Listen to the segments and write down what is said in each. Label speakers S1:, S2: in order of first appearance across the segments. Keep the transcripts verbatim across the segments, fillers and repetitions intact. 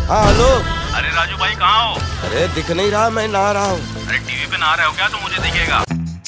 S1: हाँ हेलो।
S2: अरे राजू भाई कहाँ हो?
S1: अरे दिख नहीं रहा, मैं नहा रहा हूँ।
S2: अरे टीवी पे नहा रहे हो क्या? तो मुझे दिखेगा।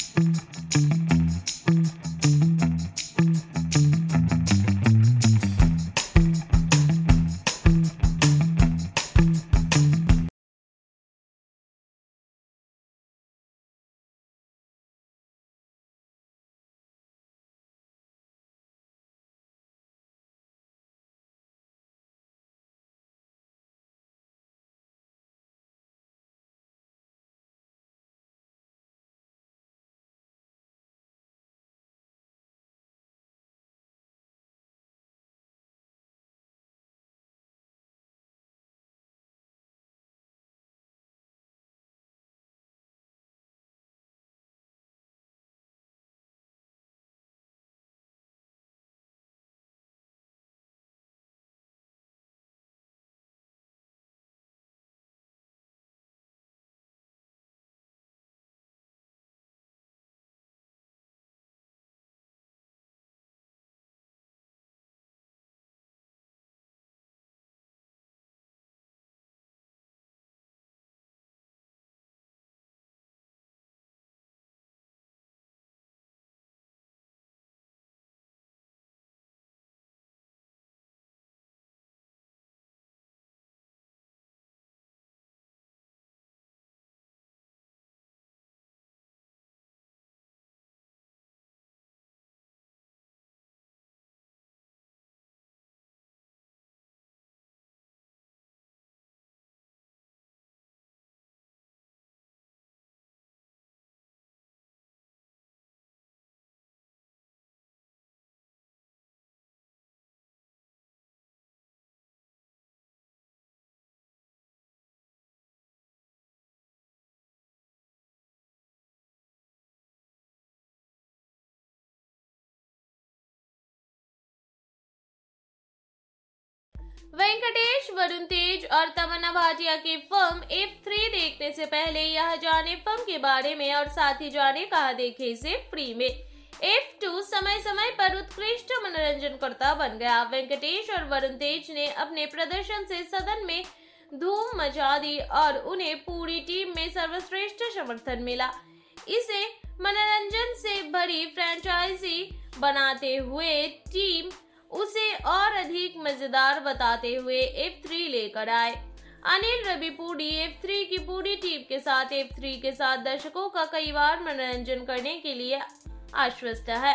S3: वेंकटेश, वरुण तेज और तमन्ना भाटिया की फिल्म एफ थ्री देखने से पहले यह जाने फिल्म के बारे में और साथ ही जाने कहाँ देखे इसे फ्री में। एफ टू समय समय पर उत्कृष्ट मनोरंजन करता बन गया। वेंकटेश और वरुण तेज ने अपने प्रदर्शन से सदन में धूम मचा दी और उन्हें पूरी टीम में सर्वश्रेष्ठ समर्थन मिला। इसे मनोरंजन से भरी फ्रेंचाइजी बनाते हुए टीम उसे और अधिक मजेदार बताते हुए एफ थ्री लेकर आए। अनिल रविपूडी एफ थ्री की पूरी टीम के साथ एफ थ्री के साथ दर्शकों का कई बार मनोरंजन करने के लिए आश्वस्त है।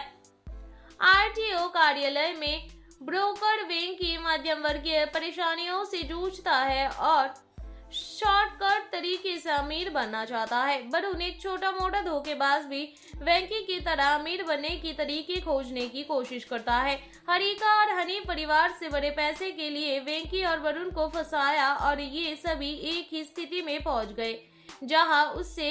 S3: आरटीओ कार्यालय में ब्रोकर वेंकी मध्यम वर्गीय परेशानियों से जूझता है और शॉर्टकट तरीके से अमीर बनना चाहता है। वरुण एक छोटा मोटा धोखेबाज भी वेंकी की तरह अमीर बनने की तरीके खोजने की कोशिश करता है। हरिका और हनी परिवार से बड़े पैसे के लिए वेंकी और वरुण को फंसाया और ये सभी एक ही स्थिति में पहुंच गए जहां उससे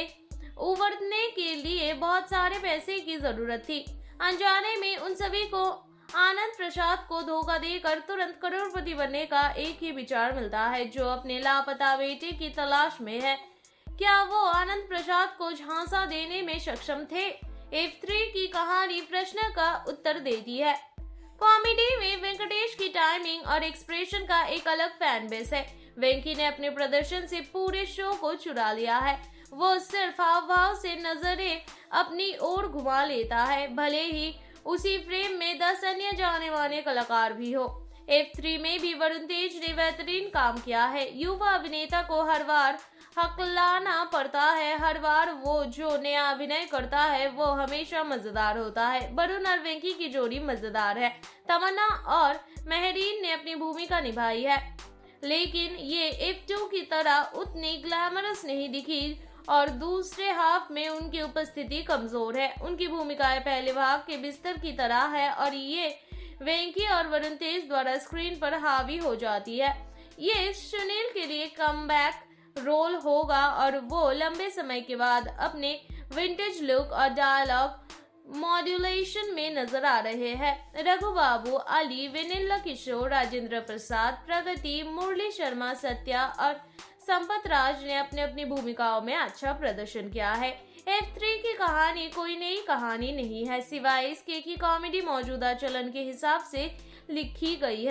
S3: उबरने के लिए बहुत सारे पैसे की जरूरत थी। अनजाने में उन सभी को आनंद प्रसाद को धोखा देकर तुरंत करोड़पति बनने का एक ही विचार मिलता है, जो अपने लापता बेटे की तलाश में है। क्या वो आनंद प्रसाद को झांसा देने में सक्षम थे? एफ थ्री की कहानी प्रश्न का उत्तर देती है। कॉमेडी में वेंकटेश की टाइमिंग और एक्सप्रेशन का एक अलग फैन बेस है। वेंकी ने अपने प्रदर्शन से पूरे शो को चुरा लिया है। वो सिर्फ हाव भाव से नजरें अपनी ओर घुमा लेता है, भले ही उसी फ्रेम में दस अन्य जाने माने कलाकार भी हो। एफ थ्री में भी वरुण तेज ने बेहतरीन काम किया है। युवा अभिनेता को हर बार हकलाना पड़ता है। हर बार वो जो नया अभिनय करता है वो हमेशा मजेदार होता है। वरुण और वेंकी की जोड़ी मजेदार है। तमन्ना और मेहरीन ने अपनी भूमिका निभाई है, लेकिन ये एफ टू की तरह उतनी ग्लैमरस नहीं दिखी और दूसरे हाफ में उनकी उपस्थिति कमजोर है। उनकी भूमिकाएं पहले भाग के बिस्तर की तरह है और ये वेंकी और वरुण तेज द्वारा स्क्रीन पर हावी हो जाती है। ये सुनील के लिए कमबैक रोल होगा और वो लंबे समय के बाद अपने विंटेज लुक और डायलॉग मॉड्यूलेशन में नजर आ रहे हैं। रघु बाबू, अली, वेनिला किशोर, राजेंद्र प्रसाद, प्रगति, मुरली शर्मा, सत्या और संपत राज ने अपने अपनी भूमिकाओं में अच्छा प्रदर्शन किया है। एफ थ्री की कहानी कोई नई कहानी नहीं है, सिवाय इसके कि कॉमेडी मौजूदा चलन के हिसाब से लिखी गई है।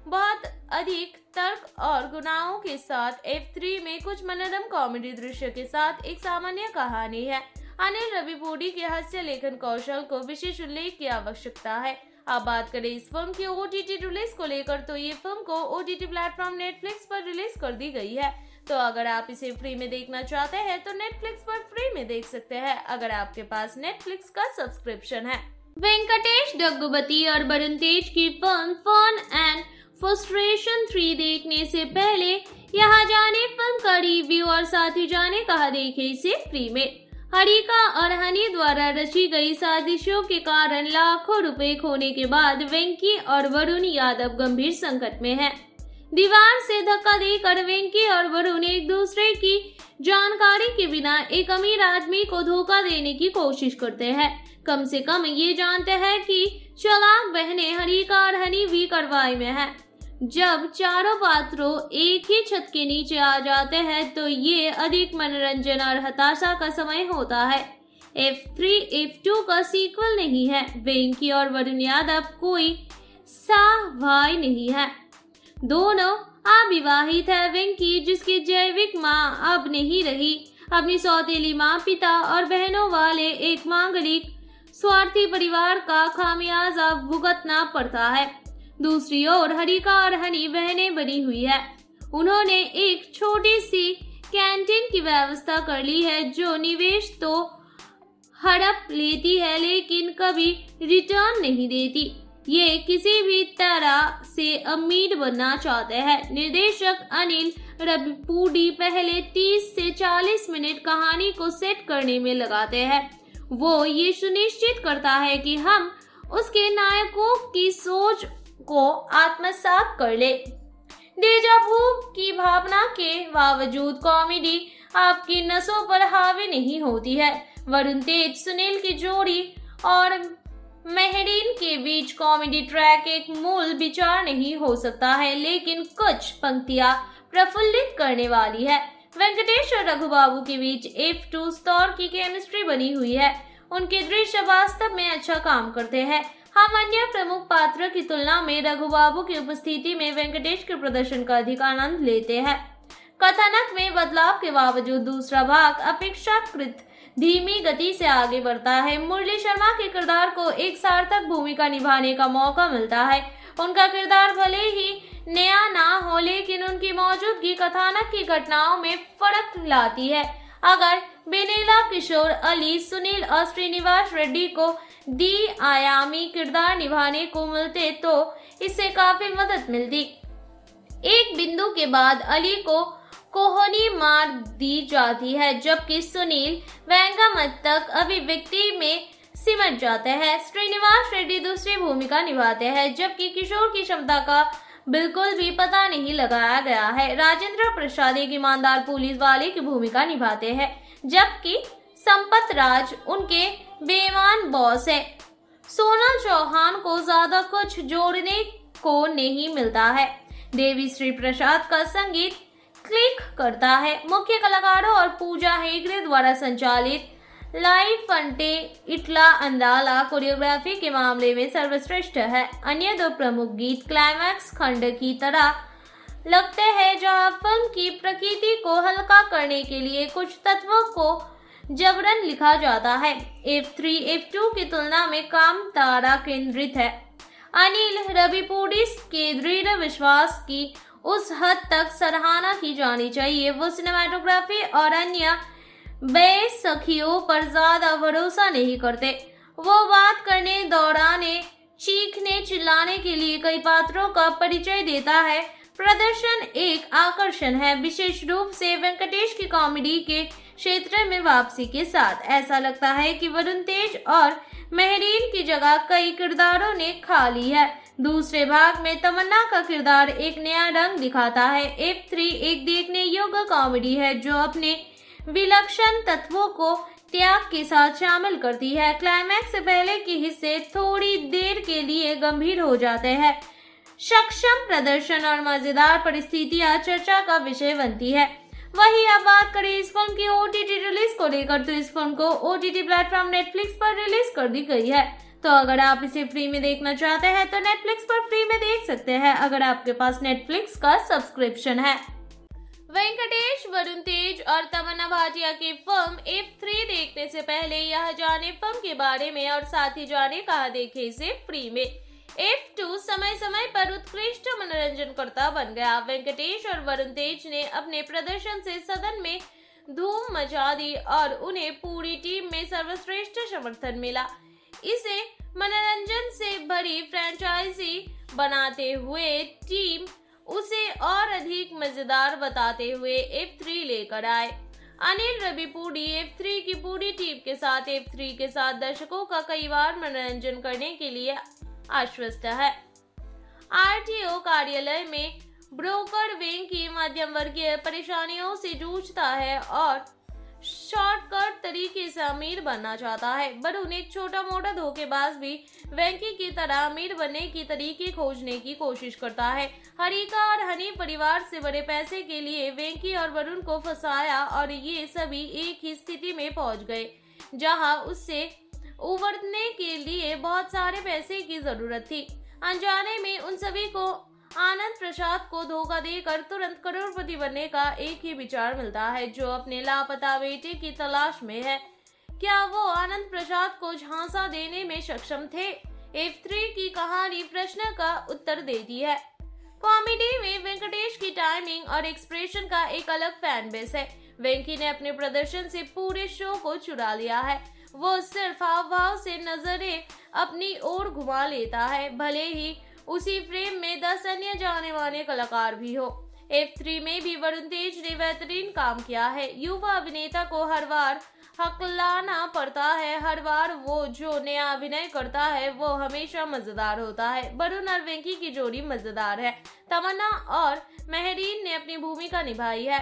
S3: बहुत अधिक तर्क और गुनाहों के साथ एफ थ्री में कुछ मनोरम कॉमेडी दृश्य के साथ एक सामान्य कहानी है। अनिल रविपूडी के हास्य लेखन कौशल को विशेष उल्लेख की आवश्यकता है। अब बात करें इस फिल्म की ओटीटी रिलीज को लेकर, तो ये फिल्म को ओटीटी प्लेटफॉर्म नेटफ्लिक्स पर रिलीज कर दी गई है। तो अगर आप इसे फ्री में देखना चाहते हैं तो नेटफ्लिक्स पर फ्री में देख सकते हैं, अगर आपके पास नेटफ्लिक्स का सब्सक्रिप्शन है। वेंकटेश डग्गुबती और वरुण तेज की film fun and frustration three देखने से पहले यहाँ जाने फिल्म का रिव्यू और साथ ही जाने कहा देखे इसे फ्री में। हरिका और हनी द्वारा रची गई साजिशों के कारण लाखों रुपए खोने के बाद वेंकी और वरुण यादव गंभीर संकट में हैं। दीवार से धक्का देकर वेंकी और वरुण एक दूसरे की जानकारी के बिना एक अमीर आदमी को धोखा देने की कोशिश करते हैं। कम से कम ये जानते हैं कि चालाक बहनें हरिका और हनी भी कार्रवाई में हैं। जब चारों पात्रों एक ही छत के नीचे आ जाते हैं तो ये अधिक मनोरंजन और हताशा का समय होता है। एफ थ्री एफ टू का सीक्वल नहीं है। वेंकी और वरुण यादव कोई साह भाई नहीं है, दोनों अविवाहित है। वेंकी, जिसकी जैविक मां अब नहीं रही, अपनी सौतेली मां, पिता और बहनों वाले एक मांगलिक स्वार्थी परिवार का खामियाजा भुगतना पड़ता है। दूसरी ओर हरिका और हनी बहनें बनी हुई है। उन्होंने एक छोटी सी कैंटीन की व्यवस्था कर ली है जो निवेश तो हड़प लेती है लेकिन कभी रिटर्न नहीं देती। ये किसी भी तरह से अमीर बनना चाहते हैं। निर्देशक अनिल रविपूडी पहले तीस से चालीस मिनट कहानी को सेट करने में लगाते हैं। वो ये सुनिश्चित करता है कि हम उसके नायकों की सोच को आत्मसात कर ले। डेजा वू की भावना के बावजूद कॉमेडी आपकी नसों पर हावी नहीं होती है। वरुण तेज सुनील की जोड़ी और मेहरीन के बीच कॉमेडी ट्रैक एक मूल विचार नहीं हो सकता है, लेकिन कुछ पंक्तियां प्रफुल्लित करने वाली है। वेंकटेश और रघु बाबू के बीच एफ टू स्टार की केमिस्ट्री बनी हुई है। उनके दृश्य वास्तव में अच्छा काम करते हैं। हम अन्य प्रमुख पात्र की तुलना में रघु बाबू की उपस्थिति में वेंकटेश के प्रदर्शन का अधिक आनंद लेते हैं। कथानक में बदलाव के बावजूद दूसरा भाग अपेक्षाकृत धीमी गति से आगे बढ़ता है। मुरली शर्मा के किरदार को एक सार्थक भूमिका निभाने का मौका मिलता है। उनका किरदार भले ही नया ना हो, लेकिन उनकी मौजूदगी कथानक की घटनाओं में फर्क लाती है। अगर बेनेला किशोर अली, सुनील और श्रीनिवास रेड्डी को दी आयामी किरदार निभाने को मिलते तो इससे काफी मदद मिलती। एक बिंदु के बाद अली को कोहनी मार दी जाती है, जबकि सुनील व्यंग्यात्मक तक अभिव्यक्ति में सिमट जाते हैं। श्रीनिवास रेड्डी दूसरी भूमिका निभाते हैं, जबकि किशोर की क्षमता का बिल्कुल भी पता नहीं लगाया गया है। राजेंद्र प्रसाद एक ईमानदार पुलिस वाले की भूमिका निभाते हैं, जबकि संपत राज उनके बेईमान बॉस है। सोनल चौहान को ज्यादा कुछ जोड़ने को नहीं मिलता है। देवी श्री प्रसाद का संगीत क्लिक करता है। मुख्य कलाकारों और पूजा हेगड़े द्वारा संचालित लाई फंटे इटला अंदाला कोरियोग्राफी के मामले में सर्वश्रेष्ठ है। अन्य दो प्रमुख गीत क्लाइमैक्स खंड की तरह लगते हैं, जहां फिल्म की प्रकृति को हल्का करने के लिए कुछ तत्वों को जबरन लिखा जाता है। एफ थ्री एफ टू की तुलना में काम तारा केंद्रित है। अनिल रविपूडी के दृढ़ विश्वास की उस हद तक सराहना की जानी चाहिए। वो सिनेमाटोग्राफी और अन्य बेसखियों पर ज्यादा भरोसा नहीं करते। वो बात करने, दौड़ाने, चीखने, चिल्लाने के लिए कई पात्रों का परिचय देता है। प्रदर्शन एक आकर्षण है, विशेष रूप से वेंकटेश की कॉमेडी के क्षेत्र में वापसी के साथ। ऐसा लगता है कि वरुण तेज और मेहरीन की जगह कई किरदारों ने खा ली है। दूसरे भाग में तमन्ना का किरदार एक नया रंग दिखाता है। एफ थ्री एक देखने योग्य कॉमेडी है जो अपने विलक्षण तत्वों को त्याग के साथ शामिल करती है। क्लाइमैक्स से पहले के हिस्से थोड़ी देर के लिए गंभीर हो जाते हैं। सक्षम प्रदर्शन और मजेदार परिस्थितियां चर्चा का विषय बनती है। वहीं अब बात करें इस फिल्म की ओटीटी रिलीज को लेकर, तो इस फिल्म को ओटीटी प्लेटफॉर्म नेटफ्लिक्स पर रिलीज कर दी गई है। तो अगर आप इसे फ्री में देखना चाहते हैं तो नेटफ्लिक्स पर फ्री में देख सकते हैं अगर आपके पास नेटफ्लिक्स का सब्सक्रिप्शन है। वेंकटेश, वरुण तेज और तमन्ना भाटिया की फिल्म एफ थ्री देखने से पहले यह जाने फिल्म के बारे में और साथ ही जाने कहाँ देखे इसे फ्री में। एफ टू समय समय पर उत्कृष्ट मनोरंजनकर्ता बन गया। वेंकटेश और वरुण तेज ने अपने प्रदर्शन से सदन में धूम मचा दी और उन्हें पूरी टीम में सर्वश्रेष्ठ समर्थन मिला। इसे मनोरंजन से भरी फ्रेंचाइजी बनाते हुए टीम उसे और अधिक मजेदार बताते हुए एफ थ्री लेकर आए। अनिल रविपूडी एफ थ्री की पूरी टीम के साथ एफ थ्री के साथ दर्शकों का कई बार मनोरंजन करने के लिए आश्वस्त है। आरटीओ कार्यालय में ब्रोकर वेंकी मध्यम वर्गीय परेशानियों से जूझता है और शॉर्टकट तरीके से अमीर बनना चाहता है। वरुण एक छोटा मोटा धोखेबाज भी वेंकी की तरह अमीर बनने की तरीके खोजने की कोशिश करता है। हरिका और हनी परिवार से बड़े पैसे के लिए वेंकी और वरुण को फंसाया और ये सभी एक ही स्थिति में पहुंच गए जहां उससे उबरने के लिए बहुत सारे पैसे की जरूरत थी। अनजाने में उन सभी को आनंद प्रसाद को धोखा देकर तुरंत करोड़पति बनने का एक ही विचार मिलता है, जो अपने लापता बेटे की तलाश में है। क्या वो आनंद प्रसाद को झांसा देने में सक्षम थे? एफ थ्री की कहानी प्रश्न का उत्तर देती है। कॉमेडी में वेंकटेश की टाइमिंग और एक्सप्रेशन का एक अलग फैन बेस है। वेंकी ने अपने प्रदर्शन से पूरे शो को चुरा लिया है। वो सिर्फ हाव भाव से नजरें अपनी ओर घुमा लेता है, भले ही उसी फ्रेम में दस अन्य जाने माने कलाकार भी हो। एफ थ्री में भी वरुण तेज ने बेहतरीन काम किया है। युवा अभिनेता को हर बार हकलाना पड़ता है। हर बार वो जो नया अभिनय करता है वो हमेशा मजेदार होता है। वरुण और वेंकी की जोड़ी मजेदार है। तमन्ना और मेहरीन ने अपनी भूमिका निभाई है,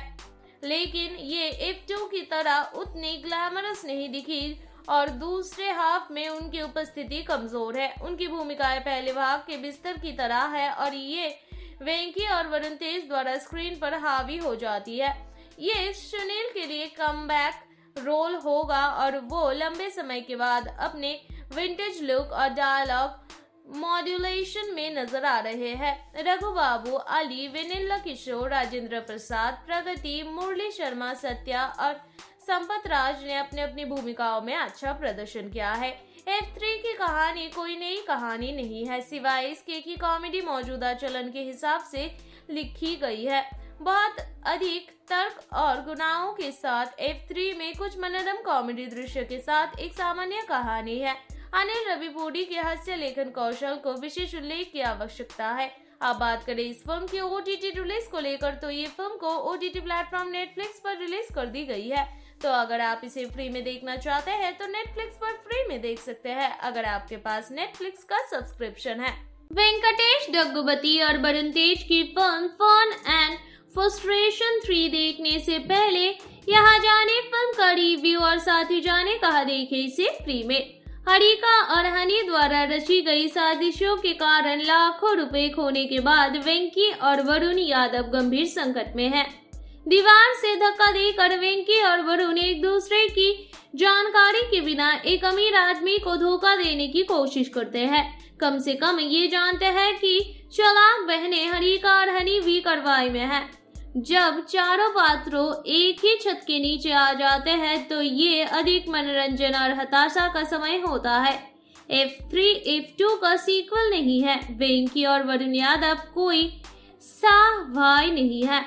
S3: लेकिन ये एफ टू की तरह उतनी ग्लैमरस नहीं दिखी और दूसरे हाफ में उनकी उपस्थिति कमजोर है। उनकी भूमिकाएं पहले भाग के बिस्तर की तरह है और ये वेंकी और वरुण तेज द्वारा स्क्रीन पर हावी हो जाती है। ये सुनील के लिए कमबैक रोल होगा और वो लंबे समय के बाद अपने विंटेज लुक और डायलॉग मॉड्यूलेशन में नजर आ रहे हैं। रघु बाबू, अली, वेनिला किशोर, राजेंद्र प्रसाद, प्रगति, मुरली शर्मा, सत्या और संपत राज ने अपने अपनी भूमिकाओं में अच्छा प्रदर्शन किया है। एफ थ्री की कहानी कोई नई कहानी नहीं है, सिवाय इसके कि कॉमेडी मौजूदा चलन के हिसाब से लिखी गई है। बहुत अधिक तर्क और गुनाहों के साथ एफ थ्री में कुछ मनोरम कॉमेडी दृश्य के साथ एक सामान्य कहानी है। अनिल रविपूडी के हास्य लेखन कौशल को विशेष उल्लेख की आवश्यकता है। अब बात करें इस फिल्म की ओटीटी रिलीज को लेकर, तो ये फिल्म को ओटीटी प्लेटफॉर्म नेटफ्लिक्स पर रिलीज कर दी गई है। तो अगर आप इसे फ्री में देखना चाहते हैं तो नेटफ्लिक्स पर फ्री में देख सकते हैं अगर आपके पास नेटफ्लिक्स का सब्सक्रिप्शन है। वेंकटेश डग्गुबती और वरुण तेज की film fun and frustration three देखने से पहले यहाँ जाने फिल्म का रिव्यू और साथ ही जाने कहाँ देखे इसे फ्री में। हरिका और हनी द्वारा रची गई साजिशों के कारण लाखों रुपए खोने के बाद वेंकी और वरुण यादव गंभीर संकट में हैं। दीवार से धक्का देकर वेंकी और वरुण एक दूसरे की जानकारी के बिना एक अमीर आदमी को धोखा देने की कोशिश करते हैं। कम से कम ये जानते हैं कि चालाक बहनें हरिका और हनी भी कार्रवाई में हैं। जब चारों पात्रों एक ही छत के नीचे आ जाते हैं तो ये अधिक मनोरंजन और हताशा का समय होता है। एफ थ्री एफ टू का सीक्वल नहीं है। वेंकी और वरुण यादव कोई सा भाई नहीं है,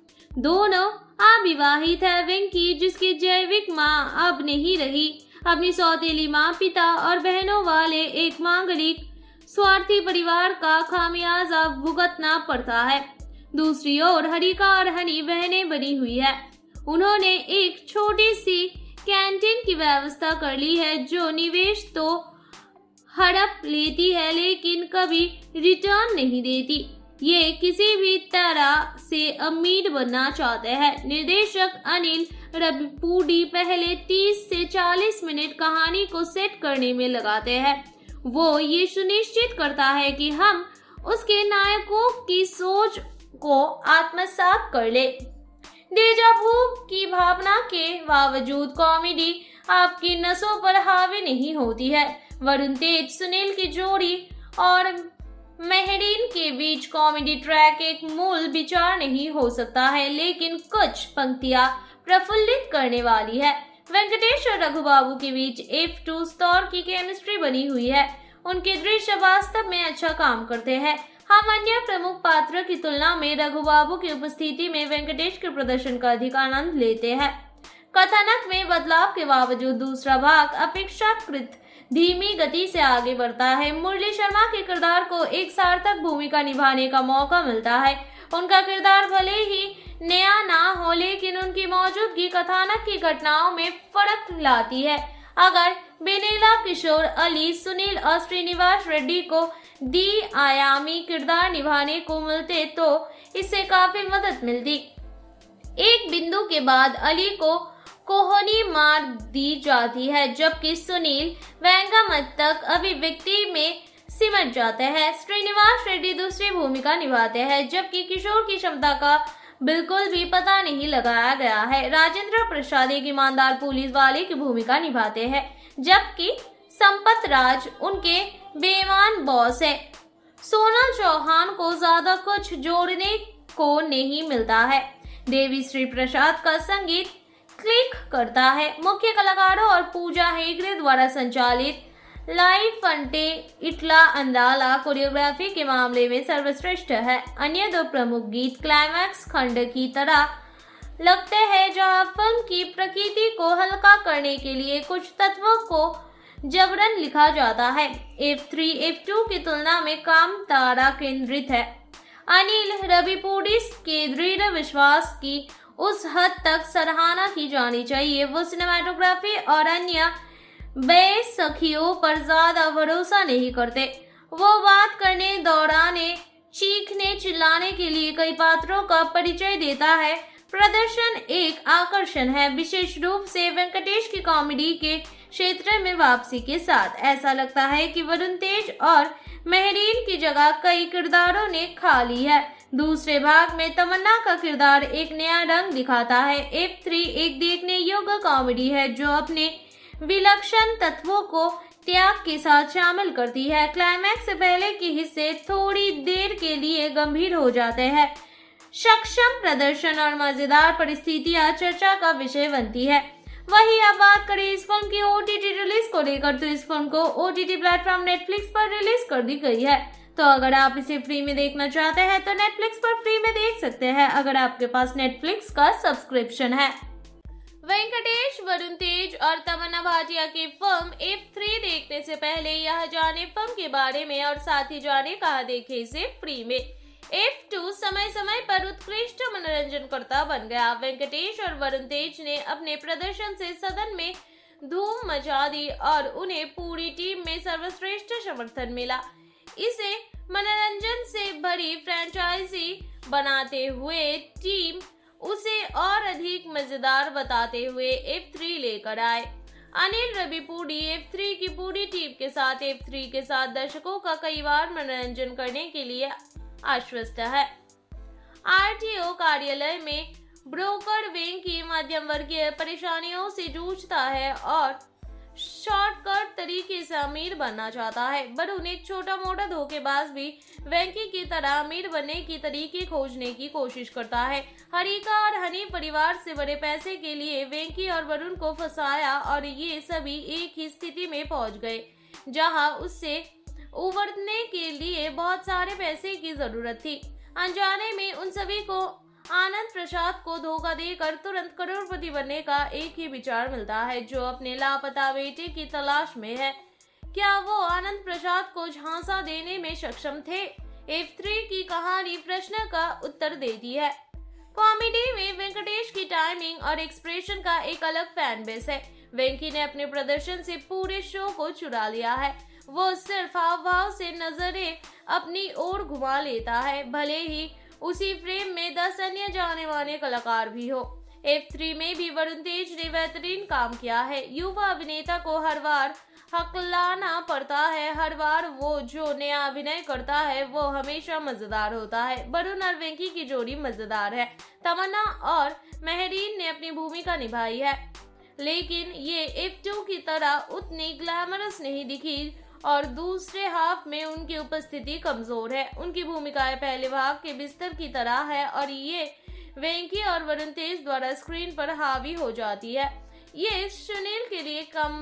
S3: दोनों अविवाहित है। वेंकी, जिसकी जैविक मां अब नहीं रही, अपनी सौतेली मां, पिता और बहनों वाले एक मांगलिक स्वार्थी परिवार का खामियाजा भुगतना पड़ता है। दूसरी ओर हरिका और हनी बहनें बनी हुई है। उन्होंने एक छोटी सी कैंटीन की व्यवस्था कर ली है जो निवेश तो हड़प लेती है लेकिन कभी रिटर्न नहीं देती। ये किसी भी तरह से अमीर बनना चाहते हैं। निर्देशक अनिल रविपूडी पहले तीस से चालीस मिनट कहानी को सेट करने में लगाते हैं। वो ये सुनिश्चित करता है कि हम उसके नायकों की सोच को आत्मसात कर ले। डेजा वू की भावना के बावजूद कॉमेडी आपकी नसों पर हावी नहीं होती है। वरुण तेज सुनील की जोड़ी और मेहरीन के बीच कॉमेडी ट्रैक एक मूल विचार नहीं हो सकता है, लेकिन कुछ पंक्तियां प्रफुल्लित करने वाली है। वेंकटेश और रघु बाबू के बीच एफ टू स्टार की केमिस्ट्री बनी हुई है। उनके दृश्य वास्तव में अच्छा काम करते हैं। हम अन्य प्रमुख पात्र की तुलना में रघु बाबू की उपस्थिति में वेंकटेश के प्रदर्शन का अधिक आनंद लेते हैं। कथानक में बदलाव के बावजूद दूसरा भाग अपेक्षाकृत धीमी गति से आगे बढ़ता है। मुरली शर्मा के किरदार को एक सार्थक भूमिका निभाने का मौका मिलता है। उनका किरदार भले ही नया ना हो, लेकिन उनकी मौजूदगी कथानक की घटनाओं में फर्क लाती है। अगर बेनेला किशोर अली, सुनील और श्रीनिवास रेड्डी को दी आयामी किरदार निभाने को मिलते तो इससे काफी मदद मिलती। एक बिंदु के बाद अली को कोहनी मार दी जाती है, जबकि सुनील व्यंग्यात्मक तक अभिव्यक्ति में सिमट जाते हैं। श्रीनिवास रेड्डी दूसरी भूमिका निभाते हैं, जबकि किशोर की क्षमता का बिल्कुल भी पता नहीं लगाया गया है। राजेंद्र प्रसाद एक ईमानदार पुलिस वाले की भूमिका निभाते हैं, जबकि संपत राज उनके बेईमान बॉस है। सोना चौहान को ज्यादा कुछ जोड़ने को नहीं मिलता है। देवी श्री प्रसाद का संगीत क्लिक करता है। मुख्य कलाकारों और पूजा हेगड़े द्वारा संचालित लाइव फंटे इटला अंदाला कोरियोग्राफी के मामले में सर्वश्रेष्ठ है। अन्य दो प्रमुख गीत क्लाइमैक्स खंड की तरह लगते हैं, जहां फिल्म की प्रकृति को हल्का करने के लिए कुछ तत्वों को जबरन लिखा जाता है। एफ थ्री एफ टू की तुलना में काम तारा केंद्रित है। अनिल रविपुडिस के दृढ़ विश्वास की उस हद तक सराहना की जानी चाहिए। वो सिनेमाटोग्राफी और अन्य बेसखियों पर ज्यादा भरोसा नहीं करते। वो बात करने, दौड़ाने, चीखने, चिल्लाने के लिए कई पात्रों का परिचय देता है। प्रदर्शन एक आकर्षण है, विशेष रूप से वेंकटेश की कॉमेडी के क्षेत्र में वापसी के साथ। ऐसा लगता है कि वरुण तेज और मेहरीन की जगह कई किरदारों ने खा ली है। दूसरे भाग में तमन्ना का किरदार एक नया रंग दिखाता है। एफ थ्री एक देखने योग्य कॉमेडी है जो अपने विलक्षण तत्वों को त्याग के साथ शामिल करती है। क्लाइमैक्स से पहले के हिस्से थोड़ी देर के लिए गंभीर हो जाते हैं। सक्षम प्रदर्शन और मजेदार परिस्थितियां चर्चा का विषय बनती है। वही अब बात करें इस फिल्म की ओटीटी रिलीज को लेकर, तो इस फिल्म को ओटीटी प्लेटफॉर्म नेटफ्लिक्स पर रिलीज कर दी गई है। तो अगर आप इसे फ्री में देखना चाहते हैं तो नेटफ्लिक्स पर फ्री में देख सकते हैं, अगर आपके पास नेटफ्लिक्स का सब्सक्रिप्शन है। वेंकटेश, वरुण तेज और तमन्ना भाटिया की फिल्म एफ थ्री देखने से पहले यह जाने फिल्म के बारे में और साथ ही जाने कहाँ देखे इसे फ्री में। एफ टू समय समय पर उत्कृष्ट मनोरंजनकर्ता बन गया। वेंकटेश और वरुण तेज ने अपने प्रदर्शन से सदन में धूम मचा दी और उन्हें पूरी टीम में सर्वश्रेष्ठ समर्थन मिला। इसे मनोरंजन से भरी फ्रेंचाइजी बनाते हुए टीम उसे और अधिक मजेदार बताते हुए एफ थ्री लेकर आए। अनिल रविपुडी एफ थ्री की पूरी टीम के साथ एफ थ्री के साथ दर्शकों का कई बार मनोरंजन करने के लिए आश्वस्त है। आरटीओ कार्यालय में ब्रोकर वेंकी मध्यम वर्गीय परेशानियों से जूझता है और शॉर्टकट तरीके से अमीर बनना चाहता है। वरुण एक छोटा मोटा धोखेबाज भी वेंकी की तरह अमीर बनने की तरीके खोजने की कोशिश करता है। हरिका और हनी परिवार से बड़े पैसे के लिए वेंकी और वरुण को फंसाया और ये सभी एक ही स्थिति में पहुंच गए जहां उससे उबरने के लिए बहुत सारे पैसे की जरूरत थी। अनजाने में उन सभी को आनंद प्रसाद को धोखा देकर तुरंत करोड़पति बनने का एक ही विचार मिलता है, जो अपने लापता बेटे की तलाश में है। क्या वो आनंद प्रसाद को झांसा देने में सक्षम थे? एफ थ्री की कहानी प्रश्न का उत्तर देती है। कॉमेडी में वेंकटेश की टाइमिंग और एक्सप्रेशन का एक अलग फैन बेस है। वेंकी ने अपने प्रदर्शन से पूरे शो को चुरा लिया है। वो सिर्फ हाव भाव से नजरें अपनी ओर घुमा लेता है, भले ही उसी फ्रेम में दस अन्य जाने माने कलाकार भी हो। एफ थ्री में भी वरुण तेज ने बेहतरीन काम किया है। युवा अभिनेता को हर बार हकलाना पड़ता है। हर बार वो जो नया अभिनय करता है वो हमेशा मजेदार होता है। वरुण और वेंकी की जोड़ी मजेदार है। तमन्ना और मेहरीन ने अपनी भूमिका निभाई है। लेकिन ये एफ टू की तरह उतनी ग्लैमरस नहीं दिखी और दूसरे हाफ में उनकी उपस्थिति कमजोर है। उनकी भूमिकाएं पहले भाग के बिस्तर की तरह है और ये वेंकी और वरुण तेज द्वारा स्क्रीन पर हावी हो जाती है। ये सुनील के लिए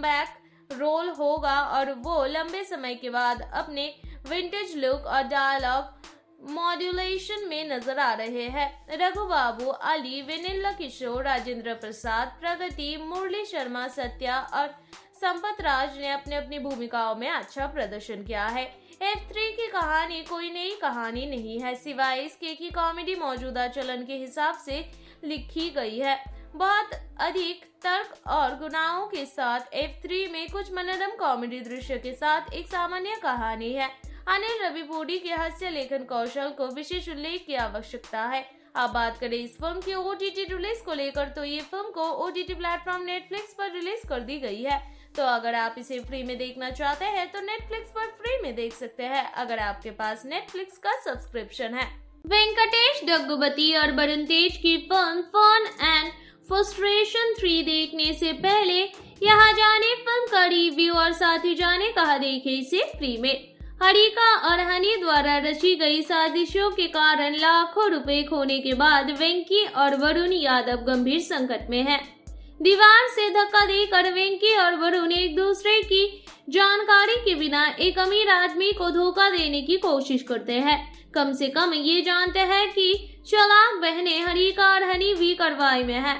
S3: कमबैक रोल होगा और वो लंबे समय के बाद अपने विंटेज लुक और डायलॉग मॉड्यूलेशन में नजर आ रहे हैं। रघु बाबू, अली, वेनिला किशोर, राजेंद्र प्रसाद, प्रगति, मुरली शर्मा, सत्या और संपत राज ने अपने अपनी भूमिकाओं में अच्छा प्रदर्शन किया है। एफ थ्री की कहानी कोई नई कहानी नहीं है, सिवाय इसके कि कॉमेडी मौजूदा चलन के हिसाब से लिखी गई है। बहुत अधिक तर्क और गुनाहों के साथ एफ थ्री में कुछ मनोरम कॉमेडी दृश्य के साथ एक सामान्य कहानी है। अनिल रविपूडी के हास्य लेखन कौशल को विशेष उल्लेख की आवश्यकता है। अब बात करें इस फिल्म की ओटीटी रिलीज को लेकर, तो ये फिल्म को ओटीटी प्लेटफॉर्म नेटफ्लिक्स पर रिलीज कर दी गई है। तो अगर आप इसे फ्री में देखना चाहते हैं तो नेटफ्लिक्स पर फ्री में देख सकते हैं, अगर आपके पास नेटफ्लिक्स का सब्सक्रिप्शन है। वेंकटेश डग्गुबती और वरुण तेज की film fun and frustration three देखने से पहले यहाँ जाने फिल्म का रिव्यू और साथ ही जाने कहा देखे इसे फ्री में। हरिका और हनी द्वारा रची गई साजिशों के कारण लाखों रुपए खोने के बाद वेंकी और वरुण यादव गंभीर संकट में हैं। दीवार से धक्का देकर वेंकी और वरुण एक दूसरे की जानकारी के बिना एक अमीर आदमी को धोखा देने की कोशिश करते हैं। कम से कम ये जानते हैं कि चालाक बहनें हरिका और हनी भी कार्रवाई में हैं।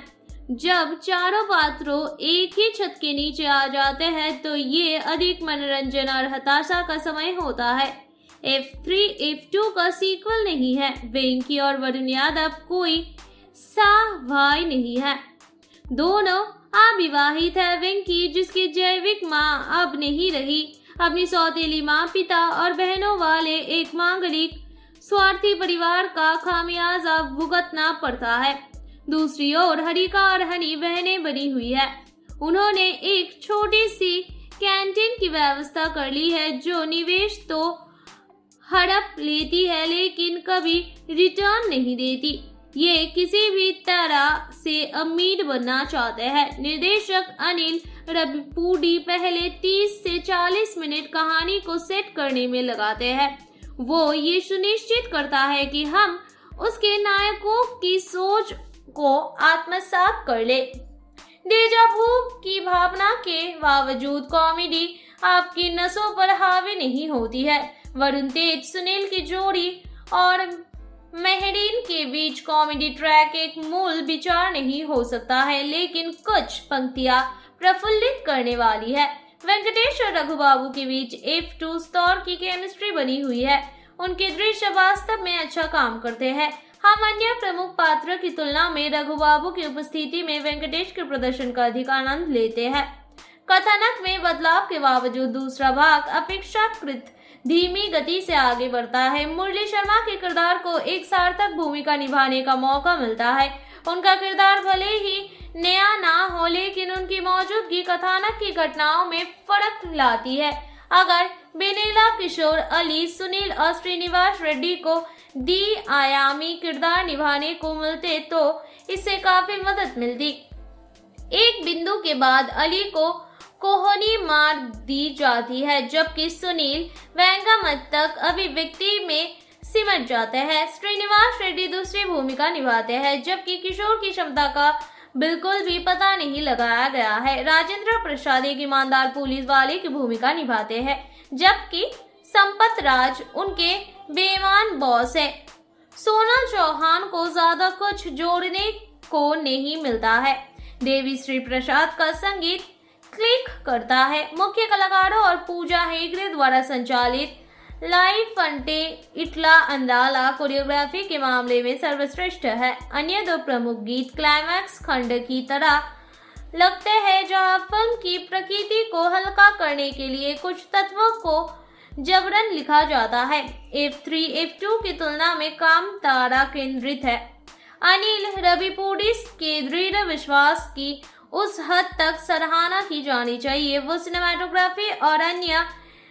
S3: जब चारों पात्रों एक ही छत के नीचे आ जाते हैं तो ये अधिक मनोरंजन और हताशा का समय होता है। एफ थ्री एफ टू का सीक्वल नहीं है। वेंकी और वरुण यादव कोई साह भाई नहीं है, दोनों अविवाहित है। वेंकी, जिसकी जैविक माँ अब नहीं रही, अपनी सौतेली माँ, पिता और बहनों वाले एक मांगलिक स्वार्थी परिवार का खामियाजा भुगतना पड़ता है। दूसरी ओर हरिका और हनी बहनें बनी हुई है। उन्होंने एक छोटी सी कैंटीन की व्यवस्था कर ली है जो निवेश तो हड़प लेती है लेकिन कभी रिटर्न नहीं देती। ये किसी भी तरह से अमीर बनना चाहते हैं। निर्देशक अनिल रविपूडी पहले तीस से चालीस मिनट कहानी को सेट करने में लगाते हैं। वो ये सुनिश्चित करता है कि हम उसके नायकों की सोच को आत्मसात कर ले। डेजा वू की भावना के बावजूद कॉमेडी आपकी नसों पर हावी नहीं होती है। वरुण तेज सुनील की जोड़ी और मेहरीन के बीच कॉमेडी ट्रैक एक मूल विचार नहीं हो सकता है, लेकिन कुछ पंक्तियां प्रफुल्लित करने वाली है। वेंकटेश और रघु बाबू के बीच एफ टू स्टार की केमिस्ट्री बनी हुई है। उनके दृश्य वास्तव में अच्छा काम करते हैं। हम अन्य प्रमुख पात्र की तुलना में रघु बाबू की उपस्थिति में वेंकटेश के प्रदर्शन का अधिक आनंद लेते हैं। कथानक में बदलाव के बावजूद दूसरा भाग अपेक्षाकृत धीमी गति से आगे बढ़ता है। मुरली शर्मा के किरदार को एक सार्थक भूमिका निभाने का मौका मिलता है। उनका किरदार भले ही नया ना हो, लेकिन उनकी मौजूदगी कथानक की घटनाओं में फर्क लाती है। अगर वेनिला किशोर, अली, सुनील और श्रीनिवास रेड्डी को दी आयामी किरदार निभाने को मिलते तो इससे काफी मदद मिलती। एक बिंदु के बाद अली को कोहनी मार दी जाती है, जबकि सुनील व्यंग्यात्मक तक अभिव्यक्ति में सिमट जाते हैं। श्रीनिवास रेड्डी दूसरी भूमिका निभाते हैं, जबकि किशोर की क्षमता का बिल्कुल भी पता नहीं लगाया गया है। राजेंद्र प्रसाद एक ईमानदार पुलिस वाले की भूमिका निभाते हैं, जबकि संपत राज उनके बेईमान बॉस है। सोनल चौहान को ज्यादा कुछ जोड़ने को नहीं मिलता है। देवी श्री प्रसाद का संगीत क्लिक करता है। मुख्य कलाकारों और पूजा हेगड़े द्वारा संचालित लाई फंटे इटला अंडाला कोरियोग्राफी के मामले में सर्वश्रेष्ठ है। अन्य दो प्रमुख गीत क्लाइमैक्स खंड की तरह लगते हैं, जहां फिल्म की प्रकृति को हल्का करने के लिए कुछ तत्वों को जबरन लिखा जाता है। एफ थ्री एफ टू की तुलना में काम तारा केंद्रित है। अनिल रविपूडी के दृढ़ विश्वास की उस हद तक सराहना की जानी चाहिए। वो सिनेमाटोग्राफी और अन्य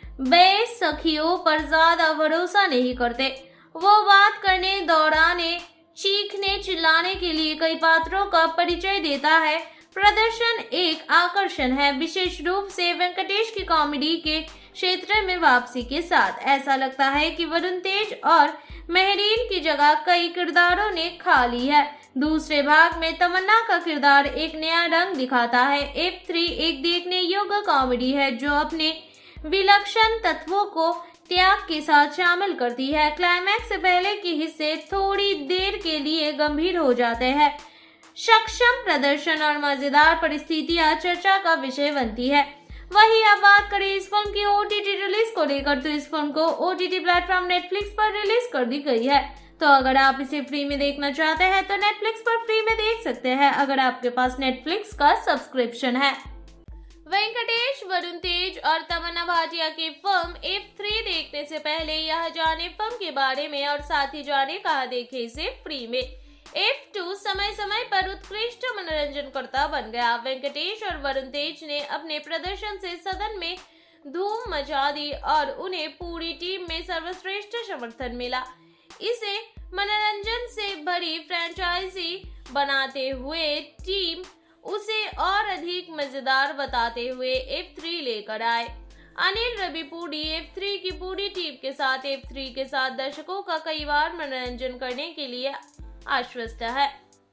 S3: बेसखियों पर ज्यादा भरोसा नहीं करते। वो बात करने, दौड़ाने, चीखने, चिल्लाने के लिए कई पात्रों का परिचय देता है। प्रदर्शन एक आकर्षण है, विशेष रूप से वेंकटेश की कॉमेडी के क्षेत्र में वापसी के साथ। ऐसा लगता है कि वरुण तेज और मेहरीन की जगह कई किरदारों ने खा ली है। दूसरे भाग में तमन्ना का किरदार एक नया रंग दिखाता है। एफ थ्री एक देखने योग्य कॉमेडी है जो अपने विलक्षण तत्वों को त्याग के साथ शामिल करती है। क्लाइमैक्स से पहले के हिस्से थोड़ी देर के लिए गंभीर हो जाते हैं। सक्षम प्रदर्शन और मजेदार परिस्थितियां चर्चा का विषय बनती है। वहीं अब बात करें इस फिल्म की ओटीटी रिलीज को लेकर, तो इस फिल्म को ओटीटी प्लेटफॉर्म नेटफ्लिक्स पर रिलीज कर दी गई है। तो अगर आप इसे फ्री में देखना चाहते हैं तो नेटफ्लिक्स पर फ्री में देख सकते हैं अगर आपके पास नेटफ्लिक्स का सब्सक्रिप्शन है। वेंकटेश, वरुण तेज और तमन्ना भाटिया की फिल्म एफ थ्री देखने से पहले यह जाने फिल्म के बारे में और साथ ही जाने कहाँ देखे इसे फ्री में। एफ टू समय समय पर उत्कृष्ट मनोरंजन करता बन गया। वेंकटेश और वरुण तेज ने अपने प्रदर्शन से सदन में धूम मचा दी और उन्हें पूरी टीम में सर्वश्रेष्ठ समर्थन मिला। इसे मनोरंजन से भरी फ्रेंचाइजी बनाते हुए टीम उसे और अधिक मजेदार बताते हुए एफ थ्री लेकर आए। अनिल रविपूडी एफ थ्री की पूरी टीम के साथ एफ थ्री के साथ दर्शकों का कई बार मनोरंजन करने के लिए आश्वस्त है।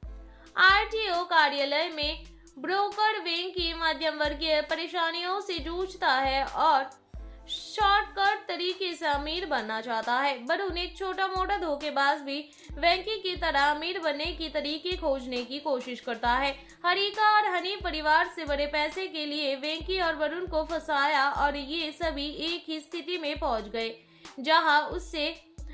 S3: आरटीओ कार्यालय में ब्रोकर वेंकी मध्यम वर्गीय परेशानियों से जूझता है और शॉर्टकट तरीके से अमीर बनना चाहता है। वरुण एक छोटा मोटा धोखेबाज भी वेंकी की तरह अमीर बनने की तरीके खोजने की कोशिश करता है। हरिका और हनी परिवार से बड़े पैसे के लिए वेंकी और वरुण को फंसाया और ये सभी एक ही स्थिति में पहुंच गए जहां उससे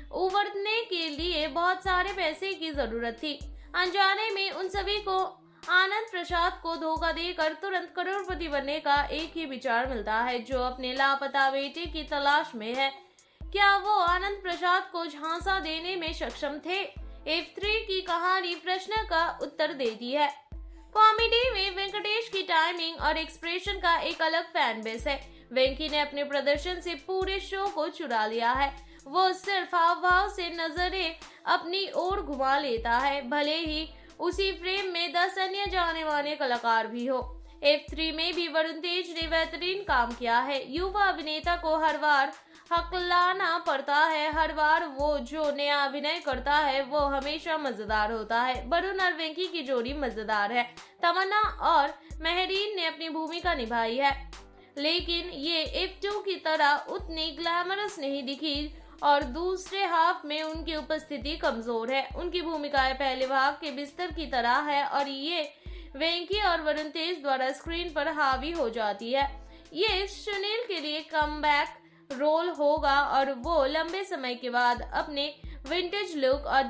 S3: उबरने के लिए बहुत सारे पैसे की जरूरत थी। अनजाने में उन सभी को आनंद प्रसाद को धोखा देकर तुरंत करोड़पति बनने का एक ही विचार मिलता है जो अपने लापता बेटे की तलाश में है। क्या वो आनंद प्रसाद को झांसा देने में सक्षम थे? एफ थ्री की कहानी प्रश्न का उत्तर देती है। कॉमेडी में वेंकटेश की टाइमिंग और एक्सप्रेशन का एक अलग फैन बेस है। वेंकी ने अपने प्रदर्शन से पूरे शो को चुरा लिया है। वो सिर्फ हाव भाव से नजरें अपनी ओर घुमा लेता है, भले ही उसी फ्रेम में दस अन्य जाने माने कलाकार भी हो। एफ थ्री में भी वरुण तेज ने बेहतरीन काम किया है। युवा अभिनेता को हर बार हकलाना पड़ता है। हर बार वो जो नया अभिनय करता है वो हमेशा मजेदार होता है। वरुण और वेंकी की जोड़ी मजेदार है। तमन्ना और मेहरीन ने अपनी भूमिका निभाई है, लेकिन ये एफ टू की तरह उतनी ग्लैमरस नहीं दिखी और दूसरे हाफ में उनकी उपस्थिति कमजोर है। उनकी भूमिकाएं पहले भाग के बिस्तर की तरह है और ये वेंकी और वरुण तेज द्वारा स्क्रीन पर हावी हो जाती है। ये सुनील के लिए कमबैक रोल होगा और वो लंबे समय के बाद अपने विंटेज लुक और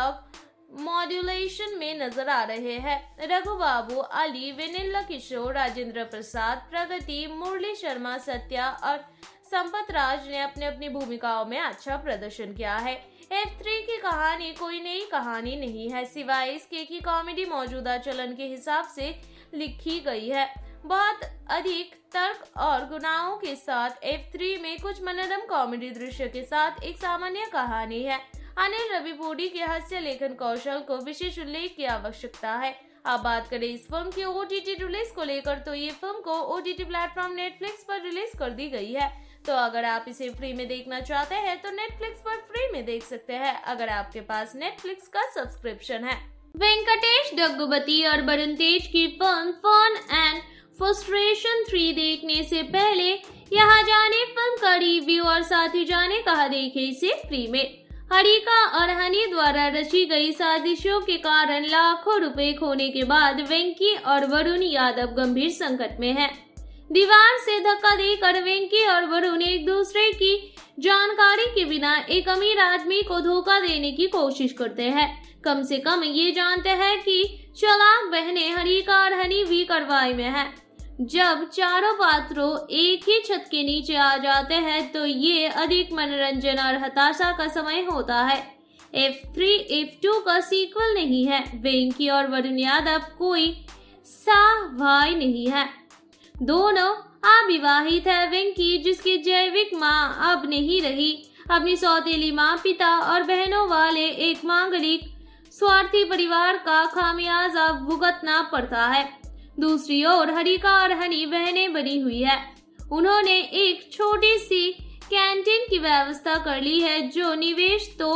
S3: डायलॉग मॉड्यूलेशन में नजर आ रहे हैं। रघु बाबू, अली, वेनिला किशोर, राजेंद्र प्रसाद, प्रगति, मुरली शर्मा, सत्या और संपत राज ने अपने अपनी भूमिकाओं में अच्छा प्रदर्शन किया है। एफ थ्री की कहानी कोई नई कहानी नहीं है, सिवाय इसके कि कॉमेडी मौजूदा चलन के हिसाब से लिखी गई है। बहुत अधिक तर्क और गुनाहों के साथ एफ थ्री में कुछ मनोरम कॉमेडी दृश्य के साथ एक सामान्य कहानी है। अनिल रविपूडी के हास्य लेखन कौशल को विशेष उल्लेख की आवश्यकता है। अब बात करें इस फिल्म की ओटीटी रिलीज को लेकर, तो ये फिल्म को ओटीटी प्लेटफॉर्म नेटफ्लिक्स पर रिलीज कर दी गई है। तो अगर आप इसे फ्री में देखना चाहते हैं तो नेटफ्लिक्स पर फ्री में देख सकते हैं अगर आपके पास नेटफ्लिक्स का सब्सक्रिप्शन है। वेंकटेश डग्गुबती और वरुण तेज की film fun and frustration three देखने से पहले यहाँ जाने फिल्म का रिव्यू और साथ ही जाने कहाँ देखे इसे फ्री में। हरिका और हनी द्वारा रची गई साजिशों के कारण लाखों रुपए खोने के बाद वेंकी और वरुण यादव गंभीर संकट में हैं। दीवार से धक्का देकर वेंकी और वरुण एक दूसरे की जानकारी के बिना एक अमीर आदमी को धोखा देने की कोशिश करते हैं। कम से कम ये जानते हैं कि चालाक बहनें हरिका और हनी भी कार्रवाई में हैं। जब चारों पात्रों एक ही छत के नीचे आ जाते हैं तो ये अधिक मनोरंजन और हताशा का समय होता है। एफ थ्री एफ टू का सीक्वल नहीं है। वेंकी और वरुण यादव कोई साह भाई नहीं है, दोनों अविवाहित है। वेंकी, जिसकी जैविक मां अब नहीं रही, अपनी सौतेली मां, पिता और बहनों वाले एक मांगलिक स्वार्थी परिवार का खामियाजा भुगतना पड़ता है। दूसरी ओर हरिका और हनी बहनें बनी हुई है। उन्होंने एक छोटी सी कैंटीन की व्यवस्था कर ली है जो निवेश तो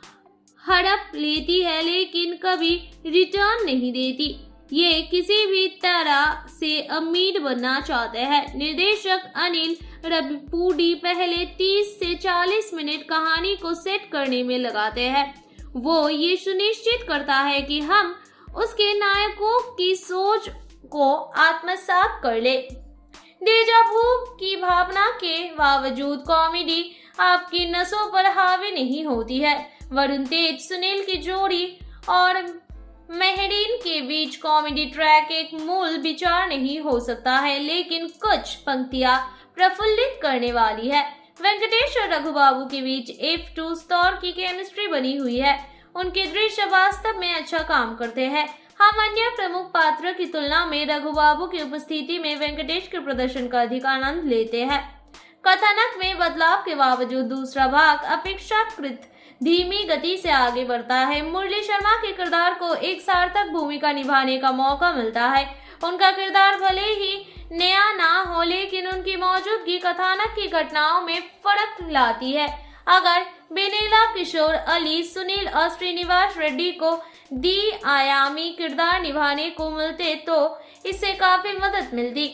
S3: हड़प लेती है लेकिन कभी रिटर्न नहीं देती। ये किसी भी तरह से अमीर बनना चाहते हैं। निर्देशक अनिल रविपूडी पहले तीस से चालीस मिनट कहानी को सेट करने में लगाते हैं। वो ये सुनिश्चित करता है कि हम उसके नायकों की सोच को आत्मसात कर ले। डेजा वू की भावना के बावजूद कॉमेडी आपकी नसों पर हावी नहीं होती है। वरुण तेज सुनील की जोड़ी और मेहरीन के बीच कॉमेडी ट्रैक एक मूल विचार नहीं हो सकता है, लेकिन कुछ पंक्तियां प्रफुल्लित करने वाली है। वेंकटेश और रघु बाबू के बीच एफ टू स्टार की केमिस्ट्री बनी हुई है। उनके दृश्य वास्तव में अच्छा काम करते हैं। हम अन्य प्रमुख पात्र की तुलना में रघु बाबू की उपस्थिति में वेंकटेश के प्रदर्शन का अधिक आनंद लेते हैं। कथानक में बदलाव के बावजूद दूसरा भाग अपेक्षाकृत धीमी गति से आगे बढ़ता है। मुरली शर्मा के किरदार को एक सार्थक भूमिका निभाने का मौका मिलता है। उनका किरदार भले ही नया ना हो, लेकिन उनकी मौजूदगी कथानक की घटनाओं में फर्क लाती है। अगर बेनेला किशोर अली, सुनील और श्रीनिवास रेड्डी को दी आयामी किरदार निभाने को मिलते तो इससे काफी मदद मिलती।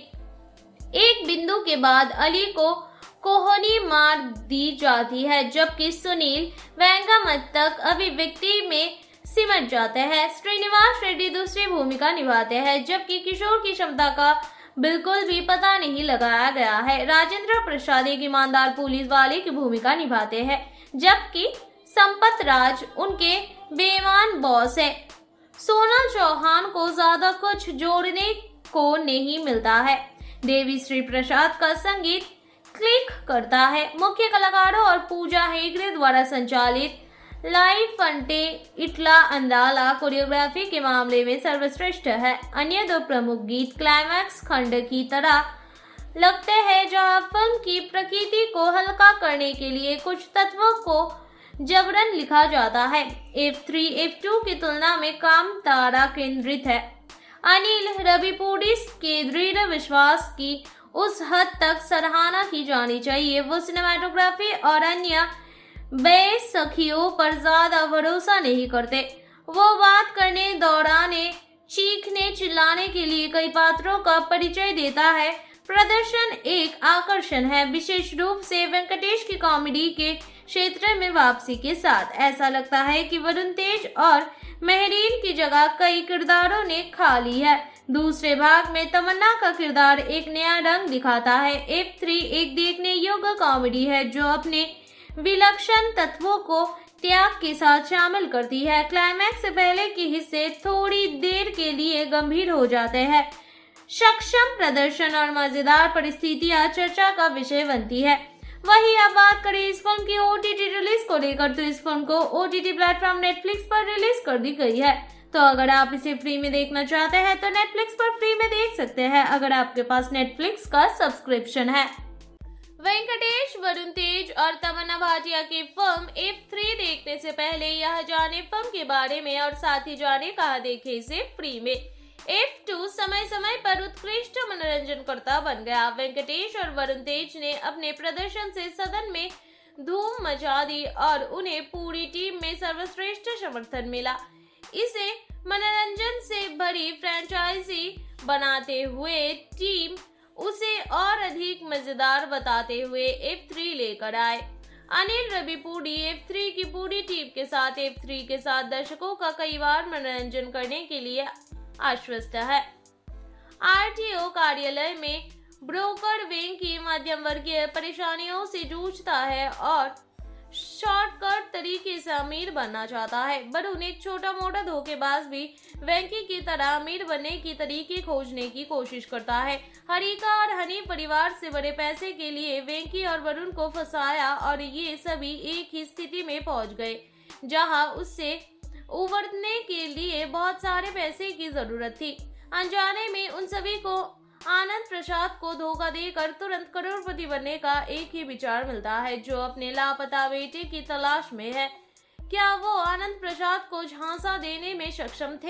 S3: एक बिंदु के बाद अली को कोहनी मार दी जाती है, जबकि सुनील व्यंग्यात्मक तक अभिव्यक्ति में सिमट जाते हैं। श्रीनिवास रेड्डी दूसरी भूमिका निभाते हैं, जबकि किशोर की क्षमता का बिल्कुल भी पता नहीं लगाया गया है। राजेंद्र प्रसाद एक ईमानदार पुलिस वाले की भूमिका निभाते हैं, जबकि संपत राज उनके बेईमान बॉस है। सोनल चौहान को ज्यादा कुछ जोड़ने को नहीं मिलता है। देवी श्री प्रसाद का संगीत क्लिक करता है। मुख्य कलाकारों और पूजा हेगड़े द्वारा संचालित लाइव फंटे इटला अंडाला कोरियोग्राफी के मामले में सर्वश्रेष्ठ है। अन्य दो प्रमुख गीत क्लाइमैक्स खंड की तरह लगते हैं, जहां फिल्म की प्रकृति को हल्का करने के लिए कुछ तत्वों को जबरन लिखा जाता है। एफ थ्री एफ टू की तुलना में काम तारा केंद्रित है। अनिल रविपूडी के दृढ़ विश्वास की उस हद तक सराहना की जानी चाहिए। वो सिनेमाटोग्राफी और अन्य बेसखियों पर ज्यादा भरोसा नहीं करते। वो बात करने, दौड़ाने, चीखने, चिल्लाने के लिए कई पात्रों का परिचय देता है। प्रदर्शन एक आकर्षण है, विशेष रूप से वेंकटेश की कॉमेडी के क्षेत्र में वापसी के साथ। ऐसा लगता है कि वरुण तेज और मेहरीन की जगह कई किरदारों ने खा ली है। दूसरे भाग में तमन्ना का किरदार एक नया रंग दिखाता है। एफ थ्री एक देखने योग्य कॉमेडी है जो अपने विलक्षण तत्वों को त्याग के साथ शामिल करती है। क्लाइमैक्स से पहले के हिस्से थोड़ी देर के लिए गंभीर हो जाते हैं। सक्षम प्रदर्शन और मजेदार परिस्थितियां चर्चा का विषय बनती है। वही अब बात करें इस फिल्म की ओटीटी रिलीज को लेकर, तो इस फिल्म को ओटीटी प्लेटफॉर्म नेटफ्लिक्स पर रिलीज कर दी गई है। तो अगर आप इसे फ्री में देखना चाहते हैं तो नेटफ्लिक्स पर फ्री में देख सकते हैं, अगर आपके पास नेटफ्लिक्स का सब्सक्रिप्शन है। वेंकटेश, वरुण तेज और तमन्ना भाटिया की फिल्म एफ थ्री देखने से पहले यह जाने फिल्म के बारे में और साथ ही जाने कहाँ देखे इसे फ्री में। एफ टू समय समय पर उत्कृष्ट मनोरंजनकर्ता बन गया। वेंकटेश और वरुण तेज ने अपने प्रदर्शन से सदन में धूम मचा दी और उन्हें पूरी टीम में सर्वश्रेष्ठ समर्थन मिला। इसे मनोरंजन से भरी फ्रेंचाइजी बनाते हुए टीम उसे और अधिक मजेदार बताते हुए एफ थ्री लेकर आए। अनिल रविपूडी एफ थ्री की पूरी टीम के साथ एफ थ्री के साथ दर्शकों का कई बार मनोरंजन करने के लिए आश्वस्त है। आरटीओ कार्यालय में ब्रोकर वेंकी मध्यम वर्गीय परेशानियों से जूझता है और शॉर्टकट तरीके से अमीर बनना चाहता है। वरुण एक छोटा मोटा धोखेबाज भी वेंकी की तरह अमीर बनने की तरीके खोजने की कोशिश करता है। हरिका और हनी परिवार से बड़े पैसे के लिए वेंकी और वरुण को फंसाया और ये सभी एक ही स्थिति में पहुंच गए जहां उससे उबरने के लिए बहुत सारे पैसे की जरूरत थी। अनजाने में उन सभी को आनंद प्रसाद को धोखा देकर तुरंत करोड़पति बनने का एक ही विचार मिलता है, जो अपने लापता बेटे की तलाश में है। क्या वो आनंद प्रसाद को झांसा देने में सक्षम थे?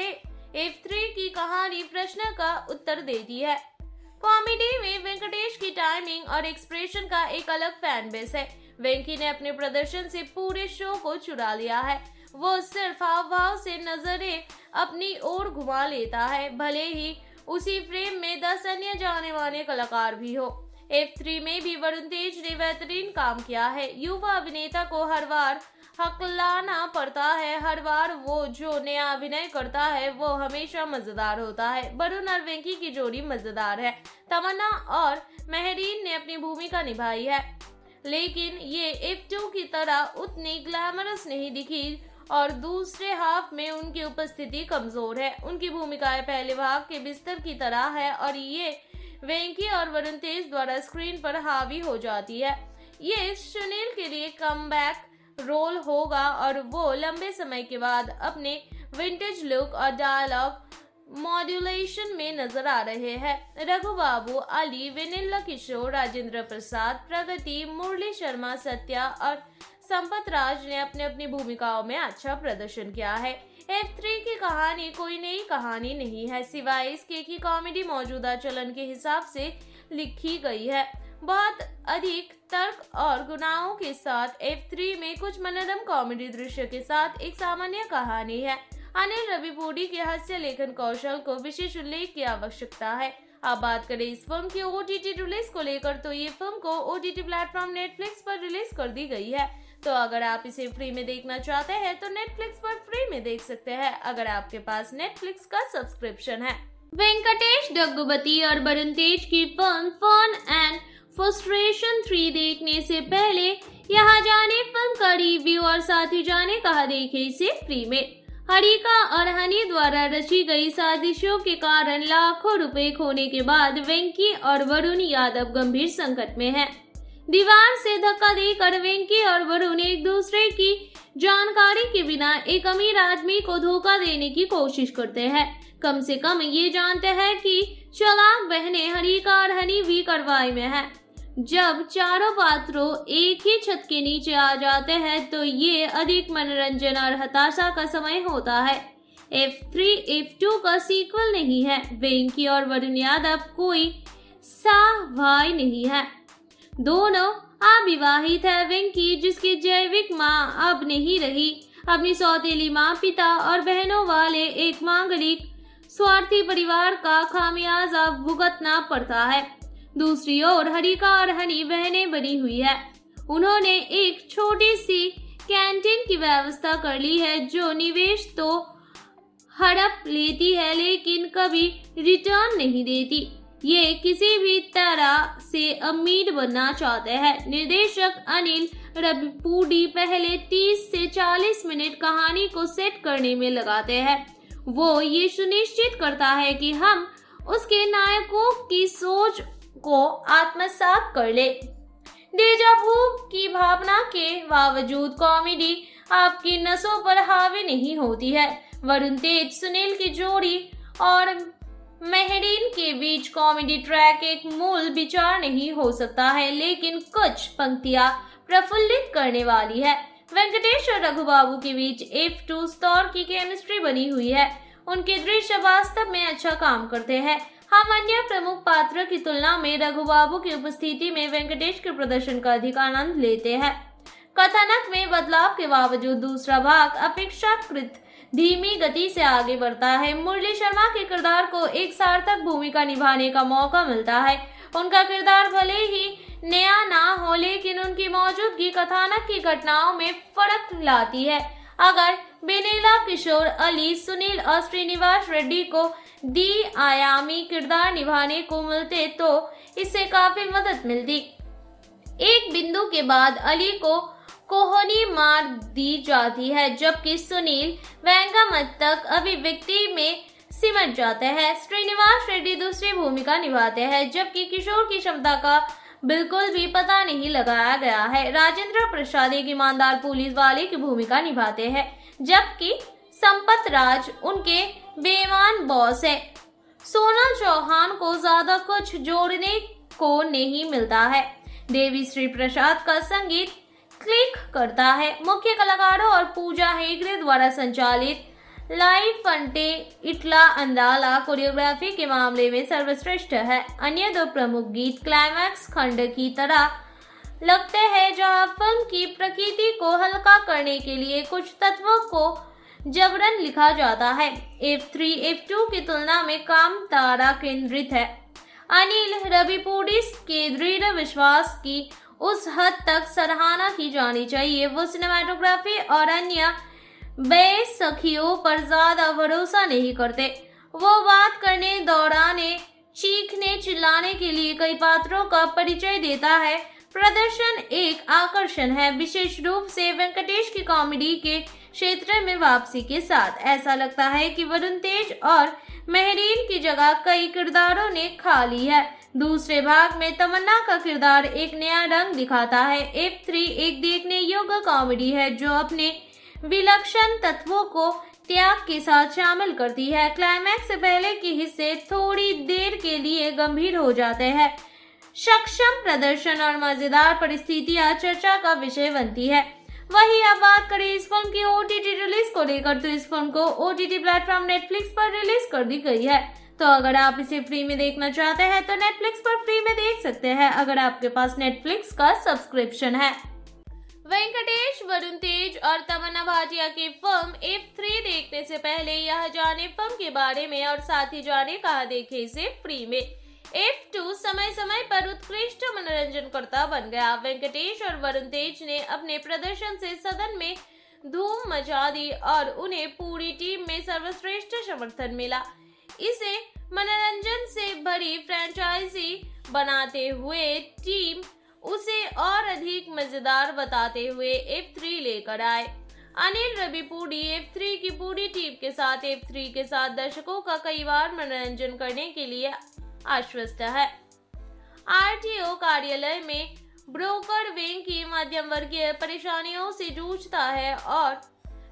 S3: एफ थ्री की कहानी प्रश्न का उत्तर देती है। कॉमेडी में वेंकटेश की टाइमिंग और एक्सप्रेशन का एक अलग फैन बेस है। वेंकी ने अपने प्रदर्शन से पूरे शो को चुरा लिया है। वो सिर्फ हाव भाव से नजरें अपनी ओर घुमा लेता है, भले ही उसी फ्रेम में दस अन्य जाने माने कलाकार भी हो। एफ थ्री में भी वरुण तेज ने बेहतरीन काम किया है। युवा अभिनेता को हर बार हकलाना पड़ता है। हर बार वो जो नया अभिनय करता है वो हमेशा मजेदार होता है। वरुण और वेंकी की जोड़ी मजेदार है। तमन्ना और मेहरीन ने अपनी भूमिका निभाई है, लेकिन ये एफ टू की तरह उतनी ग्लैमरस नहीं दिखी और दूसरे हाफ में उनकी उपस्थिति कमजोर है। उनकी भूमिकाएं पहले भाग के बिस्तर की तरह है और ये वेंकी और वरुण तेज द्वारा स्क्रीन पर हावी हो जाती है। ये सुनील के लिए कमबैक रोल होगा और वो लंबे समय के बाद अपने विंटेज लुक और डायलॉग मॉड्यूलेशन में नजर आ रहे हैं। रघु बाबू, अली, वेनिला किशोर, राजेंद्र प्रसाद, प्रगति, मुरली शर्मा, सत्या और संपत राज ने अपने अपनी भूमिकाओं में अच्छा प्रदर्शन किया है। एफ थ्री की कहानी कोई नई कहानी नहीं है, सिवाय इसके कि कॉमेडी मौजूदा चलन के हिसाब से लिखी गई है। बहुत अधिक तर्क और गुनाहों के साथ एफ थ्री में कुछ मनोरम कॉमेडी दृश्य के साथ एक सामान्य कहानी है। अनिल रविपूडी के हास्य लेखन कौशल को विशेष उल्लेख की आवश्यकता है। अब बात करें इस फिल्म की ओटीटी रिलीज को लेकर, तो ये फिल्म को ओटीटी प्लेटफॉर्म नेटफ्लिक्स पर रिलीज कर दी गई है। तो अगर आप इसे फ्री में देखना चाहते हैं तो नेटफ्लिक्स पर फ्री में देख सकते हैं, अगर आपके पास नेटफ्लिक्स का सब्सक्रिप्शन है। वेंकटेश डग्गुबती और वरुण तेज की film fun and frustration three देखने से पहले यहाँ जाने फिल्म का रिव्यू और साथ ही जाने कहा देखे इसे फ्री में। हरिका और हनी द्वारा रची गई साजिशों के कारण लाखों रुपए खोने के बाद वेंकी और वरुण यादव गंभीर संकट में हैं। दीवार से धक्का देकर वेंकी और वरुण एक दूसरे की जानकारी के बिना एक अमीर आदमी को धोखा देने की कोशिश करते हैं। कम से कम ये जानते हैं कि चालाक बहनें हरिका और हनी भी कार्रवाई में हैं। जब चारों पात्रों एक ही छत के नीचे आ जाते हैं तो ये अधिक मनोरंजन और हताशा का समय होता है। एफ थ्री एफ टू का सीक्वल नहीं है। वेंकी और वरुण यादव कोई सा भाई नहीं है, दोनों अविवाहित है। वेंकी, जिसकी जैविक मां अब नहीं रही, अपनी सौतेली मां, पिता और बहनों वाले एक मांगलिक स्वार्थी परिवार का खामियाजा भुगतना पड़ता है। दूसरी ओर हरिका और हनी बहनें बनी हुई है। उन्होंने एक छोटी सी कैंटीन की व्यवस्था कर ली है जो निवेश तो हड़प लेती है लेकिन कभी रिटर्न नहीं देती। ये किसी भी तरह से अमीर बनना चाहते हैं। निर्देशक अनिल रविपूडी पहले तीस से चालीस मिनट कहानी को सेट करने में लगाते हैं। वो ये सुनिश्चित करता है कि हम उसके नायकों की सोच को आत्मसात कर ले। डेजा वू की भावना के बावजूद कॉमेडी आपकी नसों पर हावी नहीं होती है। वरुण तेज सुनील की जोड़ी और मेहरीन के बीच कॉमेडी ट्रैक एक मूल विचार नहीं हो सकता है, लेकिन कुछ पंक्तियां प्रफुल्लित करने वाली है। वेंकटेश और रघु बाबू के बीच एफ टू स्टार की केमिस्ट्री बनी हुई है। उनके दृश्य वास्तव में अच्छा काम करते हैं। हम अन्य प्रमुख पात्रों की तुलना में रघु बाबू की उपस्थिति में वेंकटेश के प्रदर्शन का अधिक आनंद लेते हैं। कथानक में बदलाव के बावजूद दूसरा भाग अपेक्षाकृत धीमी गति से आगे बढ़ता है। मुरली शर्मा के किरदार को एक सार्थक भूमिका निभाने का मौका मिलता है। उनका किरदार भले ही नया ना हो, लेकिन उनकी मौजूदगी कथानक की घटनाओं में फर्क लाती है। अगर वेनिला किशोर, अली, सुनील और श्रीनिवास रेड्डी को दी आयामी किरदार निभाने को मिलते तो इससे काफी मदद मिलती। एक बिंदु के बाद अली को कोहनी मार दी जाती है, जबकि सुनील व्यंग्यमत तक अभिव्यक्ति में सिमट जाते हैं। श्रीनिवास रेड्डी दूसरी भूमिका निभाते हैं, जबकि किशोर की क्षमता का बिल्कुल भी पता नहीं लगाया गया है। राजेंद्र प्रसाद एक ईमानदार पुलिस वाले की भूमिका निभाते हैं, जबकि संपत राज उनके बेईमान बॉस है। सोनल चौहान को ज्यादा कुछ जोड़ने को नहीं मिलता है। देवी श्री प्रसाद का संगीत क्लिक करता है। मुख्य कलाकारों और पूजा हेगड़े द्वारा संचालित लाई फंटे इटला अंदाला कोरियोग्राफी के मामले में सर्वश्रेष्ठ है। अन्य दो प्रमुख गीत क्लाइमैक्स खंड की तरह लगते हैं, जहां फिल्म की प्रकृति को हल्का करने के लिए कुछ तत्वों को जबरन लिखा जाता है। एफ थ्री एफ टू की तुलना में काम तारा केंद्रित है। अनिल रविपूडी के दृढ़ विश्वास की उस हद तक सराहना की जानी चाहिए। वो सिनेमाटोग्राफी और अन्य बेसखियों पर ज्यादा भरोसा नहीं करते। वो बात करने, दौड़ाने, चीखने, चिल्लाने के लिए कई पात्रों का परिचय देता है। प्रदर्शन एक आकर्षण है, विशेष रूप से वेंकटेश की कॉमेडी के क्षेत्र में वापसी के साथ। ऐसा लगता है कि वरुण तेज और मेहरीन की जगह कई किरदारों ने खा ली है। दूसरे भाग में तमन्ना का किरदार एक नया रंग दिखाता है। एफ थ्री एक देखने योग्य कॉमेडी है जो अपने विलक्षण तत्वों को त्याग के साथ शामिल करती है। क्लाइमैक्स से पहले के हिस्से थोड़ी देर के लिए गंभीर हो जाते हैं। सक्षम प्रदर्शन और मजेदार परिस्थितियां चर्चा का विषय बनती है। वहीं अब बात करें इस फिल्म की ओटीटी रिलीज को लेकर, तो इस फिल्म को ओटीटी प्लेटफॉर्म नेटफ्लिक्स पर रिलीज कर दी गई है। तो अगर आप इसे फ्री में देखना चाहते हैं तो नेटफ्लिक्स पर फ्री में देख सकते हैं, अगर आपके पास नेटफ्लिक्स का सब्सक्रिप्शन है। वेंकटेश, वरुण तेज और तमन्ना भाटिया की फिल्म एफ थ्री देखने से पहले यह जाने फिल्म के बारे में और साथ ही जाने कहाँ देखे इसे फ्री में। एफ टू समय समय पर उत्कृष्ट मनोरंजनकर्ता बन गया। वेंकटेश और वरुण तेज ने अपने प्रदर्शन से सदन में धूम मचा दी और उन्हें पूरी टीम में सर्वश्रेष्ठ समर्थन मिला। इसे मनोरंजन से भरी फ्रेंचाइजी बनाते हुए टीम उसे और अधिक मजेदार बताते हुए एफ थ्री लेकर आए। अनिल रविपूडी एफ थ्री की पूरी टीम के साथ एफ थ्री के साथ दर्शकों का कई बार मनोरंजन करने के लिए आश्वस्त है। आरटीओ कार्यालय में ब्रोकर वेंकी मध्यम वर्गीय परेशानियों से जूझता है और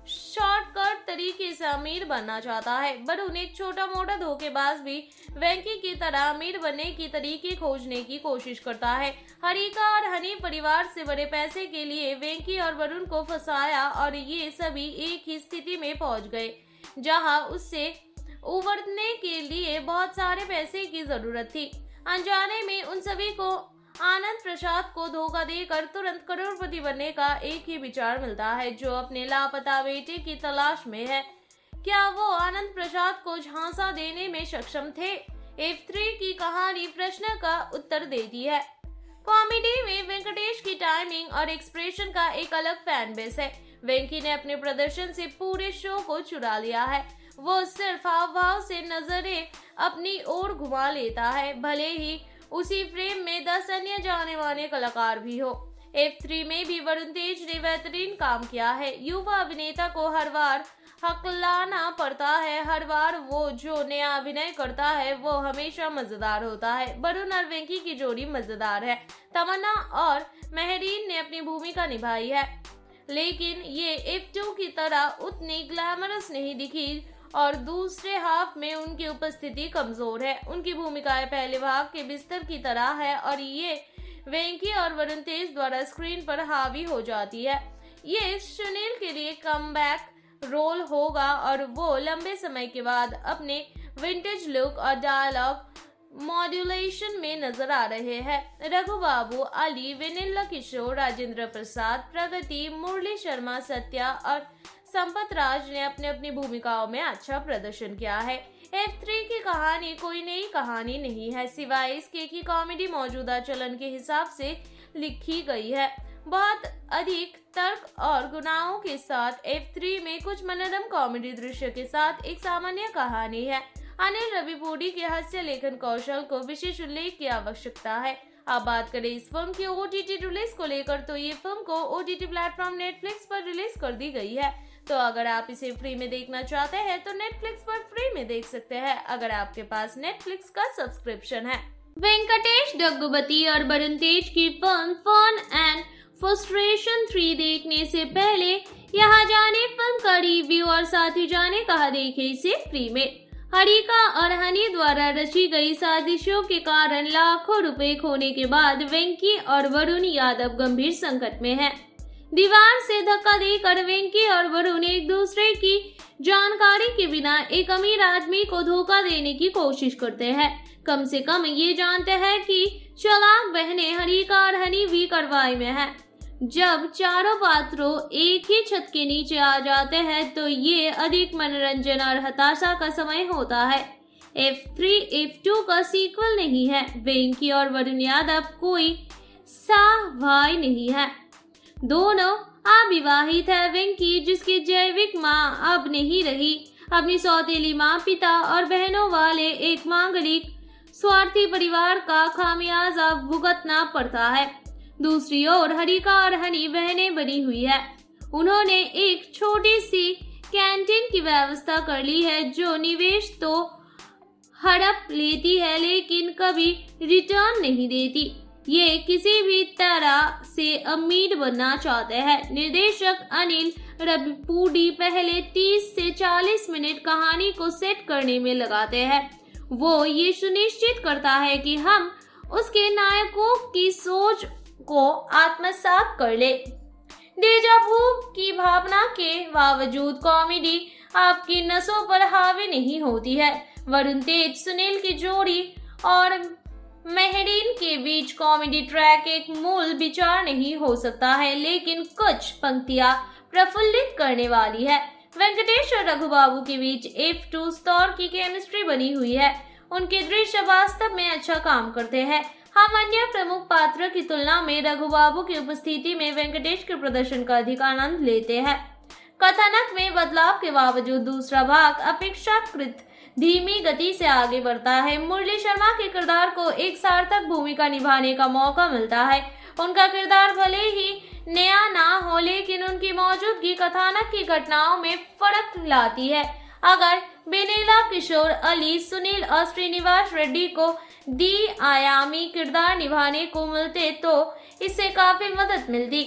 S3: शॉर्टकट तरीके से अमीर बनना चाहता है। वरुण एक छोटा मोटा धोखेबाज भी वेंकी की तरह अमीर बनने की तरीके खोजने की कोशिश करता है। हरिका और हनी परिवार से बड़े पैसे के लिए वेंकी और वरुण को फंसाया और ये सभी एक ही स्थिति में पहुंच गए जहां उससे उबरने के लिए बहुत सारे पैसे की जरूरत थी। अनजाने में उन सभी को आनंद प्रसाद को धोखा देकर तुरंत करोड़पति बनने का एक ही विचार मिलता है, जो अपने लापता बेटे की तलाश में है। क्या वो आनंद प्रसाद को झांसा देने में सक्षम थे? एफ थ्री की कहानी प्रश्न का उत्तर देती है। कॉमेडी में वेंकटेश की टाइमिंग और एक्सप्रेशन का एक अलग फैन बेस है। वेंकी ने अपने प्रदर्शन से पूरे शो को चुरा लिया है। वो सिर्फ हाव भाव से नजरें अपनी ओर घुमा लेता है, भले ही उसी फ्रेम में दस अन्य जाने माने कलाकार भी हो। एफ थ्री में भी वरुण तेज ने बेहतरीन काम किया है। युवा अभिनेता को हर बार हकलाना पड़ता है। हर बार वो जो नया अभिनय करता है वो हमेशा मजेदार होता है। वरुण और वेंकी की जोड़ी मजेदार है। तमन्ना और मेहरीन ने अपनी भूमिका निभाई है, लेकिन ये एफ टू की तरह उतनी ग्लैमरस नहीं दिखी और दूसरे हाफ में उनकी उपस्थिति कमजोर है। उनकी भूमिकाएं पहले भाग के बिस्तर की तरह है और ये वेंकी और वरुण तेज द्वारा स्क्रीन पर हावी हो जाती है। ये सुनील के लिए कमबैक रोल होगा और वो लंबे समय के बाद अपने विंटेज लुक और डायलॉग मॉड्यूलेशन में नजर आ रहे हैं। रघु बाबू, अली, वेनिला किशोर, राजेंद्र प्रसाद, प्रगति, मुरली शर्मा, सत्या और संपत राज ने अपने अपनी भूमिकाओं में अच्छा प्रदर्शन किया है। एफ थ्री की कहानी कोई नई कहानी नहीं है, सिवाय इसके कि कॉमेडी मौजूदा चलन के हिसाब से लिखी गई है। बहुत अधिक तर्क और गुनाहों के साथ एफ थ्री में कुछ मनोरम कॉमेडी दृश्य के साथ एक सामान्य कहानी है। अनिल रविपूडी के हास्य लेखन कौशल को विशेष उल्लेख की आवश्यकता है। अब बात करें इस फिल्म की ओटीटी रिलीज को लेकर, तो ये फिल्म को ओटीटी प्लेटफॉर्म नेटफ्लिक्स पर रिलीज कर दी गई है। तो अगर आप इसे फ्री में देखना चाहते हैं तो नेटफ्लिक्स पर फ्री में देख सकते हैं, अगर आपके पास नेटफ्लिक्स का सब्सक्रिप्शन है। वेंकटेश डग्गुबती और वरुण तेज की film fun and frustration three देखने से पहले यहाँ जाने फिल्म का रिव्यू और साथ ही जाने कहाँ देखे इसे फ्री में। हरिका और हनी द्वारा रची गई साजिशों के कारण लाखों रुपए खोने के बाद वेंकी और वरुण यादव गंभीर संकट में हैं। दीवार से धक्का देकर वेंकी और वरुण एक दूसरे की जानकारी के बिना एक अमीर आदमी को धोखा देने की कोशिश करते हैं। कम से कम ये जानते हैं कि चालाक बहनें हरिका और हनी भी कार्रवाई में है। जब चारों पात्रों एक ही छत के नीचे आ जाते हैं तो ये अधिक मनोरंजन और हताशा का समय होता है। एफ थ्री एफ टू का सीक्वल नहीं है। वेंकी और वरुण यादव कोई साह भाई नहीं है, दोनों अविवाहित है। वेंकी, जिसकी जैविक मां अब नहीं रही, अपनी सौतेली मां, पिता और बहनों वाले एक मांगलिक स्वार्थी परिवार का खामियाजा भुगतना पड़ता है। दूसरी ओर हरिका और हनी बहनें बनी हुई है। उन्होंने एक छोटी सी कैंटीन की व्यवस्था कर ली है जो निवेश तो हड़प लेती है लेकिन कभी रिटर्न नहीं देती। ये किसी भी तरह से अमीर बनना चाहते हैं। निर्देशक अनिल रविपूडी पहले तीस से चालीस मिनट कहानी को सेट करने में लगाते हैं। वो ये सुनिश्चित करता है कि हम उसके नायकों की सोच को आत्मसात कर ले। डेजा वू की भावना के बावजूद कॉमेडी आपकी नसों पर हावी नहीं होती है। वरुण तेज सुनील की जोड़ी और मेहरीन के बीच कॉमेडी ट्रैक एक मूल विचार नहीं हो सकता है, लेकिन कुछ पंक्तियां प्रफुल्लित करने वाली है। वेंकटेश और रघु बाबू के बीच एफ टू स्टार की केमिस्ट्री बनी हुई है। उनके दृश्य वास्तव में अच्छा काम करते हैं। हम अन्य प्रमुख पात्र की तुलना में रघु बाबू की उपस्थिति में वेंकटेश के प्रदर्शन का अधिक आनंद लेते हैं। कथानक में बदलाव के बावजूद दूसरा भाग अपेक्षाकृत धीमी गति से आगे बढ़ता है। मुरली शर्मा के किरदार को एक सार्थक भूमिका निभाने का मौका मिलता है। उनका किरदार भले ही नया ना हो, लेकिन उनकी मौजूदगी कथानक की घटनाओं में फर्क लाती है। अगर बेनेला किशोर अली, सुनील और श्रीनिवास रेड्डी को दी आयामी किरदार निभाने को मिलते तो इससे काफी मदद मिलती।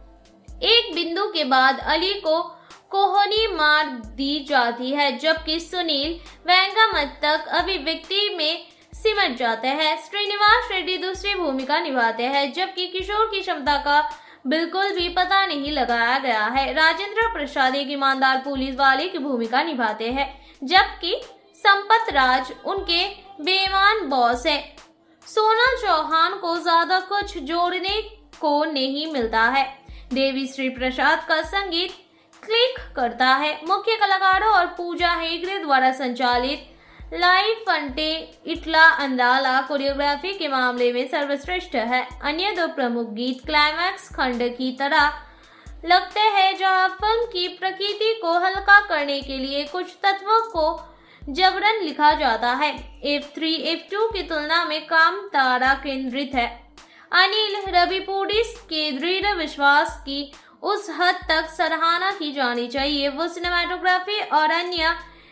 S3: एक बिंदु के बाद अली को कोहनी मार दी जाती है, जबकि सुनील व्यंग्यात्मक तक अभिव्यक्ति में सिमट जाते हैं। श्रीनिवास रेड्डी दूसरी भूमिका निभाते हैं, जबकि किशोर की क्षमता का बिल्कुल भी पता नहीं लगाया गया है। राजेंद्र प्रसाद एक ईमानदार पुलिस वाले की भूमिका निभाते हैं, जबकि संपत राज उनके बेईमान बॉस है। सोनल चौहान को ज्यादा कुछ जोड़ने को नहीं मिलता है। देवी श्री प्रसाद का संगीत क्लिक करता है। मुख्य कलाकारों और पूजा हेगड़े द्वारा संचालित लाइव फंटे इटला अंदाला कोरियोग्राफी के मामले में सर्वश्रेष्ठ है। अन्य दो प्रमुख गीत क्लाइमैक्स खंड की तरह लगते हैं, जहां फिल्म की प्रकृति को हल्का करने के लिए कुछ तत्वों को जबरन लिखा जाता है। एफ थ्री एफ टू की तुलना में काम तारा केंद्रित है। अनिल रविपूडी के दृढ़ विश्वास की उस हद तक सराहना की जानी चाहिए। वो सिनेमाटोग्राफी और अन्य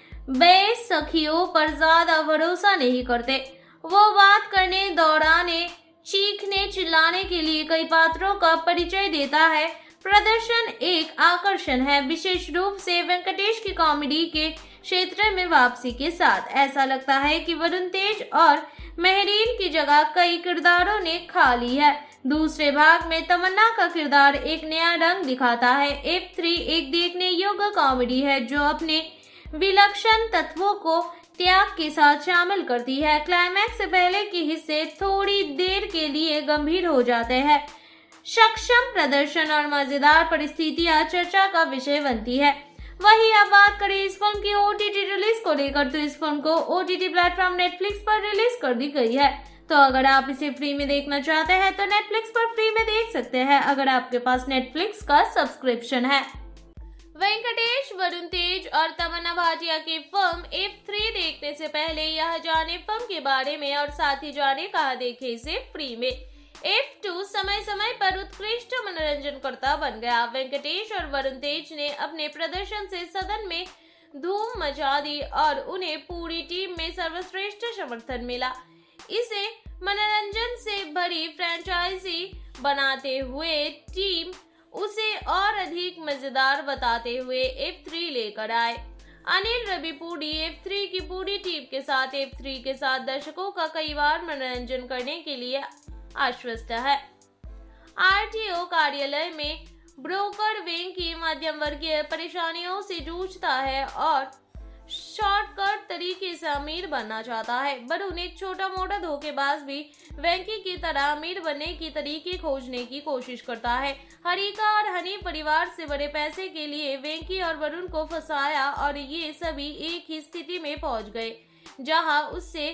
S3: बेसखियों पर ज्यादा भरोसा नहीं करते। वो बात करने, दौड़ाने, चीखने, चिल्लाने के लिए कई पात्रों का परिचय देता है। प्रदर्शन एक आकर्षण है, विशेष रूप से वेंकटेश की कॉमेडी के क्षेत्र में वापसी के साथ। ऐसा लगता है कि वरुण तेज और मेहरीन की जगह कई किरदारों ने खा ली है। दूसरे भाग में तमन्ना का किरदार एक नया रंग दिखाता है। एफ थ्री एक देखने योग्य कॉमेडी है जो अपने विलक्षण तत्वों को त्याग के साथ शामिल करती है। क्लाइमैक्स से पहले के हिस्से थोड़ी देर के लिए गंभीर हो जाते हैं। सक्षम प्रदर्शन और मजेदार परिस्थितियां चर्चा का विषय बनती है। वही अब बात करें इस फिल्म की ओटीटी रिलीज को लेकर, तो इस फिल्म को ओटीटी प्लेटफॉर्म नेटफ्लिक्स पर रिलीज कर दी गई है। तो अगर आप इसे फ्री में देखना चाहते हैं तो नेटफ्लिक्स पर फ्री में देख सकते हैं, अगर आपके पास नेटफ्लिक्स का सब्सक्रिप्शन है। वेंकटेश, वरुण तेज और तमन्ना भाटिया की फिल्म एफ थ्री देखने से पहले यह जाने फिल्म के बारे में और साथ ही जाने कहाँ देखे इसे फ्री में। एफ टू समय समय पर उत्कृष्ट मनोरंजनकर्ता बन गया। वेंकटेश और वरुण तेज ने अपने प्रदर्शन से सदन में धूम मचा दी और उन्हें पूरी टीम में सर्वश्रेष्ठ समर्थन मिला। इसे मनोरंजन से भरी फ्रेंचाइजी बनाते हुए टीम उसे और अधिक मजेदार बताते हुए एफ थ्री लेकर आए। अनिल रविपूडी एफ थ्री की पूरी टीम के साथ एफ थ्री के साथ दर्शकों का कई बार मनोरंजन करने के लिए आश्वस्त है। आरटीओ कार्यालय में ब्रोकर वेंकी मध्यम वर्गीय परेशानियों से जूझता है और शॉर्टकट तरीके से अमीर बनना चाहता है। वरुण एक छोटा मोटा धोखेबाज भी वेंकी की तरह अमीर बनने की तरीके खोजने की कोशिश करता है। हरिका और हनी परिवार से बड़े पैसे के लिए वेंकी और वरुण को फंसाया और ये सभी एक ही स्थिति में पहुंच गए जहां उससे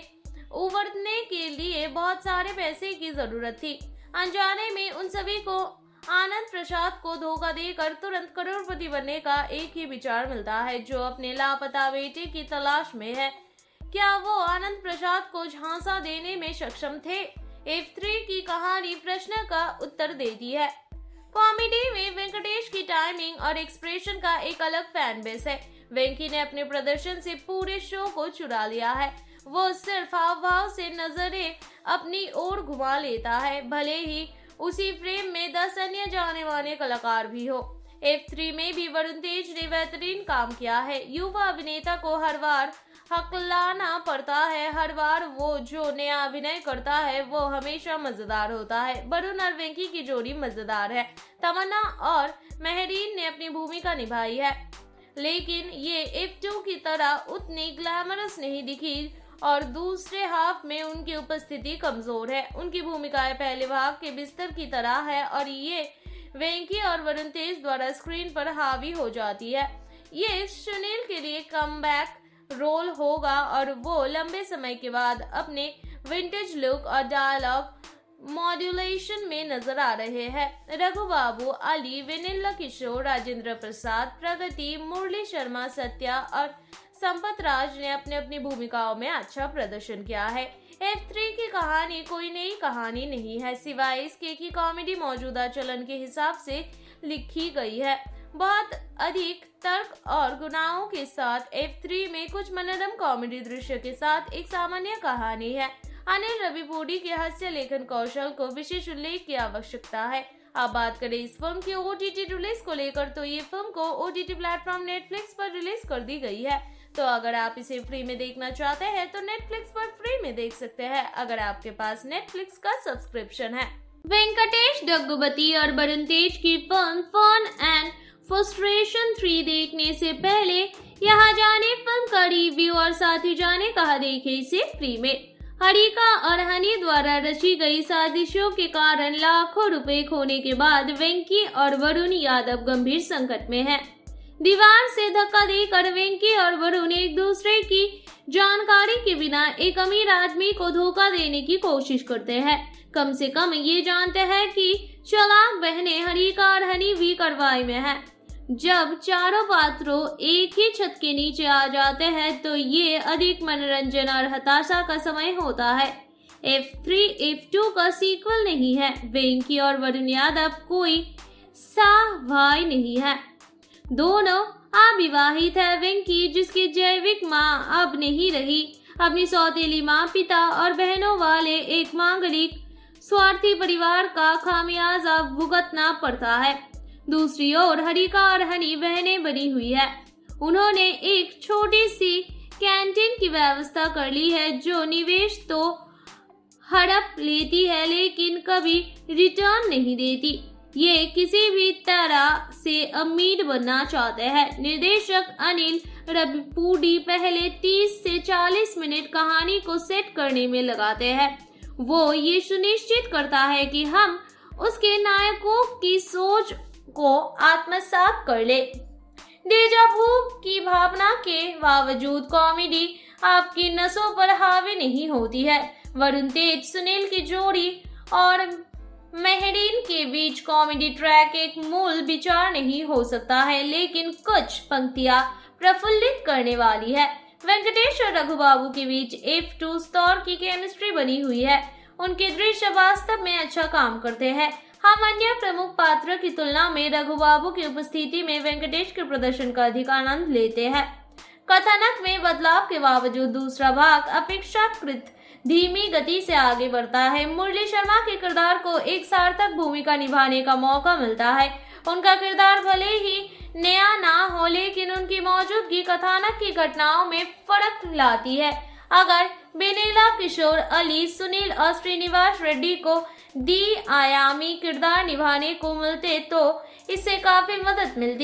S3: उबरने के लिए बहुत सारे पैसे की जरूरत थी। अनजाने में उन सभी को आनंद प्रसाद को धोखा देकर तुरंत करोड़पति बनने का एक ही विचार मिलता है, जो अपने लापता बेटे की तलाश में है। क्या वो आनंद प्रसाद को झांसा देने में सक्षम थे? एफ थ्री की कहानी प्रश्न का उत्तर देती है। कॉमेडी में वेंकटेश की टाइमिंग और एक्सप्रेशन का एक अलग फैन बेस है। वेंकी ने अपने प्रदर्शन से पूरे शो को चुरा लिया है। वो सिर्फ हाव भाव से नजरें अपनी ओर घुमा लेता है, भले ही उसी फ्रेम में दस अन्य जाने माने कलाकार भी हो। एफ थ्री में भी वरुण तेज ने बेहतरीन काम किया है। युवा अभिनेता को हर बार हकलाना पड़ता है। हर बार वो जो नया अभिनय करता है वो हमेशा मजेदार होता है। वरुण और वेंकी की जोड़ी मजेदार है। तमन्ना और मेहरीन ने अपनी भूमिका निभाई है, लेकिन ये एफ टू की तरह उतनी ग्लैमरस नहीं दिखी और दूसरे हाफ में उनकी उपस्थिति कमजोर है। उनकी भूमिकाएं पहले भाग के बिस्तर की तरह है और ये वेंकी और वरुण तेज द्वारा स्क्रीन पर हावी हो जाती है। ये सुनील के लिए कमबैक रोल होगा और वो लंबे समय के बाद अपने विंटेज लुक और डायलॉग मॉड्यूलेशन में नजर आ रहे हैं। रघु बाबू, अली, वेनिला किशोर, राजेंद्र प्रसाद, प्रगति, मुरली शर्मा, सत्या और संपत राज ने अपने अपनी भूमिकाओं में अच्छा प्रदर्शन किया है। एफ थ्री की कहानी कोई नई कहानी नहीं है, सिवाय इसके कि कॉमेडी मौजूदा चलन के हिसाब से लिखी गई है। बहुत अधिक तर्क और गुनाहों के साथ एफ थ्री में कुछ मनोरम कॉमेडी दृश्य के साथ एक सामान्य कहानी है। अनिल रविपूडी के हास्य लेखन कौशल को विशेष उल्लेख की आवश्यकता है। अब बात करें इस फिल्म की ओटीटी रिलीज को लेकर, तो ये फिल्म को ओटीटी प्लेटफॉर्म नेटफ्लिक्स पर रिलीज कर दी गई है। तो अगर आप इसे फ्री में देखना चाहते हैं तो नेटफ्लिक्स पर फ्री में देख सकते हैं, अगर आपके पास नेटफ्लिक्स का सब्सक्रिप्शन है। वेंकटेश डग्गुबती और वरुण तेज की film fun and frustration three देखने से पहले यहाँ जाने फिल्म का रिव्यू और साथ ही जाने कहा देखे इसे फ्री में। हरिका और हनी द्वारा रची गई साजिशों के कारण लाखों रुपए खोने के बाद वेंकी और वरुण यादव गंभीर संकट में हैं। दीवार से धक्का देकर वेंकी और वरुण एक दूसरे की जानकारी के बिना एक अमीर आदमी को धोखा देने की कोशिश करते हैं। कम से कम ये जानते हैं कि चालाक बहनें हरिका और हनी भी कार्रवाई में हैं। जब चारों पात्रों एक ही छत के नीचे आ जाते हैं तो ये अधिक मनोरंजन और हताशा का समय होता है। एफ थ्री एफ टू का सीक्वल नहीं है। वेंकी और वरुण यादव कोई सा भाई नहीं है, दोनों अविवाहित है। वेंकी, जिसकी जैविक मां अब नहीं रही, अपनी सौतेली मां, पिता और बहनों वाले एक मांगलिक स्वार्थी परिवार का खामियाजा भुगतना पड़ता है। दूसरी ओर हरिका और हनी बहनें बनी हुई है। उन्होंने एक छोटी सी कैंटीन की व्यवस्था कर ली है जो निवेश तो हड़प लेती है लेकिन कभी रिटर्न नहीं देती। ये किसी भी तरह से अमीर बनना चाहते हैं। निर्देशक अनिल रविपूडी पहले तीस से चालीस मिनट कहानी को सेट करने में लगाते हैं। वो ये सुनिश्चित करता है कि हम उसके नायकों की सोच को आत्मसात कर ले। डेजा वू की भावना के बावजूद कॉमेडी आपकी नसों पर हावी नहीं होती है। वरुण तेज, सुनील की जोड़ी और मेहरीन के बीच कॉमेडी ट्रैक एक मूल विचार नहीं हो सकता है, लेकिन कुछ पंक्तियां प्रफुल्लित करने वाली है। वेंकटेश और रघु बाबू के बीच एफ टू स्टार की केमिस्ट्री बनी हुई है। उनके दृश्य वास्तव में अच्छा काम करते हैं। हम अन्य प्रमुख पात्र की तुलना में रघु बाबू की उपस्थिति में वेंकटेश के प्रदर्शन का अधिक आनंद लेते हैं। कथानक में बदलाव के बावजूद दूसरा भाग अपेक्षाकृत धीमी गति से आगे बढ़ता है। मुरली शर्मा के किरदार को एक सार्थक भूमिका निभाने का मौका मिलता है। उनका किरदार भले ही नया ना हो, लेकिन उनकी मौजूदगी कथानक की घटनाओं में फर्क लाती है। अगर वेनिला किशोर अली, सुनील और श्रीनिवास रेड्डी को दी आयामी किरदार निभाने को मिलते तो इससे काफी मदद मिलती।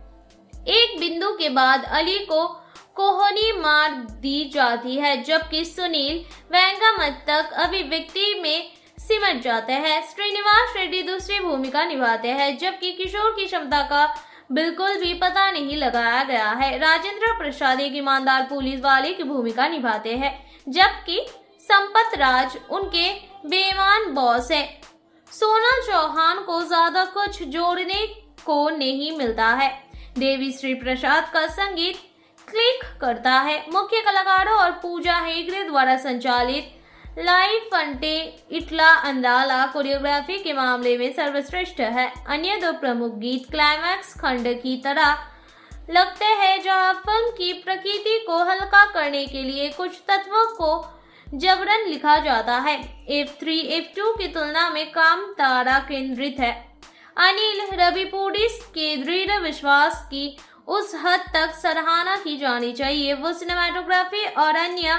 S3: एक बिंदु के बाद अली को कोहनी मार दी जाती है, जबकि सुनील व्यंग्यमत तक अभिव्यक्ति में सिमट जाते हैं। श्रीनिवास रेड्डी दूसरी भूमिका निभाते हैं, जबकि किशोर की क्षमता का बिल्कुल भी पता नहीं लगाया गया है। राजेंद्र प्रसाद एक ईमानदार पुलिस वाले की भूमिका निभाते हैं, जबकि संपत राज उनके बेईमान बॉस है। सोनल चौहान को ज्यादा कुछ जोड़ने को नहीं मिलता है। देवी श्री प्रसाद का संगीत क्लिक करता है। मुख्य कलाकारों और पूजा हेगड़े द्वारा संचालित लाई फंटे इटला अंडाला कोरियोग्राफी के मामले में सर्वश्रेष्ठ है। अन्य दो प्रमुख गीत क्लाइमैक्स खंड की तरह लगते हैं, जहां फिल्म की प्रकृति को हल्का करने के लिए कुछ तत्वों को जबरन लिखा जाता है। एफ थ्री एफ टू की तुलना में काम तारा केंद्रित है। अनिल रविपुडिस के दृढ़ विश्वास की उस हद तक सराहना की जानी चाहिए। वो सिनेमाटोग्राफी और अन्य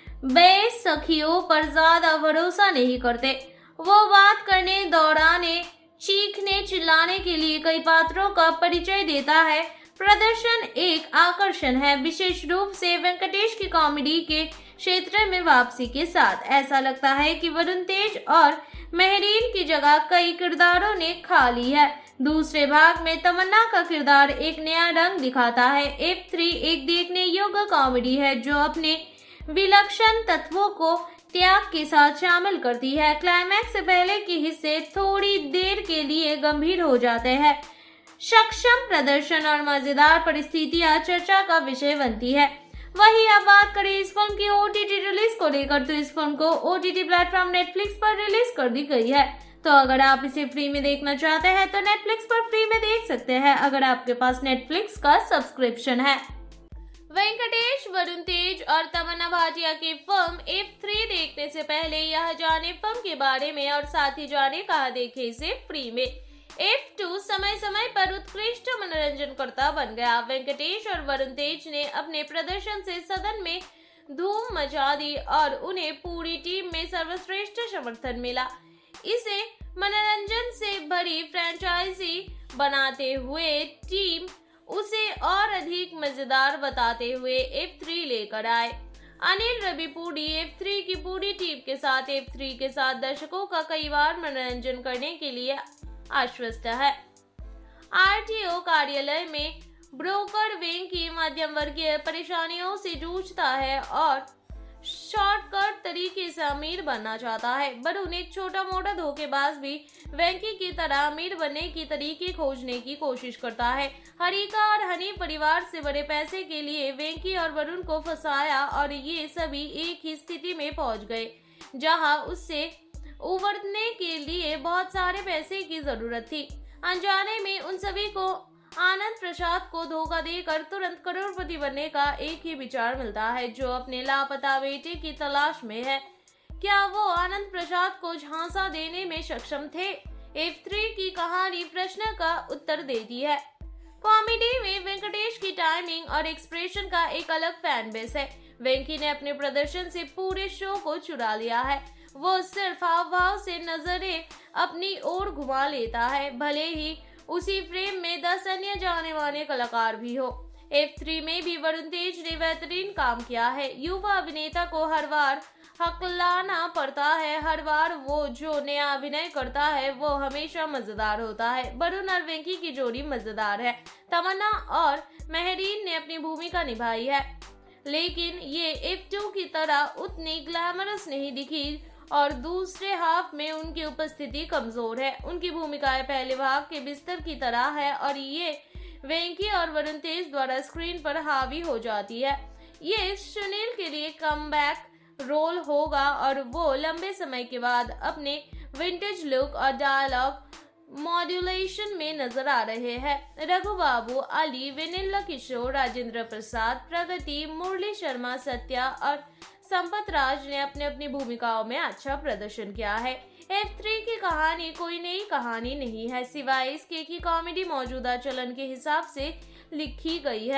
S3: बेसखियों पर ज्यादा भरोसा नहीं करते। वो बात करने, दौड़ाने, चीखने, चिल्लाने के लिए कई पात्रों का परिचय देता है। प्रदर्शन एक आकर्षण है, विशेष रूप से वेंकटेश की कॉमेडी के क्षेत्र में वापसी के साथ। ऐसा लगता है कि वरुण तेज और मेहरीन की जगह कई किरदारों ने खा ली है। दूसरे भाग में तमन्ना का किरदार एक नया रंग दिखाता है। एफ थ्री एक देखने योग्य कॉमेडी है जो अपने विलक्षण तत्वों को त्याग के साथ शामिल करती है। क्लाइमैक्स से पहले के हिस्से थोड़ी देर के लिए गंभीर हो जाते हैं। सक्षम प्रदर्शन और मजेदार परिस्थितियां चर्चा का विषय बनती है। वहीं अब बात करें इस फिल्म की ओटीटी रिलीज को लेकर, तो इस फिल्म को ओटीटी प्लेटफॉर्म नेटफ्लिक्स पर रिलीज कर दी गई है। तो अगर आप इसे फ्री में देखना चाहते हैं तो नेटफ्लिक्स पर फ्री में देख सकते हैं, अगर आपके पास नेटफ्लिक्स का सब्सक्रिप्शन है। वेंकटेश, वरुण तेज और तमन्ना भाटिया की फिल्म एफ थ्री देखने से पहले यह जाने फिल्म के बारे में और साथ ही जाने कहाँ देखे इसे फ्री में। एफ टू समय समय पर उत्कृष्ट मनोरंजनकर्ता बन गया। वेंकटेश और वरुण तेज ने अपने प्रदर्शन से सदन में धूम मचा दी और उन्हें पूरी टीम में सर्वश्रेष्ठ समर्थन मिला। इसे मनोरंजन से भरी फ्रेंचाइजी बनाते हुए टीम उसे और अधिक मजेदार बताते हुए एफ थ्री लेकर आए। अनिल रविपुडी एफ थ्री की पूरी टीम के साथ एफ थ्री के साथ दर्शकों का कई बार मनोरंजन करने के लिए आश्वस्त है। आरटीओ कार्यालय में ब्रोकर वेंकी मध्यम वर्गीय परेशानियों से जूझता है और शॉर्टकट तरीके से अमीर बनना चाहता है। वरुण एक छोटा मोटा धोखेबाज भी वेंकी की तरह अमीर बनने की तरीके खोजने की कोशिश करता है। हरिका और हनी परिवार से बड़े पैसे के लिए वेंकी और वरुण को फंसाया और ये सभी एक ही स्थिति में पहुंच गए जहां उससे उबरने के लिए बहुत सारे पैसे की जरूरत थी। अनजाने में उन सभी को आनंद प्रसाद को धोखा देकर तुरंत करोड़पति बनने का एक ही विचार मिलता है, जो अपने लापता बेटे की तलाश में है। क्या वो आनंद प्रसाद को झांसा देने में सक्षम थे? एफ थ्री की कहानी प्रश्न का उत्तर देती है। कॉमेडी में वेंकटेश की टाइमिंग और एक्सप्रेशन का एक अलग फैन बेस है। वेंकी ने अपने प्रदर्शन से पूरे शो को चुरा लिया है। वो सिर्फ हाव भाव से नजरें अपनी ओर घुमा लेता है, भले ही उसी फ्रेम में दस अन्य जाने माने कलाकार भी हो। एफ थ्री में भी वरुण तेज ने बेहतरीन काम किया है। युवा अभिनेता को हर बार हकलाना पड़ता है। हर बार वो जो नया अभिनय करता है वो हमेशा मजेदार होता है। वरुण और वेंकी की जोड़ी मजेदार है। तमन्ना और मेहरीन ने अपनी भूमिका निभाई है, लेकिन ये एफ टू की तरह उतनी ग्लैमरस नहीं दिखी और दूसरे हाफ में उनकी उपस्थिति कमजोर है। उनकी भूमिकाएं पहले भाग के बिस्तर की तरह है और ये वेंकी और वरुण तेज द्वारा स्क्रीन पर हावी हो जाती है। ये सुनील के लिए कमबैक रोल होगा और वो लंबे समय के बाद अपने विंटेज लुक और डायलॉग मॉड्यूलेशन में नजर आ रहे हैं। रघु बाबू, अली, वेनिला किशोर, राजेंद्र प्रसाद, प्रगति, मुरली शर्मा, सत्या और संपत राज ने अपने अपनी भूमिकाओं में अच्छा प्रदर्शन किया है। एफ थ्री की कहानी कोई नई कहानी नहीं है, सिवाय इसके कि कॉमेडी मौजूदा चलन के हिसाब से लिखी गई है।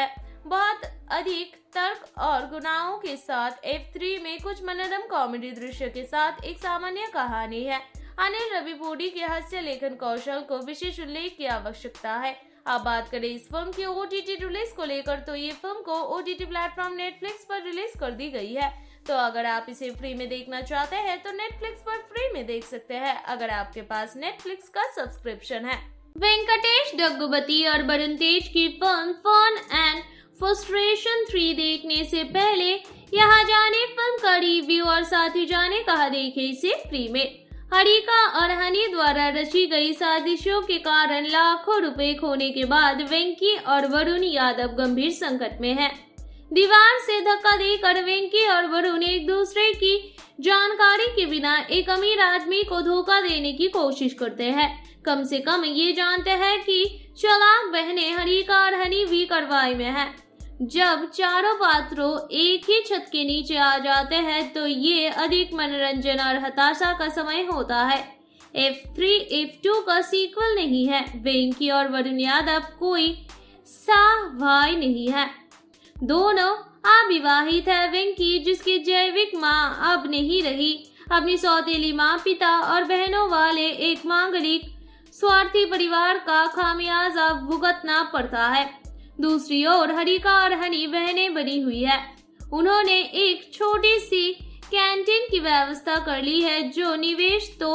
S3: बहुत अधिक तर्क और गुनाहों के साथ एफ थ्री में कुछ मनोरम कॉमेडी दृश्य के साथ एक सामान्य कहानी है। अनिल रविपूडी के हास्य लेखन कौशल को विशेष उल्लेख की आवश्यकता है। अब बात करें इस फिल्म की ओटीटी रिलीज को लेकर, तो ये फिल्म को ओटीटी प्लेटफॉर्म नेटफ्लिक्स पर रिलीज कर दी गई है। तो अगर आप इसे फ्री में देखना चाहते हैं तो नेटफ्लिक्स पर फ्री में देख सकते हैं, अगर आपके पास नेटफ्लिक्स का सब्सक्रिप्शन है। वेंकटेश डग्गुबती और वरुण तेज की film fun and frustration three देखने से पहले यहाँ जाने फिल्म का रिव्यू और साथ ही जाने कहा देखे इसे फ्री में। हरिका और हनी द्वारा रची गई साजिशों के कारण लाखों रुपए खोने के बाद वेंकी और वरुण यादव गंभीर संकट में हैं। दीवार से धक्का देकर वेंकी और वरुण एक दूसरे की जानकारी के बिना एक अमीर आदमी को धोखा देने की कोशिश करते हैं। कम से कम ये जानते हैं कि चालाक बहनें हरिका और हनी भी कार्रवाई में हैं। जब चारों पात्रों एक ही छत के नीचे आ जाते हैं तो ये अधिक मनोरंजन और हताशा का समय होता है। एफ थ्री एफ टू का सीक्वल नहीं है। वेंकी और वरुण यादव कोई साह भाई नहीं है, दोनों अविवाहित है। वेंकी, जिसकी जैविक मां अब नहीं रही, अपनी सौतेली मां, पिता और बहनों वाले एक मांगलिक स्वार्थी परिवार का खामियाजा भुगतना पड़ता है। दूसरी ओर हरिका और हनी बहनें बनी हुई है। उन्होंने एक छोटी सी कैंटीन की व्यवस्था कर ली है जो निवेश तो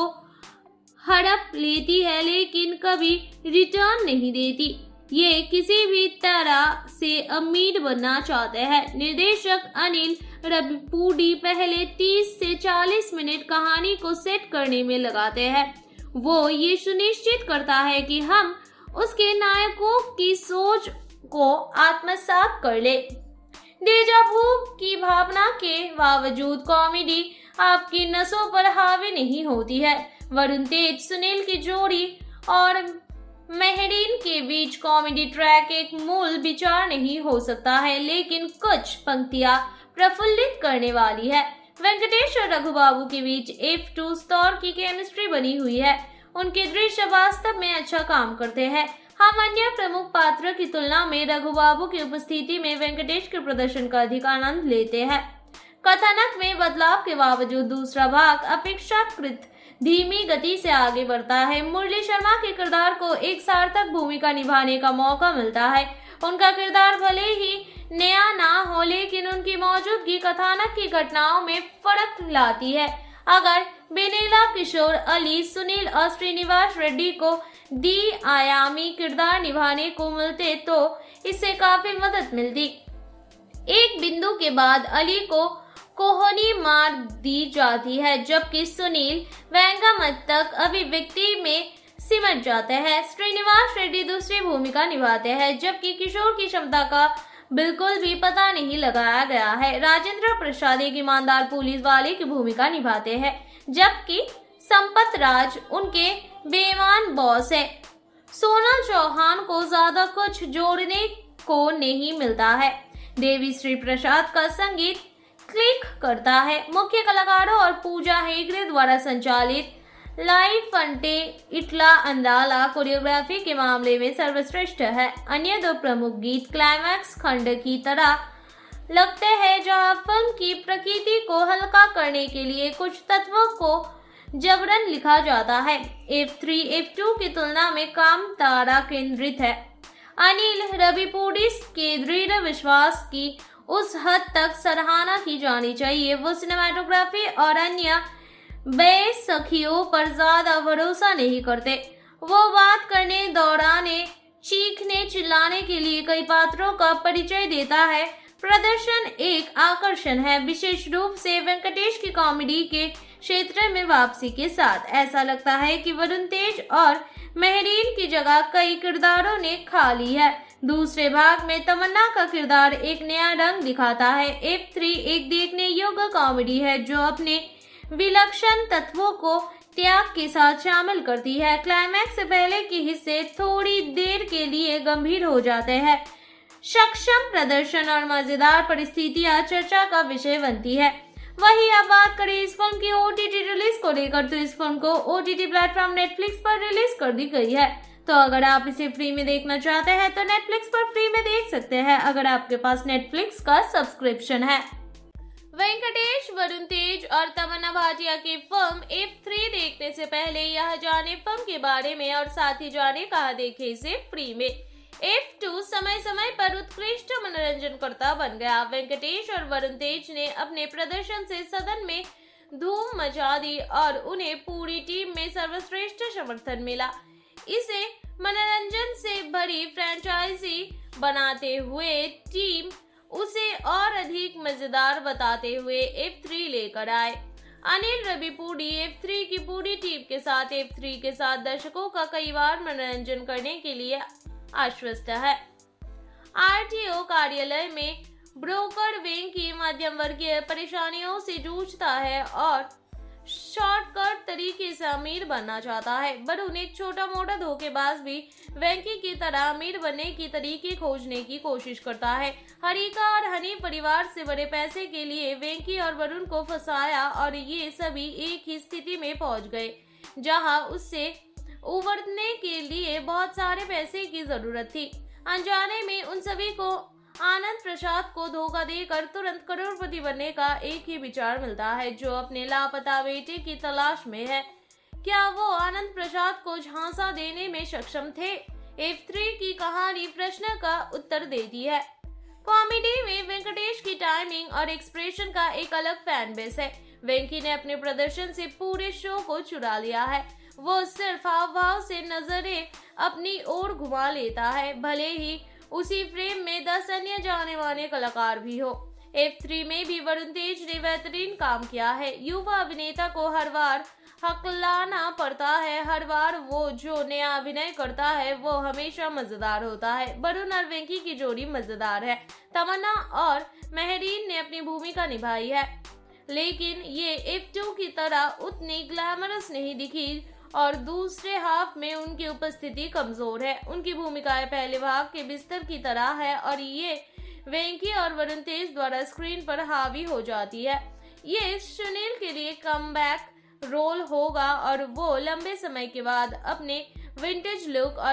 S3: हड़प लेती है लेकिन कभी रिटर्न नहीं देती। ये किसी भी तरह से अमीर बनना चाहते हैं। निर्देशक अनिल रविपूडी पहले तीस से चालीस मिनट कहानी को सेट करने में लगाते हैं। वो ये सुनिश्चित करता है कि हम उसके नायकों की सोच को आत्मसात कर ले। डेजा वू की भावना के बावजूद कॉमेडी आपकी नसों पर हावी नहीं होती है। वरुण तेज सुनील की जोड़ी और मेहरीन के बीच कॉमेडी ट्रैक एक मूल विचार नहीं हो सकता है, लेकिन कुछ पंक्तियां प्रफुल्लित करने वाली है। वेंकटेश और रघु बाबू के बीच एफ टू स्टार की केमिस्ट्री बनी हुई है। उनके दृश्य वास्तव में अच्छा काम करते हैं। हम अन्य प्रमुख पात्र की तुलना में रघु बाबू की उपस्थिति में वेंकटेश के प्रदर्शन का अधिक आनंद लेते हैं। कथानक में बदलाव के बावजूद दूसरा भाग अपेक्षाकृत धीमी गति से आगे बढ़ता है। मुरली शर्मा के किरदार को एक सार्थक भूमिका निभाने का मौका मिलता है। उनका किरदार भले ही नया ना हो, लेकिन उनकी मौजूदगी कथानक की घटनाओं में फर्क लाती है। अगर बेनेला किशोर अली, सुनील और श्रीनिवास रेड्डी को दी आयामी किरदार निभाने को मिलते तो इससे काफी मदद मिलती। एक बिंदु के बाद अली को कोहनी मार दी जाती है, जबकि सुनील व्यंग्यात्मक तक अभिव्यक्ति में सिमट जाते हैं। श्रीनिवास रेड्डी दूसरी भूमिका निभाते हैं, जबकि किशोर की क्षमता का बिल्कुल भी पता नहीं लगाया गया है। राजेंद्र प्रसाद एक ईमानदार पुलिस वाले की भूमिका निभाते हैं, जबकि संपत राज उनके बेईमान बॉस है। सोनल चौहान को ज्यादा कुछ जोड़ने को नहीं मिलता है। देवी श्री प्रसाद का संगीत क्लिक करता है। मुख्य कलाकारों और पूजा हेगड़े द्वारा संचालित लाई फंटे इटला अंडाला कोरियोग्राफी के मामले में सर्वश्रेष्ठ है। अन्य दो प्रमुख गीत क्लाइमैक्स खंड की तरह लगते हैं, जहां फिल्म की प्रकृति को हल्का करने के लिए कुछ तत्वों को जबरन लिखा जाता है। एफ थ्री एफ टू की तुलना में काम तारा केंद्रित है। अनिल रविपूडी के दृढ़ विश्वास की उस हद तक सराहना की जानी चाहिए। वो सिनेमाटोग्राफी और अन्य बेसखियों पर ज्यादा भरोसा नहीं करते। वो बात करने, दौड़ाने, चीखने, चिल्लाने के लिए कई पात्रों का परिचय देता है। प्रदर्शन एक आकर्षण है, विशेष रूप से वेंकटेश की कॉमेडी के क्षेत्र में वापसी के साथ। ऐसा लगता है कि वरुण तेज और मेहरीन की जगह कई किरदारों ने खा ली है। दूसरे भाग में तमन्ना का किरदार एक नया रंग दिखाता है। एफ थ्री एक देखने योग्य कॉमेडी है जो अपने विलक्षण तत्वों को त्याग के साथ शामिल करती है। क्लाइमैक्स से पहले के हिस्से थोड़ी देर के लिए गंभीर हो जाते हैं। सक्षम प्रदर्शन और मजेदार परिस्थितियां चर्चा का विषय बनती है। वहीं अब बात करें इस फिल्म की ओटीटी रिलीज को लेकर, तो इस फिल्म को ओटीटी प्लेटफॉर्म नेटफ्लिक्स पर रिलीज कर दी गई है। तो अगर आप इसे फ्री में देखना चाहते हैं तो नेटफ्लिक्स पर फ्री में देख सकते हैं अगर आपके पास नेटफ्लिक्स का सब्सक्रिप्शन है। वेंकटेश, वरुण तेज और तमन्ना भाटिया की फिल्म एफ थ्री देखने से पहले यह जाने फिल्म के बारे में और साथ ही जाने कहाँ देखे इसे फ्री में। एफ टू समय समय पर उत्कृष्ट मनोरंजन करता बन गया। वेंकटेश और वरुण तेज ने अपने प्रदर्शन से सदन में धूम मचा दी और उन्हें पूरी टीम में सर्वश्रेष्ठ समर्थन मिला। इसे मनोरंजन से भरी फ्रेंचाइजी बनाते हुए टीम उसे और अधिक मजेदार बताते हुए एफ थ्री लेकर आए। अनिल रविपूडी एफ थ्री की पूरी टीम के साथ एफ थ्री के साथ दर्शकों का कई बार मनोरंजन करने के लिए आश्वस्त है। आरटीओ कार्यालय में ब्रोकर वेंकी मध्यम वर्गीय परेशानियों से जूझता है और शॉर्टकट तरीके से अमीर बनना चाहता है। वरुण एक छोटा मोटा धोखेबाज भी वेंकी की तरह अमीर बनने की तरीके खोजने की कोशिश करता है। हरिका और हनी परिवार से बड़े पैसे के लिए वेंकी और वरुण को फंसाया और ये सभी एक ही स्थिति में पहुंच गए जहां उससे उबरने के लिए बहुत सारे पैसे की जरूरत थी। अनजाने में उन सभी को आनंद प्रसाद को धोखा देकर तुरंत करोड़पति बनने का एक ही विचार मिलता है जो अपने लापता बेटे की तलाश में है। क्या वो आनंद प्रसाद को झांसा देने में सक्षम थे? एफ थ्री की कहानी प्रश्न का उत्तर देती है। कॉमेडी में वेंकटेश की टाइमिंग और एक्सप्रेशन का एक अलग फैन बेस है। वेंकी ने अपने प्रदर्शन से पूरे शो को चुरा लिया है। वो सिर्फ हाव भाव से नजरें अपनी ओर घुमा लेता है, भले ही उसी फ्रेम में दस अन्य जाने माने कलाकार भी हो। एफ थ्री में भी वरुण तेज ने बेहतरीन काम किया है। युवा अभिनेता को हर बार हकलाना पड़ता है। हर बार वो जो नया अभिनय करता है वो हमेशा मजेदार होता है। वरुण और वेंकी की जोड़ी मजेदार है। तमन्ना और मेहरीन ने अपनी भूमिका निभाई है, लेकिन ये एफ टू की तरह उतनी ग्लैमरस नहीं दिखी और दूसरे हाफ में उनकी उपस्थिति कमजोर है। उनकी भूमिकाएं पहले भाग के बिस्तर की तरह है और ये वेंकी और वरुण तेज द्वारा स्क्रीन पर हावी हो जाती है। ये सुनील के लिए कमबैक रोल होगा और वो लंबे समय के बाद अपने विंटेज लुक और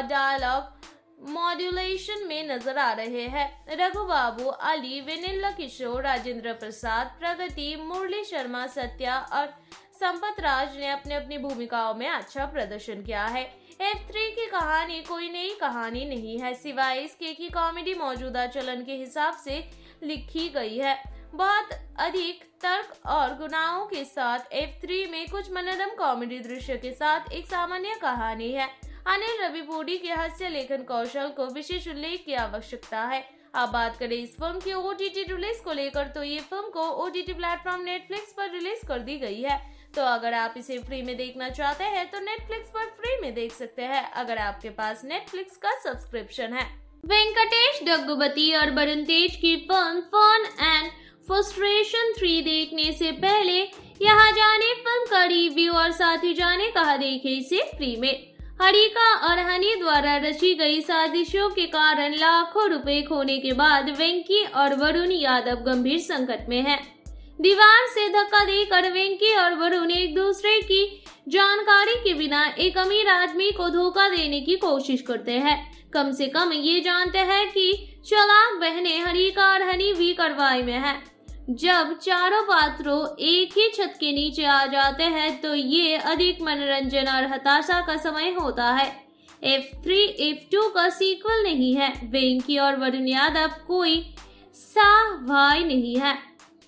S3: डायलॉग मॉड्यूलेशन में नजर आ रहे हैं। रघु बाबू, अली, वेनिला किशोर, राजेंद्र प्रसाद, प्रगति, मुरली शर्मा, सत्या और संपत राज ने अपने अपनी भूमिकाओं में अच्छा प्रदर्शन किया है। एफ थ्री की कहानी कोई नई कहानी नहीं है, सिवाय इसके कि कॉमेडी मौजूदा चलन के हिसाब से लिखी गई है। बहुत अधिक तर्क और गुनाहों के साथ एफ थ्री में कुछ मनोरम कॉमेडी दृश्य के साथ एक सामान्य कहानी है। अनिल रविपूडी के हास्य लेखन कौशल को विशेष उल्लेख की आवश्यकता है। अब बात करें इस फिल्म की ओटीटी रिलीज को लेकर, तो ये फिल्म को ओटीटी प्लेटफॉर्म नेटफ्लिक्स पर रिलीज कर दी गई है। तो अगर आप इसे फ्री में देखना चाहते हैं तो नेटफ्लिक्स पर फ्री में देख सकते हैं अगर आपके पास नेटफ्लिक्स का सब्सक्रिप्शन है। वेंकटेश डग्गुबती और वरुण तेज की film fun and frustration three देखने से पहले यहाँ जाने फिल्म का रिव्यू और साथ ही जाने कहाँ देखे इसे फ्री में। हरिका और हनी द्वारा रची गई साजिशों के कारण लाखों रुपए खोने के बाद वेंकी और वरुण यादव गंभीर संकट में हैं। दीवार से धक्का देकर वेंकी और वरुण एक दूसरे की जानकारी के बिना एक अमीर आदमी को धोखा देने की कोशिश करते हैं। कम से कम ये जानते हैं कि चालाक बहनें हरिका और हनी भी कार्रवाई में हैं। जब चारों पात्रों एक ही छत के नीचे आ जाते हैं तो ये अधिक मनोरंजन और हताशा का समय होता है। एफ थ्री एफ टू का सीक्वल नहीं है। वेंकी और वरुण यादव कोई साह भाई नहीं है,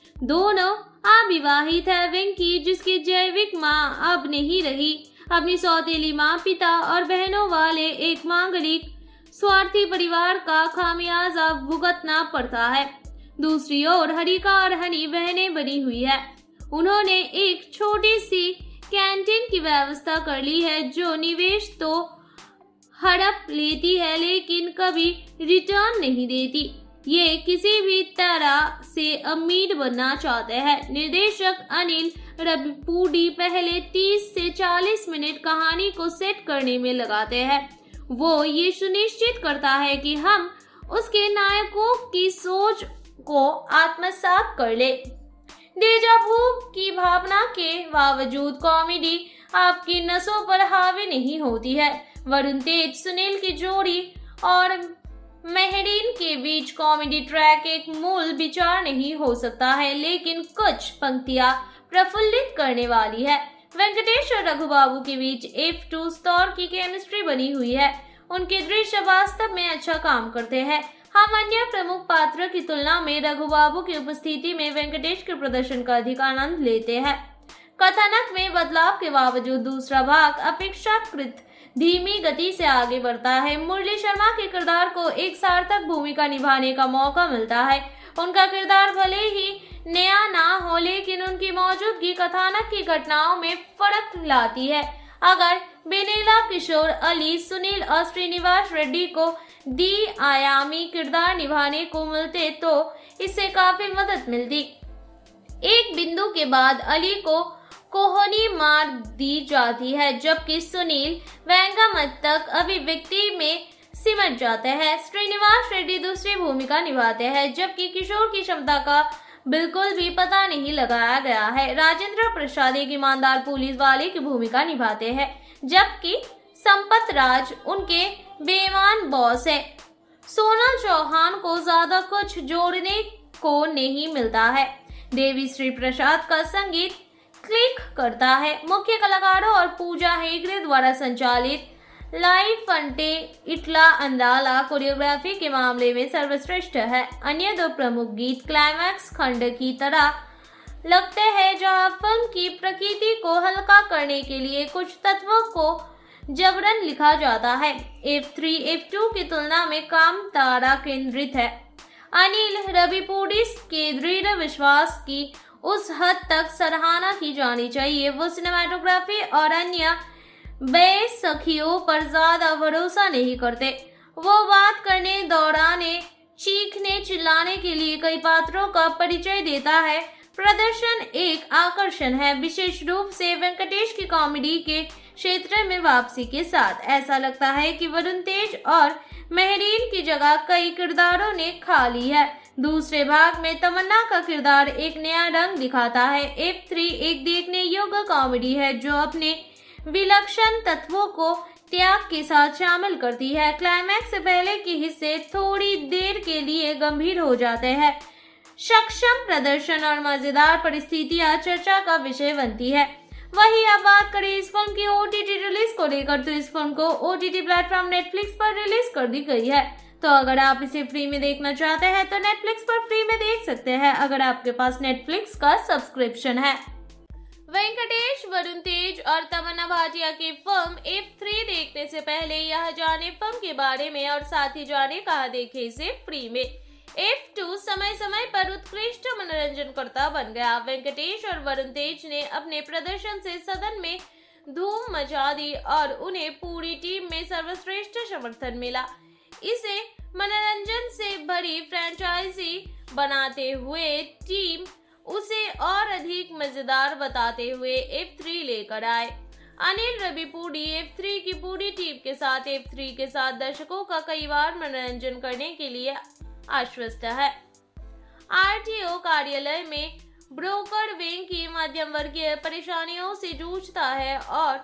S3: दोनों अविवाहित है। वेंकी, जिसकी जैविक मां अब नहीं रही, अपनी सौतेली मां, पिता और बहनों वाले एक मांगलिक स्वार्थी परिवार का खामियाजा भुगतना पड़ता है। दूसरी ओर हरिका और हनी बहनें बनी हुई है। उन्होंने एक छोटी सी कैंटीन की व्यवस्था कर ली है जो निवेश तो हड़प लेती है लेकिन कभी रिटर्न नहीं देती। ये किसी भी तरह से अमीर बनना चाहते हैं। निर्देशक अनिल रविपूडी पहले तीस से चालीस मिनट कहानी को सेट करने में लगाते हैं। वो ये सुनिश्चित करता है कि हम उसके नायकों की सोच को आत्मसात कर ले। डेजा वू की भावना के बावजूद कॉमेडी आपकी नसों पर हावी नहीं होती है। वरुण तेज सुनील की जोड़ी और मेहरीन के बीच कॉमेडी ट्रैक एक मूल विचार नहीं हो सकता है, लेकिन कुछ पंक्तियां प्रफुल्लित करने वाली है। वेंकटेश और रघु बाबू के बीच एफ टू स्टार की केमिस्ट्री बनी हुई है। उनके दृश्य वास्तव में अच्छा काम करते हैं। हम अन्य प्रमुख पात्र की तुलना में रघु बाबू की उपस्थिति में वेंकटेश के प्रदर्शन का अधिक आनंद लेते हैं। कथानक में बदलाव के बावजूद दूसरा भाग अपेक्षाकृत धीमी गति से आगे बढ़ता है। मुरली शर्मा के किरदार को एक सार्थक भूमिका निभाने का मौका मिलता है। उनका किरदार भले ही नया ना हो, लेकिन उनकी मौजूदगी कथानक की घटनाओं में फर्क लाती है। अगर बेनेला किशोर अली, सुनील और श्रीनिवास रेड्डी को दी आयामी किरदार निभाने को मिलते तो इससे काफी मदद मिलती। एक बिंदु के बाद अली को कोहनी मार दी जाती है, जबकि सुनील व्यंग्यात्मक तक अभिव्यक्ति में सिमट जाते हैं। श्रीनिवास रेड्डी दूसरी भूमिका निभाते हैं, जबकि किशोर की क्षमता का बिल्कुल भी पता नहीं लगाया गया है। राजेंद्र प्रसाद एक ईमानदार पुलिस वाले की भूमिका निभाते हैं, जबकि संपत राज उनके बेईमान बॉस है। सोनल चौहान को ज्यादा कुछ जोड़ने को नहीं मिलता है। देवी श्री प्रसाद का संगीत क्लिक करता है। मुख्य कलाकारों और पूजा हेगड़े द्वारा संचालित लाइव फंटे इटला अंदाला कोरियोग्राफी के मामले में सर्वश्रेष्ठ है। अन्य दो प्रमुख गीत क्लाइमैक्स खंड की तरह लगते हैं, जहां फिल्म की प्रकृति को हल्का करने के लिए कुछ तत्वों को जबरन लिखा जाता है। एफ थ्री एफ टू की तुलना में काम तारा केंद्रित है। अनिल रविपुडिस के दृढ़ विश्वास की उस हद तक सराहना की जानी चाहिए। वो सिनेमाटोग्राफी और अन्य बेसखियों पर ज्यादा भरोसा नहीं करते। वो बात करने, दौड़ाने, चीखने, चिल्लाने के लिए कई पात्रों का परिचय देता है। प्रदर्शन एक आकर्षण है, विशेष रूप से वेंकटेश की कॉमेडी के क्षेत्र में वापसी के साथ। ऐसा लगता है कि वरुण तेज और मेहरीन की जगह कई किरदारों ने खा ली है। दूसरे भाग में तमन्ना का किरदार एक नया रंग दिखाता है। एफ थ्री एक देखने योग्य कॉमेडी है जो अपने विलक्षण तत्वों को त्याग के साथ शामिल करती है। क्लाइमैक्स से पहले के हिस्से थोड़ी देर के लिए गंभीर हो जाते हैं। सक्षम प्रदर्शन और मजेदार परिस्थितियां चर्चा का विषय बनती है। वही अब बात करें इस फिल्म की ओटीटी रिलीज को लेकर, तो इस फिल्म को ओटीटी प्लेटफॉर्म नेटफ्लिक्स पर रिलीज कर दी गई है। तो अगर आप इसे फ्री में देखना चाहते हैं तो नेटफ्लिक्स पर फ्री में देख सकते हैं, अगर आपके पास नेटफ्लिक्स का सब्सक्रिप्शन है। वेंकटेश, वरुण तेज और तमन्ना भाटिया की फिल्म एफ थ्री देखने से पहले यह जाने फिल्म के बारे में और साथ ही जाने कहाँ देखे इसे फ्री में। एफ टू समय समय पर उत्कृष्ट मनोरंजनकर्ता बन गया। वेंकटेश और वरुण तेज ने अपने प्रदर्शन से सदन में धूम मचा दी और उन्हें पूरी टीम में सर्वश्रेष्ठ समर्थन मिला। इसे मनोरंजन से भरी फ्रेंचाइजी बनाते हुए टीम उसे और अधिक मजेदार बताते हुए एफ थ्री लेकर आए। अनिल रविपुडी एफ थ्री की पूरी टीम के साथ एफ थ्री के साथ दर्शकों का कई बार मनोरंजन करने के लिए आश्वस्त है। आरटीओ कार्यालय में ब्रोकर वेंकी मध्यम वर्गीय परेशानियों से जूझता है और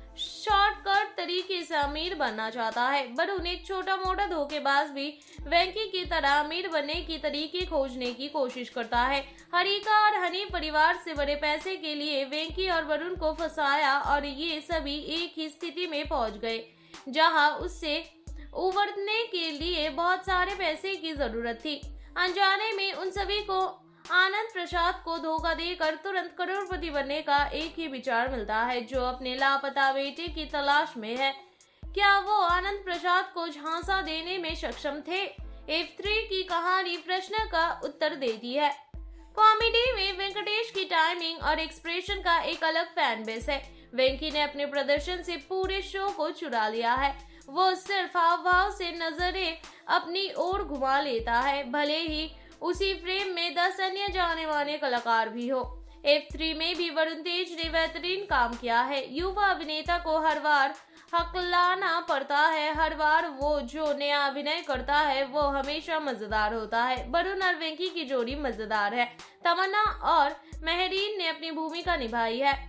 S3: शॉर्टकट तरीके से अमीर बनना चाहता है। वरुण एक छोटा मोटा धोखेबाज भी वेंकी की तरह अमीर बनने की तरीके खोजने की कोशिश करता है। हरिका और हनी परिवार से बड़े पैसे के लिए वेंकी और वरुण को फंसाया और ये सभी एक ही स्थिति में पहुंच गए जहां उससे उबरने के लिए बहुत सारे पैसे की जरूरत थी। अनजाने में उन सभी को आनंद प्रसाद को धोखा देकर तुरंत करोड़पति बनने का एक ही विचार मिलता है, जो अपने लापता बेटे की तलाश में है। क्या वो आनंद प्रसाद को झांसा देने में सक्षम थे? एफ थ्री की कहानी प्रश्न का उत्तर देती है। कॉमेडी में वेंकटेश की टाइमिंग और एक्सप्रेशन का एक अलग फैन बेस है। वेंकी ने अपने प्रदर्शन से पूरे शो को चुरा लिया है। वो सिर्फ हाव भाव से नजरें अपनी ओर घुमा लेता है, भले ही उसी फ्रेम में दस अन्य जाने माने कलाकार भी हो। एफ थ्री में भी वरुण तेज ने बेहतरीन काम किया है। युवा अभिनेता को हर बार हकलाना पड़ता है। हर बार वो जो नया अभिनय करता है वो हमेशा मजेदार होता है। वरुण और वेंकी की जोड़ी मजेदार है। तमन्ना और मेहरीन ने अपनी भूमिका निभाई है।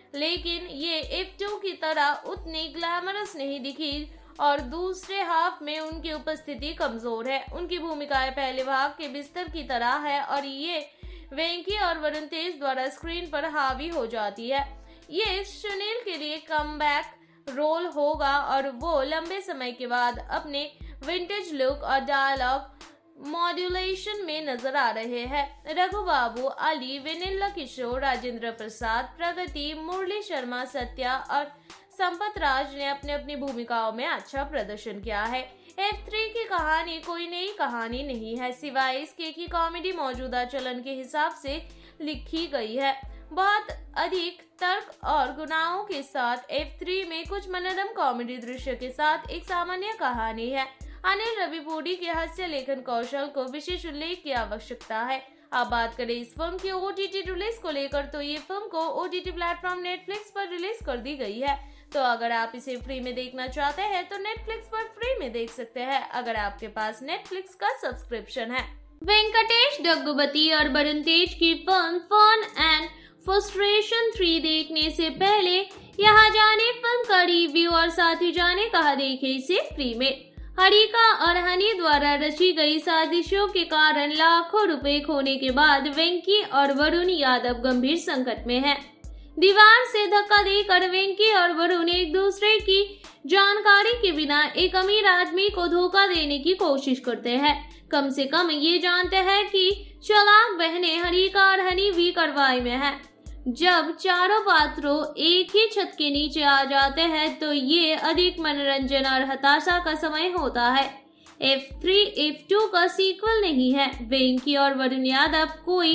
S3: लेकिन ये एफ टू की तरह उतनी ग्लैमरस नहीं दिखी और दूसरे हाफ में उनकी उपस्थिति कमजोर है। उनकी भूमिकाएं पहले भाग के बिस्तर की तरह है और ये वेंकी और वरुण तेज द्वारा स्क्रीन पर हावी हो जाती है। ये सुनील के लिए कमबैक रोल होगा और वो लंबे समय के बाद अपने विंटेज लुक और डायलॉग मॉड्यूलेशन में नजर आ रहे हैं। रघु बाबू, अली, वेनिला किशोर, राजेंद्र प्रसाद, प्रगति, मुरली शर्मा, सत्या और संपत राज ने अपने अपनी भूमिकाओं में अच्छा प्रदर्शन किया है। एफ थ्री की कहानी कोई नई कहानी नहीं है, सिवाय इसके कि कॉमेडी मौजूदा चलन के हिसाब से लिखी गई है। बहुत अधिक तर्क और गुनाहों के साथ एफ थ्री में कुछ मनोरम कॉमेडी दृश्य के साथ एक सामान्य कहानी है। अनिल रविपूडी के हास्य लेखन कौशल को विशेष उल्लेख की आवश्यकता है। अब बात करें इस फिल्म की ओटीटी रिलीज को लेकर, तो ये फिल्म को ओटीटी प्लेटफॉर्म नेटफ्लिक्स पर रिलीज कर दी गई है। तो अगर आप इसे फ्री में देखना चाहते हैं तो नेटफ्लिक्स पर फ्री में देख सकते हैं, अगर आपके पास नेटफ्लिक्स का सब्सक्रिप्शन है। वेंकटेश डग्गुबती और वरुण तेज की film fun and frustration three देखने से पहले यहाँ जाने फिल्म का रिव्यू और साथ ही जाने कहा देखे इसे फ्री में। हरिका और हनी द्वारा रची गई साजिशों के कारण लाखों रुपए खोने के बाद वेंकी और वरुण यादव गंभीर संकट में हैं। दीवार से धक्का देकर वेंकी और वरुण एक दूसरे की जानकारी के बिना एक अमीर आदमी को धोखा देने की कोशिश करते हैं। कम से कम ये जानते हैं कि चालाक बहनें हरिका और हनी भी कार्रवाई में हैं। जब चारों पात्रों एक ही छत के नीचे आ जाते हैं तो ये अधिक मनोरंजन और हताशा का समय होता है। एफ थ्री एफ टू का सीक्वल नहीं है। वेंकी और वरुण यादव कोई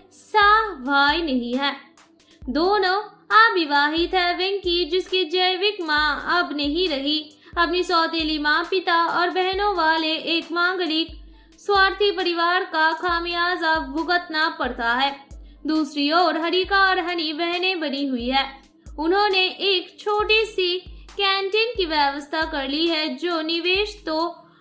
S3: साह भाई नहीं है, दोनों अविवाहित है। वेंकी, जिसकी जैविक मां अब नहीं रही, अपनी सौतेली मां, पिता और बहनों वाले एक मांगलिक स्वार्थी परिवार का खामियाजा भुगतना पड़ता है। दूसरी ओर हरिका और हनी बहनें बनी हुई है। उन्होंने एक छोटी सी कैंटीन की व्यवस्था कर ली है जो निवेश तो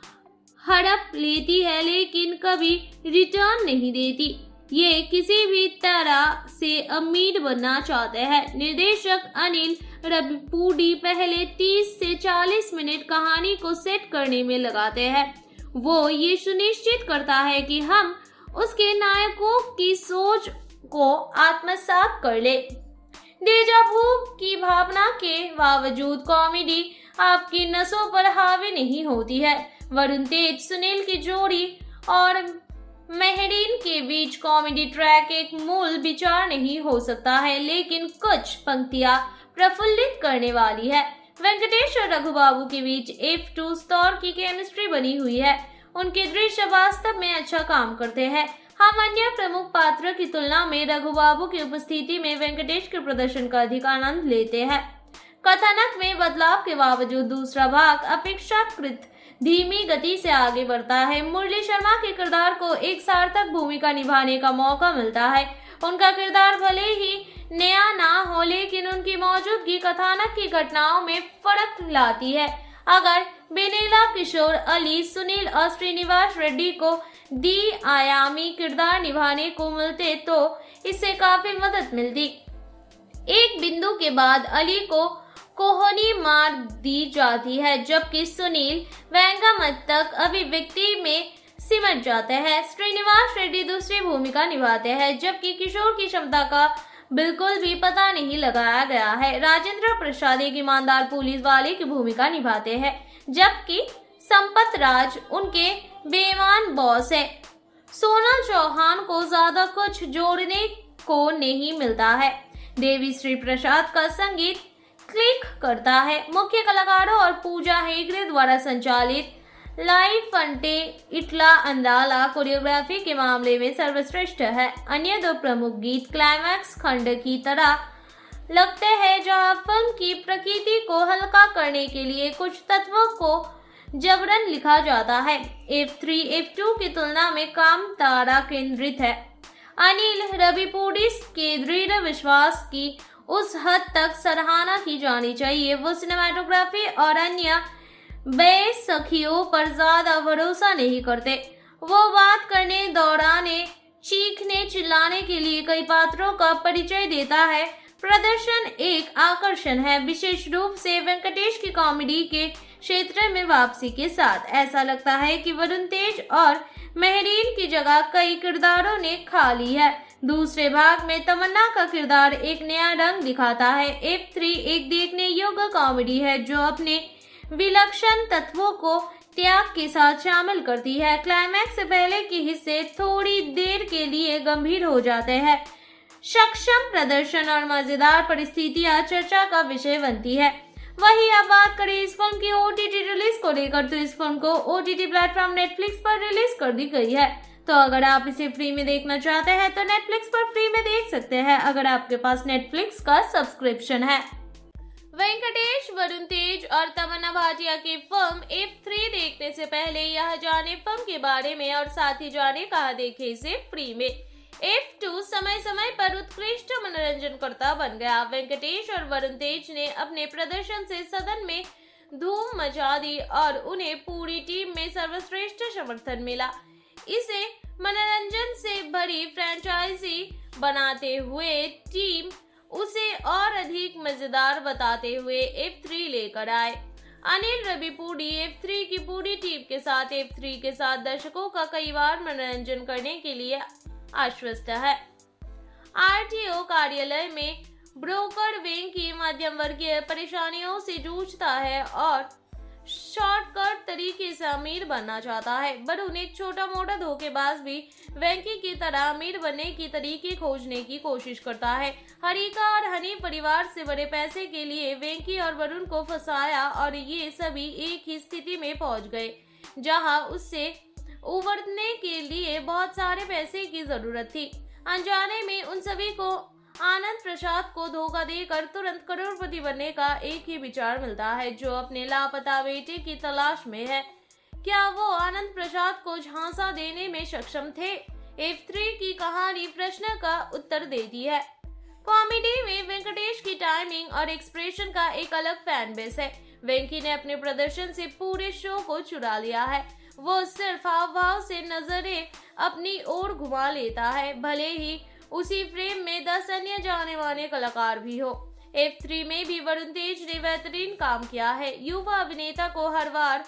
S3: हड़प लेती है लेकिन कभी रिटर्न नहीं देती। ये किसी भी तरह से अमीर बनना चाहते हैं। निर्देशक अनिल रविपूडी पहले तीस से चालीस मिनट कहानी को सेट करने में लगाते हैं। वो ये सुनिश्चित करता है कि हम उसके नायकों की सोच को आत्मसात कर ले। डेजा वू की भावना के बावजूद कॉमेडी आपकी नसों पर हावी नहीं होती है। वरुण तेज सुनील की जोड़ी और मेहरीन के बीच कॉमेडी ट्रैक एक मूल विचार नहीं हो सकता है, लेकिन कुछ पंक्तियां प्रफुल्लित करने वाली है। वेंकटेश और रघु बाबू के बीच एफ टू स्टार की केमिस्ट्री बनी हुई है। उनके दृश्य वास्तव में अच्छा काम करते हैं। हम अन्य प्रमुख पात्रों की तुलना में रघु बाबू की उपस्थिति में वेंकटेश के प्रदर्शन का अधिक आनंद लेते हैं। कथानक में बदलाव के बावजूद दूसरा भाग अपेक्षाकृत धीमी गति से आगे बढ़ता है। मुरली शर्मा के किरदार को एक सार्थक भूमिका निभाने का मौका मिलता है। उनका किरदार भले ही नया ना हो, लेकिन उनकी मौजूदगी कथानक की घटनाओं में फर्क लाती है। अगर वेनिला किशोर, अली, सुनील और श्रीनिवास रेड्डी को दी आयामी किरदार निभाने को मिलते तो इससे काफी मदद मिलती। एक बिंदु के बाद अली को कोहनी मार दी जाती है, जबकि सुनील व्यंग्यमत तक अभिव्यक्ति में सिमट जाते हैं। श्रीनिवास रेड्डी दूसरी भूमिका निभाते हैं, जबकि किशोर की क्षमता का बिल्कुल भी पता नहीं लगाया गया है। राजेंद्र प्रसाद एक ईमानदार पुलिस वाले की भूमिका निभाते हैं, जबकि संपत राज उनके बेईमान बॉस है। सोनल चौहान को ज्यादा कुछ जोड़ने को नहीं मिलता है। देवी श्री प्रसाद का संगीत क्लिक करता है। मुख्य कलाकारों और पूजा हेगड़े द्वारा संचालित लाइव फंटे इटला अंडाला कोरियोग्राफी के मामले में सर्वश्रेष्ठ है। अन्य दो प्रमुख गीत क्लाइमैक्स खंड की तरह लगते हैं, जहां फिल्म की प्रकृति को हल्का करने के लिए कुछ तत्वों को जबरन लिखा जाता है। एफ थ्री एफ टू की तुलना में काम तारा केंद्रित है। अनिल रविपूडी के दृढ़ विश्वास की उस हद तक सराहना की जानी चाहिए। वो सिनेमाटोग्राफी और अन्य बेसखियों पर ज्यादा भरोसा नहीं करते। वो बात करने, दौड़ाने, चीखने, चिल्लाने के लिए कई पात्रों का परिचय देता है। प्रदर्शन एक आकर्षण है, विशेष रूप से वेंकटेश की कॉमेडी के क्षेत्र में वापसी के साथ। ऐसा लगता है कि वरुण तेज और मेहरीन की जगह कई किरदारों ने खा ली है। दूसरे भाग में तमन्ना का किरदार एक नया रंग दिखाता है। एफ थ्री एक देखने योग्य कॉमेडी है जो अपने विलक्षण तत्वों को त्याग के साथ शामिल करती है। क्लाइमैक्स से पहले के हिस्से थोड़ी देर के लिए गंभीर हो जाते हैं। सक्षम प्रदर्शन और मजेदार परिस्थितियां चर्चा का विषय बनती है। वहीं अब बात करें इस फिल्म की ओटीटी रिलीज को लेकर, तो इस फिल्म को ओटीटी प्लेटफॉर्म नेटफ्लिक्स पर रिलीज कर दी गई है। तो अगर आप इसे फ्री में देखना चाहते हैं तो नेटफ्लिक्स पर फ्री में देख सकते हैं अगर आपके पास नेटफ्लिक्स का सब्सक्रिप्शन है। वेंकटेश, वरुण तेज और तमन्ना भाटिया की फिल्म एफ थ्री देखने से पहले यह जाने फिल्म के बारे में और साथ ही जाने कहाँ देखे इसे फ्री में। एफ टू समय समय पर उत्कृष्ट मनोरंजन करता बन गया। वेंकटेश और वरुण तेज ने अपने प्रदर्शन से सदन में धूम मचा दी और उन्हें पूरी टीम में सर्वश्रेष्ठ समर्थन मिला। इसे मनोरंजन से भरी फ्रेंचाइजी बनाते हुए टीम उसे और अधिक मजेदार बताते हुए एफ थ्री लेकर आए। अनिल रविपूडी एफ थ्री की पूरी टीम के साथ एफ थ्री के साथ दर्शकों का कई बार मनोरंजन करने के लिए आश्वस्त है। आरटीओ कार्यालय में ब्रोकर वेंकी मध्यम वर्गीय परेशानियों से जूझता है और शॉर्टकट तरीके से अमीर बनना चाहता है। वरुण एक छोटा मोटा धोखेबाज भी वेंकी की तरह अमीर बनने की तरीके खोजने की कोशिश करता है। हरिका और हनी परिवार से बड़े पैसे के लिए वेंकी और वरुण को फंसाया और ये सभी एक ही स्थिति में पहुंच गए जहां उससे उबरने के लिए बहुत सारे पैसे की जरूरत थी। अनजाने में उन सभी को आनंद प्रसाद को धोखा देकर तुरंत करोड़पति बनने का एक ही विचार मिलता है जो अपने लापता बेटे की तलाश में है। क्या वो आनंद प्रसाद को झांसा देने में सक्षम थे? एफ थ्री की कहानी प्रश्न का उत्तर देती है। कॉमेडी में वेंकटेश की टाइमिंग और एक्सप्रेशन का एक अलग फैन बेस है। वेंकी ने अपने प्रदर्शन से पूरे शो को चुरा लिया है। वो सिर्फ हाव भाव से नजरें अपनी ओर घुमा लेता है, भले ही उसी फ्रेम में दस अन्य जाने माने कलाकार भी हो। एफ थ्री में भी वरुण तेज ने बेहतरीन काम किया है। युवा अभिनेता को हर बार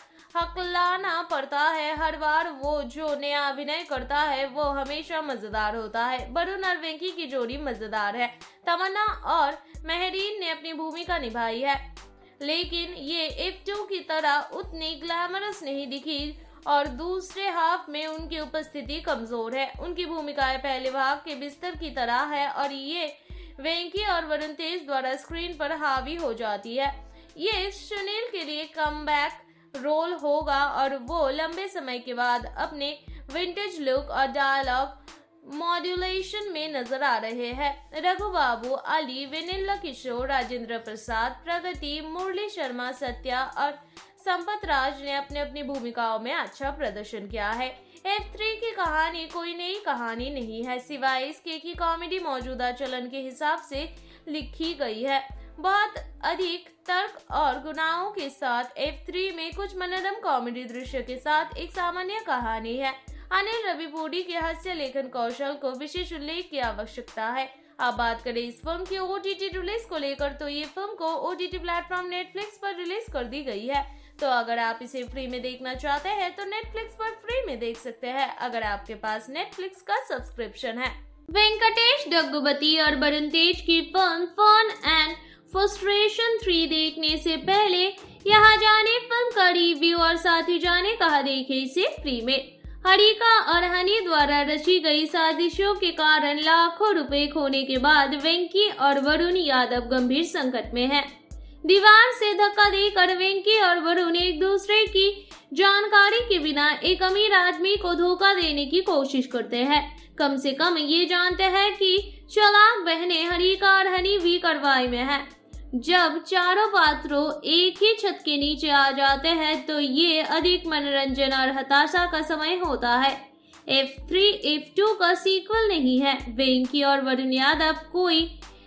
S3: हकलाना पड़ता है। हर बार वो जो नया अभिनय करता है वो हमेशा मजेदार होता है। वरुण और वेंकी की जोड़ी मजेदार है। तमन्ना और मेहरीन ने अपनी भूमिका निभाई है, लेकिन ये एफ टू की तरह उतनी ग्लैमरस नहीं दिखी और दूसरे हाफ में उनकी उपस्थिति कमजोर है। उनकी भूमिकाएं पहले भाग के बिस्तर की तरह है और ये वेंकी और वरुण तेज द्वारा स्क्रीन पर हावी हो जाती है। ये सुनील के लिए कमबैक रोल होगा और वो लंबे समय के बाद अपने विंटेज लुक और डायलॉग मॉड्यूलेशन में नजर आ रहे हैं। रघु बाबू, अली, वेनिला किशोर, राजेंद्र प्रसाद, प्रगति, मुरली शर्मा, सत्या और संपत राज ने अपने अपनी भूमिकाओं में अच्छा प्रदर्शन किया है। एफ थ्री की कहानी कोई नई कहानी नहीं है, सिवाय इसके कि कॉमेडी मौजूदा चलन के हिसाब से लिखी गई है। बहुत अधिक तर्क और गुनाहों के साथ एफ थ्री में कुछ मनोरम कॉमेडी दृश्य के साथ एक सामान्य कहानी है। अनिल रविपूडी के हास्य लेखन कौशल को विशेष उल्लेख की आवश्यकता है। अब बात करें इस फिल्म की ओटीटी रिलीज को लेकर, तो ये फिल्म को ओटीटी प्लेटफॉर्म नेटफ्लिक्स पर रिलीज कर दी गई है। तो अगर आप इसे फ्री में देखना चाहते हैं तो नेटफ्लिक्स पर फ्री में देख सकते हैं अगर आपके पास नेटफ्लिक्स का सब्सक्रिप्शन है। वेंकटेश डग्गुबती और वरुण तेज की film fun and frustration three देखने से पहले यहाँ जाने फिल्म का रिव्यू और साथ ही जाने कहाँ देखे इसे फ्री में। हरिका और हनी द्वारा रची गई साजिशों के कारण लाखों रुपए खोने के बाद वेंकी और वरुण यादव गंभीर संकट में हैं। दीवार से धक्का देकर वेंकी और वरुण एक दूसरे की जानकारी के बिना एक अमीर आदमी को धोखा देने की कोशिश करते हैं। कम से कम ये जानते हैं कि चालाक बहनें हरिका और हनी भी कार्रवाई में हैं। जब चारों पात्रों एक ही छत के नीचे आ जाते हैं तो ये अधिक मनोरंजन और हताशा का समय होता है। एफ थ्री एफ टू का सीक्वल नहीं है। वेंकी और वरुण यादव कोई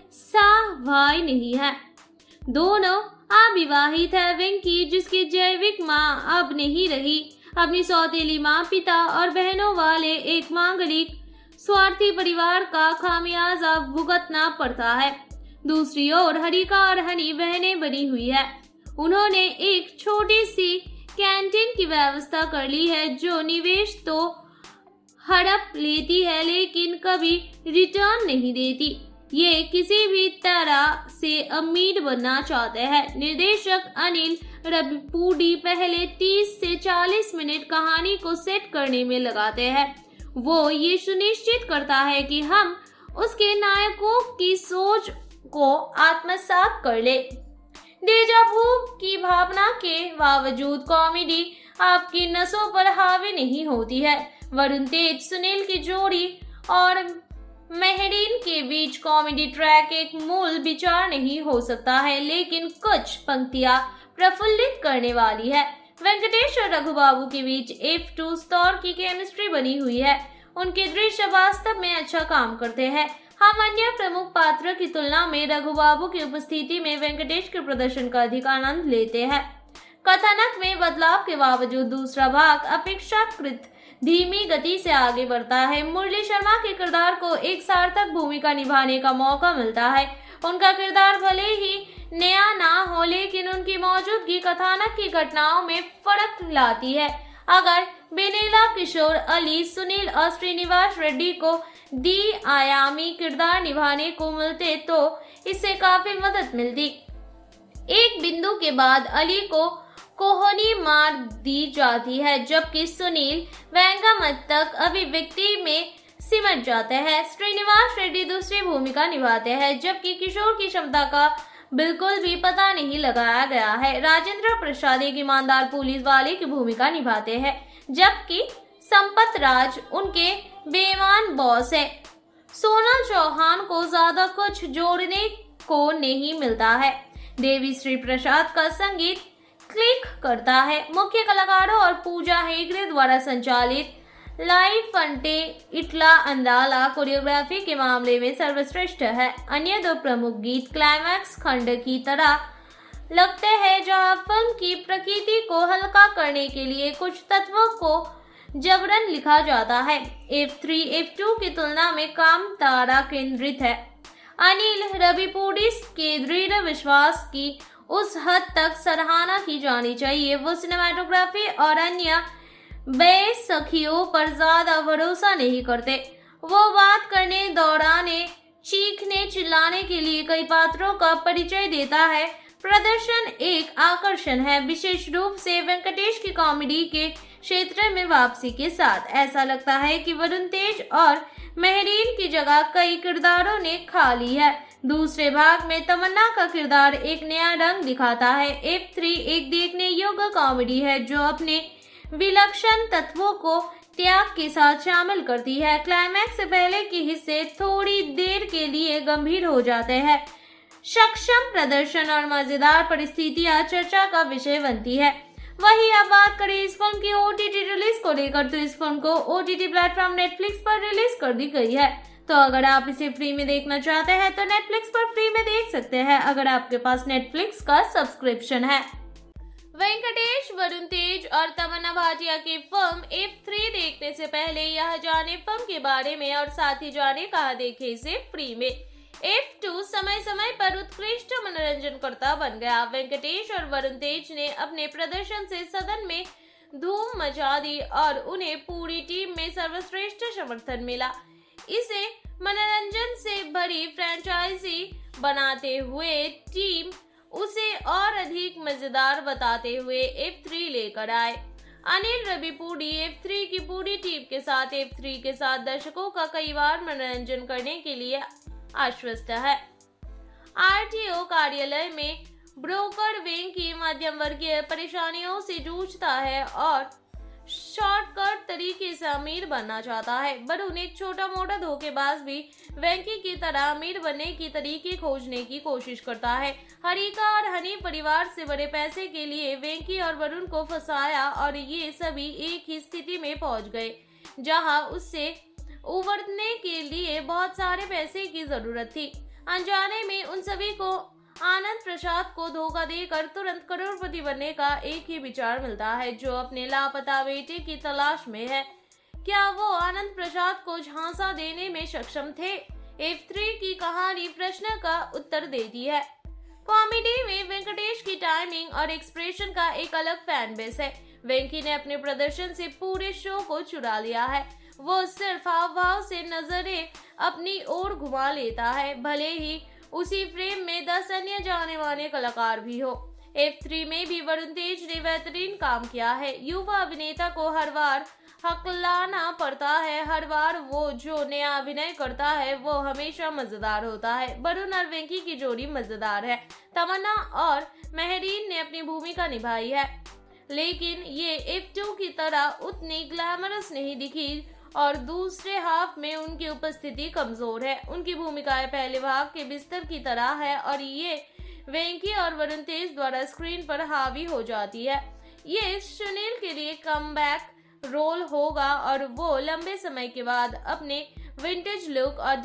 S3: साह भाई नहीं है, दोनों अविवाहित है। वेंकी, जिसकी जैविक मां अब नहीं रही, अपनी सौतेली मां, पिता और बहनों वाले एक मांगलिक स्वार्थी परिवार का खामियाजा भुगतना पड़ता है। दूसरी ओर हरिका और हनी बहनें बनी हुई है। उन्होंने एक छोटी सी कैंटीन की व्यवस्था कर ली है जो निवेश तो हड़प लेती है लेकिन कभी रिटर्न नहीं देती। ये किसी भी तरह से अमीर बनना चाहते हैं। निर्देशक अनिल रविपूडी पहले तीस से चालीस मिनट कहानी को सेट करने में लगाते हैं। वो ये सुनिश्चित करता है कि हम उसके नायकों की सोच को आत्मसात कर ले। डेजा वू की भावना के बावजूद कॉमेडी आपकी नसों पर हावी नहीं होती है। वरुण तेज सुनील की जोड़ी और मेहरीन के बीच कॉमेडी ट्रैक एक मूल विचार नहीं हो सकता है, लेकिन कुछ पंक्तियां प्रफुल्लित करने वाली है। वेंकटेश और रघु बाबू के बीच एफ टू स्टार की केमिस्ट्री बनी हुई है। उनके दृश्य वास्तव में अच्छा काम करते हैं। हम अन्य प्रमुख पात्र की तुलना में रघु बाबू की उपस्थिति में वेंकटेश के प्रदर्शन का अधिक आनंद लेते हैं। कथानक में बदलाव के बावजूद दूसरा भाग अपेक्षाकृत धीमी गति से आगे बढ़ता है। मुरली शर्मा के किरदार को एक सार्थक भूमिका निभाने का मौका मिलता है। उनका किरदार भले ही नया ना हो, लेकिन उनकी मौजूदगी कथानक की घटनाओं में फर्क लाती है। अगर बेनेला किशोर अली, सुनील और श्रीनिवास रेड्डी को दी आयामी किरदार निभाने को मिलते तो इससे काफी मदद मिलती। एक बिंदु के बाद अली को कोहनी मार दी जाती है, जबकि सुनील व्यंग्यात्मक तक अभिव्यक्ति में सिमट जाते हैं। श्रीनिवास रेड्डी दूसरी भूमिका निभाते हैं, जबकि किशोर की क्षमता का बिल्कुल भी पता नहीं लगाया गया है। राजेंद्र प्रसाद एक ईमानदार पुलिस वाले की भूमिका निभाते हैं, जबकि संपत राज उनके बेईमान बॉस है। सोनल चौहान को ज्यादा कुछ जोड़ने को नहीं मिलता है। देवी श्री प्रसाद का संगीत क्लिक करता है। मुख्य कलाकारों और पूजा हेगड़े द्वारा संचालित लाई फंटे इटला अंदाला कोरियोग्राफी के मामले में सर्वश्रेष्ठ है। अन्य दो प्रमुख गीत क्लाइमैक्स खंड की तरह लगते हैं, जहां फिल्म की प्रकृति को हल्का करने के लिए कुछ तत्वों को जबरन लिखा जाता है। एफ थ्री एफ टू की तुलना में काम तारा केंद्रित है। अनिल रविपूडी के दृढ़ विश्वास की उस हद तक सराहना की जानी चाहिए। वो सिनेमाटोग्राफी और अन्य बेसखियों पर ज्यादा भरोसा नहीं करते। वो बात करने, दौड़ाने, चीखने, चिल्लाने के लिए कई पात्रों का परिचय देता है। प्रदर्शन एक आकर्षण है, विशेष रूप से वेंकटेश की कॉमेडी के क्षेत्र में वापसी के साथ। ऐसा लगता है कि वरुण तेज और मेहरीन की जगह कई किरदारों ने खा ली है। दूसरे भाग में तमन्ना का किरदार एक नया रंग दिखाता है। एफ थ्री एक देखने योग्य कॉमेडी है जो अपने विलक्षण तत्वों को त्याग के साथ शामिल करती है। क्लाइमैक्स से पहले के हिस्से थोड़ी देर के लिए गंभीर हो जाते हैं। सक्षम प्रदर्शन और मजेदार परिस्थितियां चर्चा का विषय बनती है। वही अब बात करें इस फिल्म की ओटीटी रिलीज को लेकर, तो इस फिल्म को ओटीटी प्लेटफॉर्म नेटफ्लिक्स पर रिलीज कर दी गई है। तो अगर आप इसे फ्री में देखना चाहते हैं तो नेटफ्लिक्स पर फ्री में देख सकते हैं, अगर आपके पास नेटफ्लिक्स का सब्सक्रिप्शन है। वेंकटेश, वरुण तेज और तमन्ना भाटिया की फिल्म एफ थ्री देखने से पहले यह जाने फिल्म के बारे में और साथ ही जाने कहाँ देखे इसे फ्री में। एफ टू समय समय पर उत्कृष्ट मनोरंजनकर्ता बन गया। वेंकटेश और वरुण तेज ने अपने प्रदर्शन से सदन में धूम मचा दी और उन्हें पूरी टीम में सर्वश्रेष्ठ समर्थन मिला। इसे मनोरंजन से भरी फ्रेंचाइजी बनाते हुए टीम उसे और अधिक मजेदार बताते हुए एफ थ्री लेकर आए। अनिल रविपूडी एफ थ्री की पूरी टीम के साथ एफ थ्री के साथ दर्शकों का कई बार मनोरंजन करने के लिए आश्वस्त है। आरटीओ कार्यालय में ब्रोकर विंग की मध्यम वर्गीय परेशानियों से जूझता है और शॉर्टकट तरीके से अमीर बनना चाहता है। वरुण एक छोटा मोटा धोखेबाज भी वेंकी की तरह अमीर बनने की तरीके खोजने की कोशिश करता है। हरिका और हनी परिवार से बड़े पैसे के लिए वेंकी और वरुण को फंसाया और ये सभी एक ही स्थिति में पहुंच गए जहां उससे उबरने के लिए बहुत सारे पैसे की जरूरत थी। अनजाने में उन सभी को आनंद प्रसाद को धोखा देकर तुरंत करोड़पति बनने का एक ही विचार मिलता है, जो अपने लापता बेटे की तलाश में है। क्या वो आनंद प्रसाद को झांसा देने में सक्षम थे? एफ थ्री की कहानी प्रश्न का उत्तर देती है। कॉमेडी में वेंकटेश की टाइमिंग और एक्सप्रेशन का एक अलग फैन बेस है। वेंकी ने अपने प्रदर्शन से पूरे शो को चुरा लिया है। वो सिर्फ हाव भाव से नजरें अपनी ओर घुमा लेता है, भले ही उसी फ्रेम में दस अन्य जाने माने कलाकार भी हो। एफ थ्री में भी वरुण तेज ने बेहतरीन काम किया है। युवा अभिनेता को हर बार हकलाना पड़ता है। हर बार वो जो नया अभिनय करता है वो हमेशा मजेदार होता है। वरुण और वेंकी की जोड़ी मजेदार है। तमन्ना और मेहरीन ने अपनी भूमिका निभाई है, लेकिन ये एफ टू की तरह उतनी ग्लैमरस नहीं दिखी और दूसरे हाफ में उनकी उपस्थिति कमजोर है। उनकी भूमिकाएं पहले भाग के बिस्तर की तरह है और ये वेंकी और वरुण तेज द्वारा स्क्रीन पर हावी हो जाती है। ये सुनील के लिए कमबैक रोल होगा और वो लंबे समय के बाद अपने विंटेज लुक और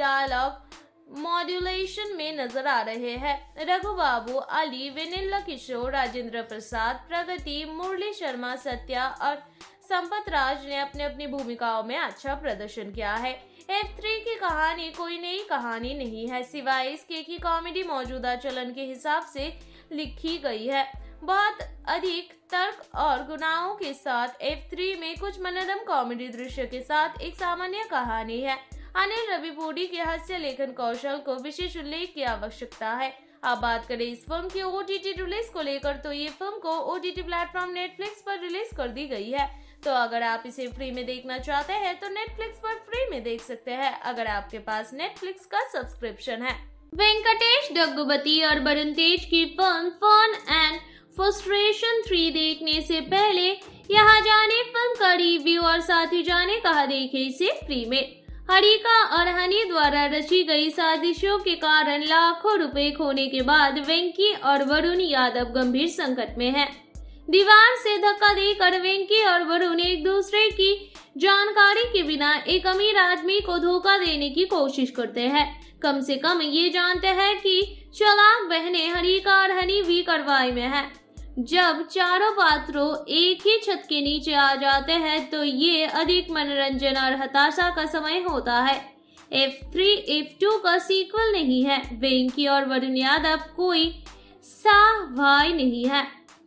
S3: डायलॉग मॉड्यूलेशन में नजर आ रहे हैं। रघु बाबू, अली, वेनिला किशोर, राजेंद्र प्रसाद, प्रगति, मुरली शर्मा, सत्या और संपत राज ने अपने अपनी भूमिकाओं में अच्छा प्रदर्शन किया है। एफ थ्री की कहानी कोई नई कहानी नहीं है, सिवाय इसके कि कॉमेडी मौजूदा चलन के हिसाब से लिखी गई है। बहुत अधिक तर्क और गुनाहों के साथ एफ थ्री में कुछ मनोरम कॉमेडी दृश्य के साथ एक सामान्य कहानी है। अनिल रविपूडी के हास्य लेखन कौशल को विशेष उल्लेख की आवश्यकता है। अब बात करें इस फिल्म की ओटीटी रिलीज को लेकर, तो ये फिल्म को ओटीटी प्लेटफॉर्म नेटफ्लिक्स पर रिलीज कर दी गई है। तो अगर आप इसे फ्री में देखना चाहते हैं तो नेटफ्लिक्स पर फ्री में देख सकते हैं, अगर आपके पास नेटफ्लिक्स का सब्सक्रिप्शन है। वेंकटेश डग्गुबती और वरुण तेज की film fun and frustration three देखने से पहले यहाँ जाने फिल्म का रिव्यू और साथ ही जाने कहा देखे इसे फ्री में। हरिका और हनी द्वारा रची गई साजिशों के कारण लाखों रुपए खोने के बाद वेंकी और वरुण यादव गंभीर संकट में हैं। दीवार से धक्का देकर वेंकी और वरुण एक दूसरे की जानकारी के बिना एक अमीर आदमी को धोखा देने की कोशिश करते हैं। कम से कम ये जानते हैं कि चालाक बहनें हरिका और हनी भी कार्रवाई में हैं। जब चारों पात्रों एक ही छत के नीचे आ जाते हैं तो ये अधिक मनोरंजन और हताशा का समय होता है। एफ थ्री एफ टू का सीक्वल नहीं है। वेंकी और वरुण यादव कोई सा भाई नहीं है,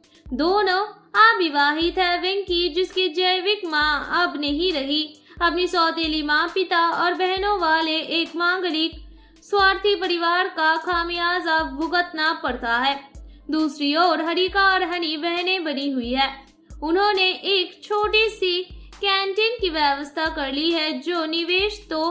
S3: दोनों अविवाहित है। वेंकी, जिसकी जैविक मां अब नहीं रही, अपनी सौतेली मां, पिता और बहनों वाले एक मांगलिक स्वार्थी परिवार का खामियाजा भुगतना पड़ता है। दूसरी ओर हरिका और हनी बहनें बनी हुई है। उन्होंने एक छोटी सी कैंटीन की व्यवस्था कर ली है जो निवेश तो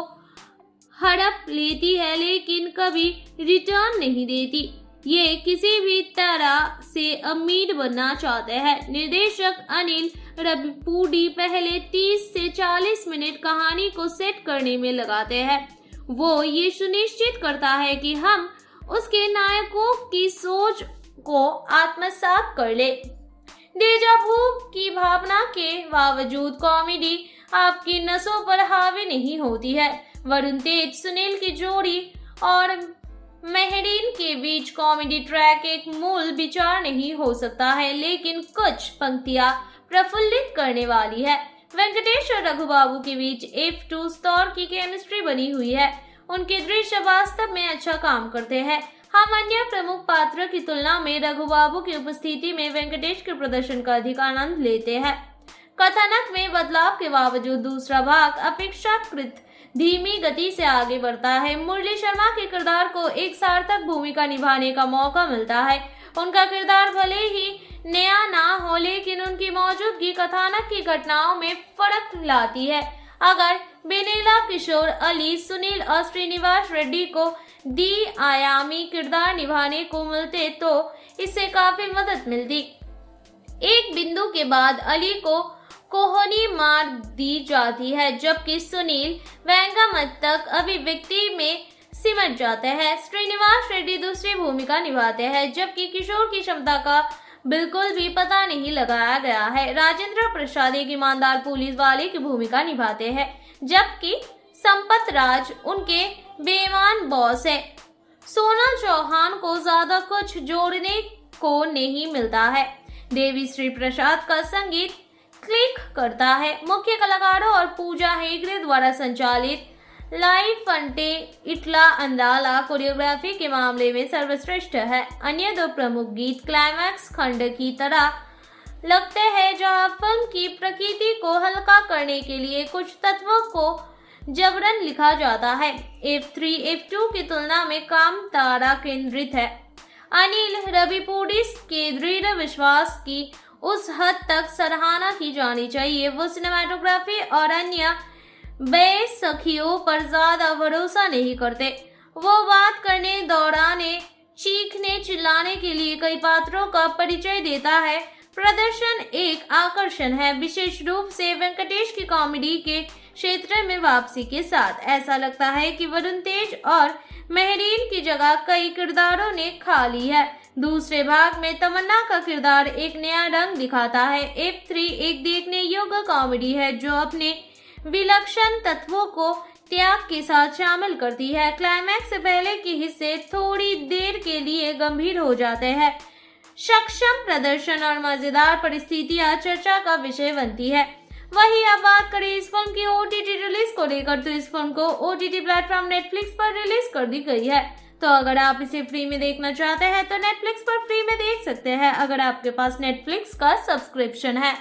S3: हड़प लेती है लेकिन कभी रिटर्न नहीं देती। ये किसी भी तरह से अमीर बनना चाहते हैं। निर्देशक अनिल रविपूडी पहले तीस से चालीस मिनट कहानी को सेट करने में लगाते हैं। वो ये सुनिश्चित करता है कि हम उसके नायकों की सोच को आत्मसात कर ले। डेजा वू की भावना के बावजूद कॉमेडी आपकी नसों पर हावी नहीं होती है। वरुण तेज, सुनील की जोड़ी और मेहरीन के बीच कॉमेडी ट्रैक एक मूल विचार नहीं हो सकता है, लेकिन कुछ पंक्तियां प्रफुल्लित करने वाली है। वेंकटेश और रघु बाबू के बीच एफ टू स्टार की केमिस्ट्री बनी हुई है। उनके दृश्य वास्तव में अच्छा काम करते हैं। हम अन्य प्रमुख पात्र की तुलना में रघु बाबू की उपस्थिति में वेंकटेश के प्रदर्शन का अधिक आनंद लेते हैं। कथानक में बदलाव के बावजूद दूसरा भाग अपेक्षाकृत धीमी गति से आगे बढ़ता है। मुरली शर्मा के किरदार को एक सार्थक भूमिका निभाने का मौका मिलता है। उनका किरदार भले ही नया ना हो, लेकिन उनकी मौजूदगी कथानक की घटनाओं में फर्क लाती है। अगर वेनिला किशोर, अली, सुनील और श्रीनिवास रेड्डी को दी आयामी किरदार निभाने को मिलते तो इससे काफी मदद मिलती। एक बिंदु के बाद अली को कोहनी मार दी जाती है, जबकि सुनील व्यंग्यमत तक अभिव्यक्ति में सिमट जाते हैं। श्रीनिवास रेड्डी दूसरी भूमिका निभाते हैं, जबकि किशोर की क्षमता का बिल्कुल भी पता नहीं लगाया गया है। राजेंद्र प्रसाद एक ईमानदार पुलिस वाले की भूमिका निभाते हैं, जबकि संपत राज उनके बेईमान बॉस है। सोना चौहान को ज्यादा कुछ जोड़ने को नहीं मिलता है। देवी श्री प्रसाद का संगीत क्लिक करता है। मुख्य कलाकारों और पूजा हेगड़े द्वारा संचालित लाई फंटे इटला अंदाला कोरियोग्राफी के मामले में सर्वश्रेष्ठ है। अन्य दो प्रमुख गीत क्लाइमैक्स खंड की तरह लगते हैं, जहां फिल्म की प्रकृति को हल्का करने के लिए कुछ तत्वों को जबरन लिखा जाता है। एफ थ्री एफ टू की तुलना में काम तारा केंद्रित है। अनिल रविपूडी के दृढ़ विश्वास की उस हद तक सराहना की जानी चाहिए। वो सिनेमाटोग्राफी और अन्य बेसखियों पर ज्यादा भरोसा नहीं करते। वो बात करने, दौड़ाने, चीखने, चिल्लाने के लिए कई पात्रों का परिचय देता है। प्रदर्शन एक आकर्षण है, विशेष रूप से वेंकटेश की कॉमेडी के क्षेत्र में वापसी के साथ। ऐसा लगता है कि वरुण तेज और मेहरीन की जगह कई किरदारों ने खा ली है। दूसरे भाग में तमन्ना का किरदार एक नया रंग दिखाता है। एफ थ्री एक देखने योग्य कॉमेडी है जो अपने विलक्षण तत्वों को त्याग के साथ शामिल करती है। क्लाइमैक्स से पहले के हिस्से थोड़ी देर के लिए गंभीर हो जाते हैं। सक्षम प्रदर्शन और मजेदार परिस्थितियां चर्चा का विषय बनती है। वहीं अब बात करें इस फिल्म की ओटीटी रिलीज को लेकर, तो इस फिल्म को ओटीटी प्लेटफॉर्म नेटफ्लिक्स पर रिलीज कर दी गई है। तो अगर आप इसे फ्री में देखना चाहते हैं तो नेटफ्लिक्स पर फ्री में देख सकते हैं, अगर आपके पास नेटफ्लिक्स का सब्सक्रिप्शन है।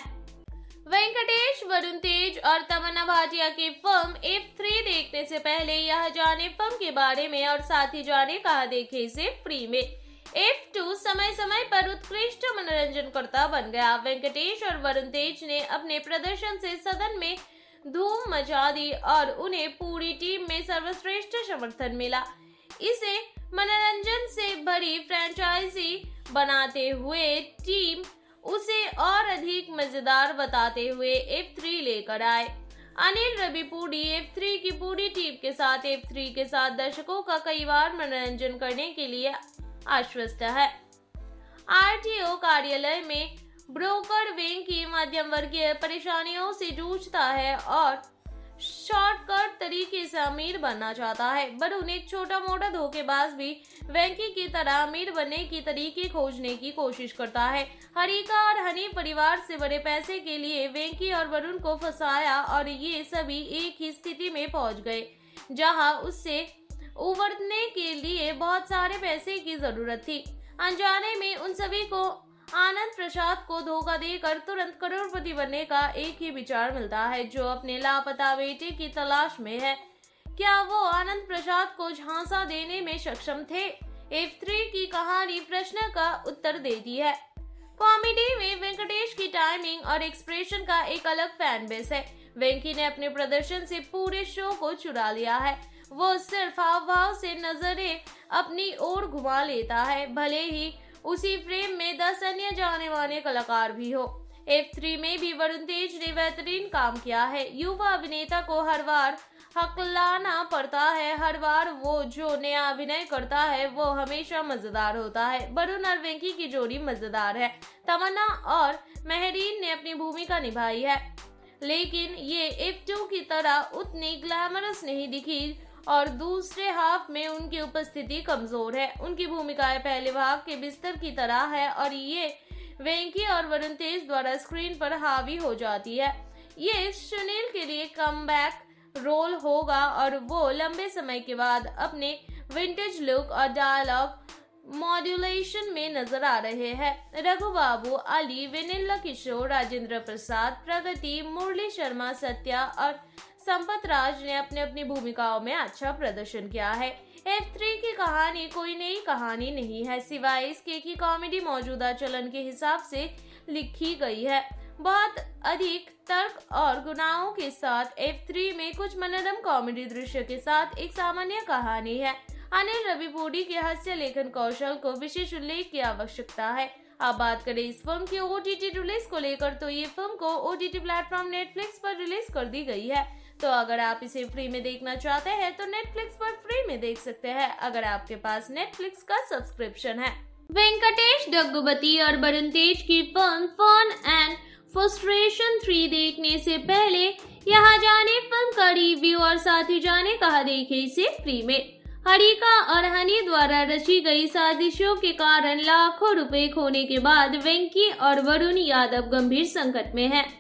S3: वेंकटेश, वरुण तेज और तमन्ना भाटिया की फिल्म एफ थ्री देखने से पहले यह जाने फिल्म के बारे में और साथ ही जाने कहाँ देखे इसे फ्री में। एफ टू समय समय पर उत्कृष्ट मनोरंजनकर्ता बन गया। वेंकटेश और वरुण तेज ने अपने प्रदर्शन से सदन में धूम मचा दी और उन्हें पूरी टीम में सर्वश्रेष्ठ समर्थन मिला। इसे मनोरंजन से भरी फ्रेंचाइजी बनाते हुए टीम उसे और अधिक मजेदार बताते हुए एफ थ्री लेकर आए। अनिल रविपूडी एफ थ्री की पूरी टीम के साथ एफ थ्री के साथ दर्शकों का कई बार मनोरंजन करने के लिए आश्वस्त है। आरटीओ कार्यालय में ब्रोकर वेंकी मध्यम वर्गीय परेशानियों से जूझता है और शॉर्टकट तरीके से अमीर बनना चाहता है। वरुण एक छोटा मोटा धोखेबाज भी वेंकी की तरह अमीर बनने की तरीके खोजने की कोशिश करता है। हरिका और हनी परिवार से बड़े पैसे के लिए वेंकी और वरुण को फंसाया और ये सभी एक ही स्थिति में पहुंच गए जहां उससे उबरने के लिए बहुत सारे पैसे की जरूरत थी। अनजाने में उन सभी को आनंद प्रसाद को धोखा देकर तुरंत करोड़पति बनने का एक ही विचार मिलता है, जो अपने लापता बेटे की तलाश में है। क्या वो आनंद प्रसाद को झांसा देने में सक्षम थे? एफ थ्री की कहानी प्रश्न का उत्तर देती है। कॉमेडी में वेंकटेश की टाइमिंग और एक्सप्रेशन का एक अलग फैन बेस है। वेंकी ने अपने प्रदर्शन से पूरे शो को चुरा लिया है। वो सिर्फ हाव भाव से नजरें अपनी ओर घुमा लेता है, भले ही उसी फ्रेम में दस अन्य जाने माने कलाकार भी हो। एफ थ्री में भी वरुण तेज ने बेहतरीन काम किया है। युवा अभिनेता को हर बार हकलाना पड़ता है। हर बार वो जो नया अभिनय करता है वो हमेशा मजेदार होता है। वरुण और वेंकी की जोड़ी मजेदार है। तमन्ना और मेहरीन ने अपनी भूमिका निभाई है, लेकिन ये एफ टू की तरह उतनी ग्लैमरस नहीं दिखी और दूसरे हाफ में उनकी उपस्थिति कमजोर है। उनकी भूमिकाएं पहले भाग के बिस्तर की तरह है और ये वेंकी और वरुण तेज द्वारा स्क्रीन पर हावी हो जाती है। ये सुनील के लिए कमबैक रोल होगा और वो लंबे समय के बाद अपने विंटेज लुक और डायलॉग मॉड्यूलेशन में नजर आ रहे हैं। रघु बाबू, अली, वेनिला किशोर, राजेंद्र प्रसाद, प्रगति, मुरली शर्मा, सत्या और संपत राज ने अपने अपनी भूमिकाओं में अच्छा प्रदर्शन किया है। एफ थ्री की कहानी कोई नई कहानी नहीं है, सिवाय इसके कि कॉमेडी मौजूदा चलन के हिसाब से लिखी गई है। बहुत अधिक तर्क और गुनाहों के साथ एफ थ्री में कुछ मनोरम कॉमेडी दृश्य के साथ एक सामान्य कहानी है। अनिल रविपूडी के हास्य लेखन कौशल को विशेष उल्लेख की आवश्यकता है। अब बात करें इस फिल्म की ओटीटी रिलीज को लेकर, तो ये फिल्म को ओटीटी प्लेटफॉर्म नेटफ्लिक्स पर रिलीज कर दी गई है। तो अगर आप इसे फ्री में देखना चाहते हैं तो नेटफ्लिक्स पर फ्री में देख सकते हैं, अगर आपके पास नेटफ्लिक्स का सब्सक्रिप्शन है। वेंकटेश डग्गुबती और वरुण तेज की film fun and frustration three देखने से पहले यहाँ जाने फिल्म का रिव्यू और साथ ही जाने कहा देखे इसे फ्री में। हरिका और हनी द्वारा रची गई साजिशों के कारण लाखों रुपए खोने के बाद वेंकी और वरुण यादव गंभीर संकट में हैं।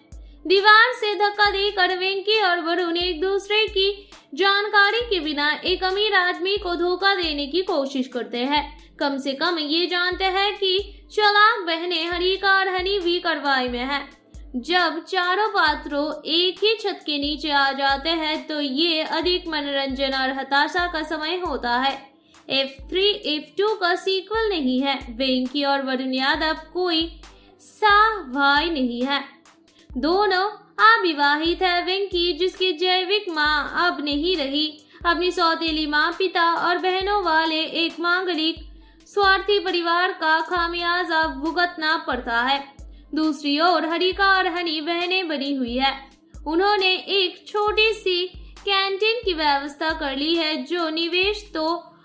S3: दीवार से धक्का देकर वेंकी और वरुण एक दूसरे की जानकारी के बिना एक अमीर आदमी को धोखा देने की कोशिश करते हैं। कम से कम ये जानते हैं कि चालाक बहनें हरिका और हनी भी कार्रवाई में है। जब चारों पात्रों एक ही छत के नीचे आ जाते हैं तो ये अधिक मनोरंजन और हताशा का समय होता है। एफ थ्री एफ टू का सीक्वल नहीं है। वेंकी और वरुण यादव कोई सा भाई नहीं है, दोनों अविवाहित है। वेंकी, जिसकी जैविक मां अब नहीं रही, अपनी सौतेली मां, पिता और बहनों वाले एक मांगलिक स्वार्थी परिवार का खामियाजा भुगतना पड़ता है। दूसरी ओर हरिका और हनी बहनें बनी हुई है। उन्होंने एक छोटी सी कैंटीन की व्यवस्था कर ली है जो निवेश तो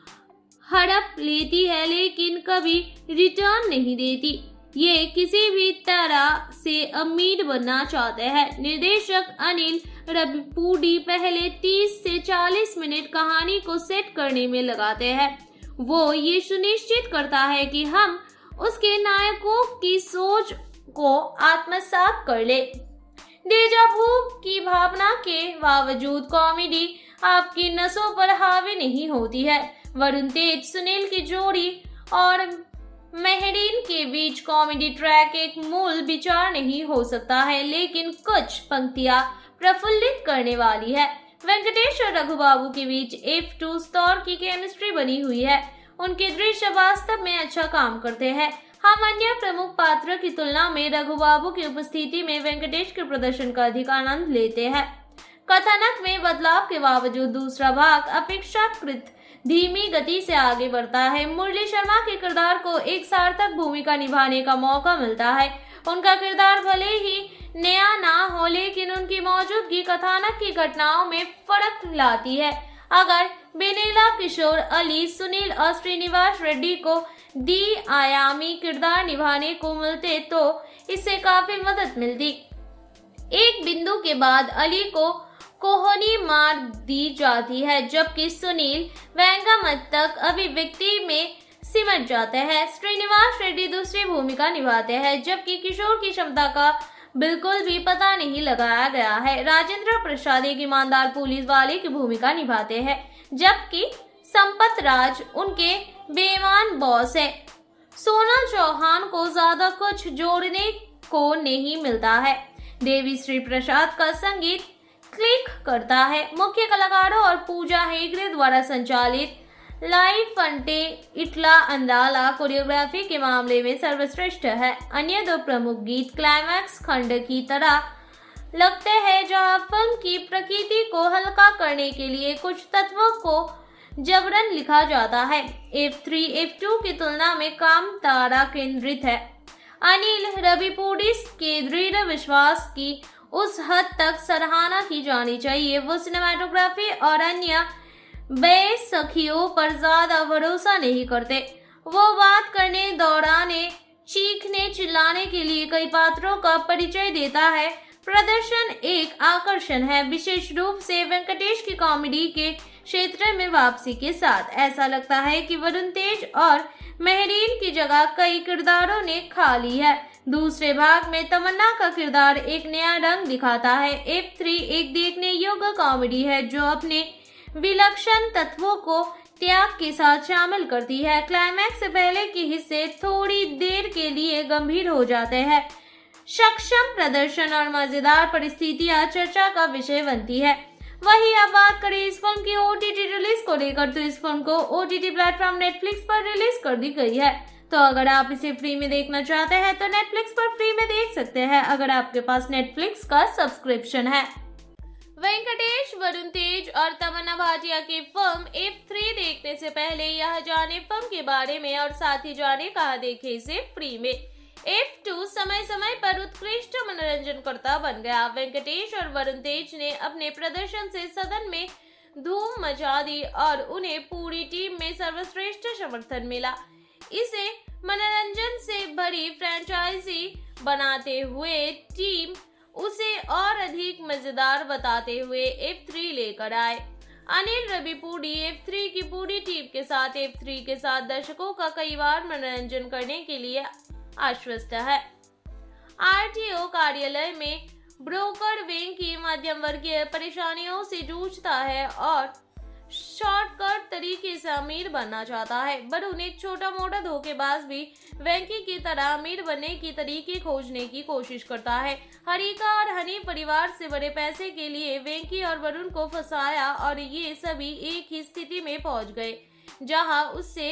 S3: हड़प लेती है लेकिन कभी रिटर्न नहीं देती। ये किसी भी तरह से अमीर बनना चाहते हैं। निर्देशक अनिल रविपूडी पहले तीस से चालीस मिनट कहानी को सेट करने में लगाते हैं। वो ये सुनिश्चित करता है कि हम उसके नायकों की सोच को आत्मसात कर ले। डेजा वू की भावना के बावजूद कॉमेडी आपकी नसों पर हावी नहीं होती है। वरुण तेज सुनील की जोड़ी और मेहरीन के बीच कॉमेडी ट्रैक एक मूल विचार नहीं हो सकता है, लेकिन कुछ पंक्तियां प्रफुल्लित करने वाली है। वेंकटेश और रघु बाबू के बीच एफ टू स्टार की केमिस्ट्री बनी हुई है। उनके दृश्य वास्तव में अच्छा काम करते हैं। हम अन्य प्रमुख पात्र की तुलना में रघु बाबू की उपस्थिति में वेंकटेश के प्रदर्शन का अधिक आनंद लेते हैं। कथानक में बदलाव के बावजूद दूसरा भाग अपेक्षाकृत धीमी गति से आगे बढ़ता है। मुरली शर्मा के किरदार को एक सार्थक भूमिका निभाने का मौका मिलता है। उनका किरदार भले ही नया ना हो, लेकिन उनकी मौजूदगी कथानक की घटनाओं में फर्क लाती है। अगर बेनेला किशोर अली, सुनील और श्रीनिवास रेड्डी को दी आयामी किरदार निभाने को मिलते तो इससे काफी मदद मिलती। एक बिंदु के बाद अली को कोहनी मार दी जाती है, जबकि सुनील व्यंग्यात्मक तक अभिव्यक्ति में सिमट जाते हैं। श्रीनिवास रेड्डी दूसरी भूमिका निभाते हैं, जबकि किशोर की क्षमता का बिल्कुल भी पता नहीं लगाया गया है। राजेंद्र प्रसाद एक ईमानदार पुलिस वाले की भूमिका निभाते हैं, जबकि संपत राज उनके बेईमान बॉस है। सोनल चौहान को ज्यादा कुछ जोड़ने को नहीं मिलता है। देवी श्री प्रसाद का संगीत क्लिक करता है। मुख्य कलाकारों और पूजा हेगड़े द्वारा संचालित लाइव फंटे इटला अंडाला कोरियोग्राफी के मामले में सर्वश्रेष्ठ है। अन्य दो प्रमुख गीत क्लाइमैक्स खंड की तरह लगते हैं, जहां फिल्म की प्रकृति को हल्का करने के लिए कुछ तत्वों को जबरन लिखा जाता है। एफ थ्री एफ टू की तुलना में काम तारा केंद्रित है। अनिल रविपूडी के दृढ़ विश्वास की उस हद तक सराहना की जानी चाहिए। वो सिनेमाटोग्राफी और अन्य बेसखियों पर ज्यादा भरोसा नहीं करते। वो बात करने, दौड़ाने, चीखने, चिल्लाने के लिए कई पात्रों का परिचय देता है। प्रदर्शन एक आकर्षण है, विशेष रूप से वेंकटेश की कॉमेडी के क्षेत्र में वापसी के साथ। ऐसा लगता है कि वरुण तेज और मेहरीन की जगह कई किरदारों ने खा ली है। दूसरे भाग में तमन्ना का किरदार एक नया रंग दिखाता है। एफ थ्री एक देखने योग्य कॉमेडी है जो अपने विलक्षण तत्वों को त्याग के साथ शामिल करती है। क्लाइमैक्स से पहले के हिस्से थोड़ी देर के लिए गंभीर हो जाते हैं। सक्षम प्रदर्शन और मजेदार परिस्थितियां चर्चा का विषय बनती है। वही अब बात करें इस फिल्म की ओटीटी रिलीज को लेकर, तो इस फिल्म को ओटीटी प्लेटफॉर्म नेटफ्लिक्स पर रिलीज कर दी गई है। तो अगर आप इसे फ्री में देखना चाहते हैं तो नेटफ्लिक्स पर फ्री में देख सकते हैं, अगर आपके पास नेटफ्लिक्स का सब्सक्रिप्शन है। वेंकटेश, वरुण तेज और तमन्ना भाटिया की फिल्म एफ थ्री देखने से पहले यह जाने फिल्म के बारे में और साथ ही जाने कहाँ देखे इसे फ्री में। एफ टू समय समय पर उत्कृष्ट मनोरंजनकर्ता बन गया। वेंकटेश और वरुण तेज ने अपने प्रदर्शन से सदन में धूम मचा दी और उन्हें पूरी टीम में सर्वश्रेष्ठ समर्थन मिला। इसे मनोरंजन से भरी फ्रेंचाइजी बनाते हुए टीम उसे और अधिक मजेदार बताते हुए एफ थ्री लेकर आए। अनिल रविपूडी एफ थ्री की पूरी टीम के साथ एफ थ्री के साथ दर्शकों का कई बार मनोरंजन करने के लिए आश्वस्त है। आरटीओ कार्यालय में ब्रोकर वेंकी मध्यम वर्गीय परेशानियों से जूझता है और शॉर्टकट तरीके से अमीर बनना चाहता है। वरुण एक छोटा मोटा धोखेबाज भी वेंकी की तरह अमीर बनने की तरीके खोजने की कोशिश करता है। हरिका और हनी परिवार से बड़े पैसे के लिए वेंकी और वरुण को फंसाया और ये सभी एक ही स्थिति में पहुंच गए जहां उससे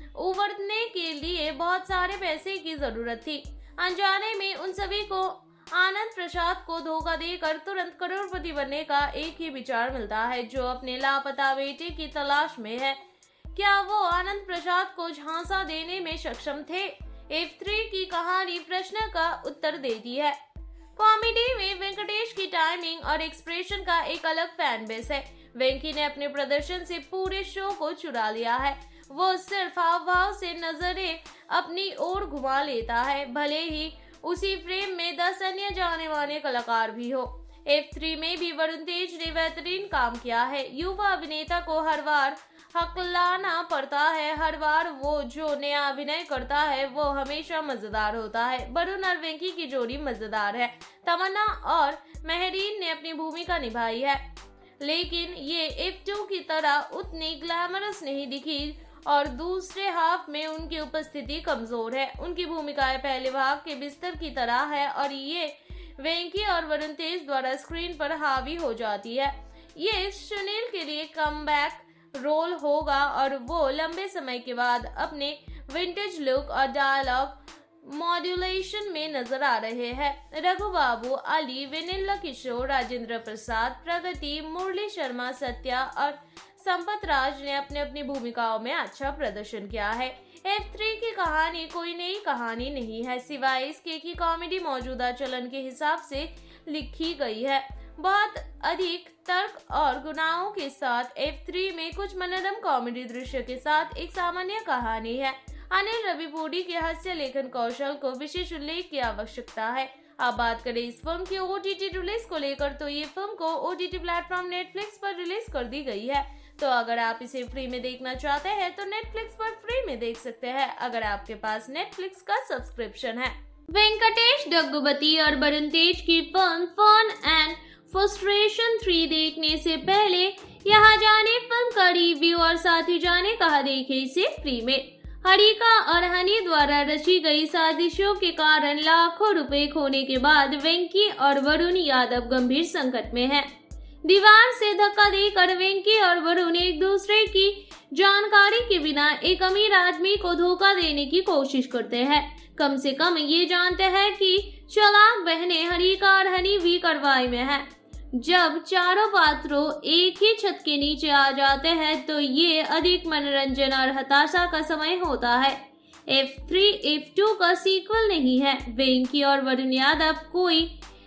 S3: उबरने के लिए बहुत सारे पैसे की जरूरत थी। अनजाने में उन सभी को आनंद प्रसाद को धोखा देकर तुरंत करोड़पति बनने का एक ही विचार मिलता है, जो अपने लापता बेटे की तलाश में है। क्या वो आनंद प्रसाद को झांसा देने में सक्षम थे? एफ थ्री की कहानी प्रश्न का उत्तर देती है। कॉमेडी में वेंकटेश की टाइमिंग और एक्सप्रेशन का एक अलग फैन बेस है। वेंकी ने अपने प्रदर्शन से पूरे शो को चुरा लिया है। वो सिर्फ हाव भाव से नजरें अपनी ओर घुमा लेता है, भले ही उसी फ्रेम में दस अन्य जाने माने कलाकार भी हो। एफ थ्री में भी वरुण तेज ने बेहतरीन काम किया है। युवा अभिनेता को हर बार हकलाना पड़ता है। हर बार वो जो नया अभिनय करता है वो हमेशा मजेदार होता है। वरुण और वेंकी की जोड़ी मजेदार है। तमन्ना और मेहरीन ने अपनी भूमिका निभाई है, लेकिन ये एफ टू की तरह उतनी ग्लैमरस नहीं दिखी और दूसरे हाफ में उनकी उपस्थिति कमजोर है। उनकी भूमिकाएं पहले भाग के बिस्तर की तरह है और ये वेंकी और वरुण तेज द्वारा स्क्रीन पर हावी हो जाती है। ये सुनील के लिए कमबैक रोल होगा और वो लंबे समय के बाद अपने विंटेज लुक और डायलॉग मॉड्यूलेशन में नजर आ रहे हैं। रघु बाबू, अली, वेनिला किशोर, राजेंद्र प्रसाद, प्रगति, मुरली शर्मा, सत्या और संपत राज ने अपने अपनी भूमिकाओं में अच्छा प्रदर्शन किया है। एफ थ्री की कहानी कोई नई कहानी नहीं है, सिवाय इसके कि कॉमेडी मौजूदा चलन के हिसाब से लिखी गई है। बहुत अधिक तर्क और गुनाहों के साथ एफ थ्री में कुछ मनोरम कॉमेडी दृश्य के साथ एक सामान्य कहानी है। अनिल रविपूडी के हास्य लेखन कौशल को विशेष उल्लेख की आवश्यकता है। अब बात करें इस फिल्म की ओटीटी रिलीज को लेकर, तो ये फिल्म को ओटीटी प्लेटफॉर्म नेटफ्लिक्स पर रिलीज कर दी गई है। तो अगर आप इसे फ्री में देखना चाहते हैं तो नेटफ्लिक्स पर फ्री में देख सकते हैं, अगर आपके पास नेटफ्लिक्स का सब्सक्रिप्शन है। वेंकटेश डग्गुबती और वरुण तेज की film fun and frustration three देखने से पहले यहाँ जाने फिल्म का रिव्यू और साथ ही जाने कहा देखे इसे फ्री में। हरिका और हनी द्वारा रची गई साजिशों के कारण लाखों रुपए खोने के बाद वेंकी और वरुण यादव गंभीर संकट में हैं। दीवार से धक्का देकर वेंकी और वरुण एक दूसरे की जानकारी के बिना एक अमीर आदमी को धोखा देने की कोशिश करते हैं। कम से कम ये जानते हैं कि चालाक बहनें हरिका और हनी भी कार्रवाई में हैं। जब चारों पात्रों एक ही छत के नीचे आ जाते हैं तो ये अधिक मनोरंजन और हताशा का समय होता है। एफ थ्री एफ टू का सीक्वल नहीं है। वेंकी और वरुण यादव कोई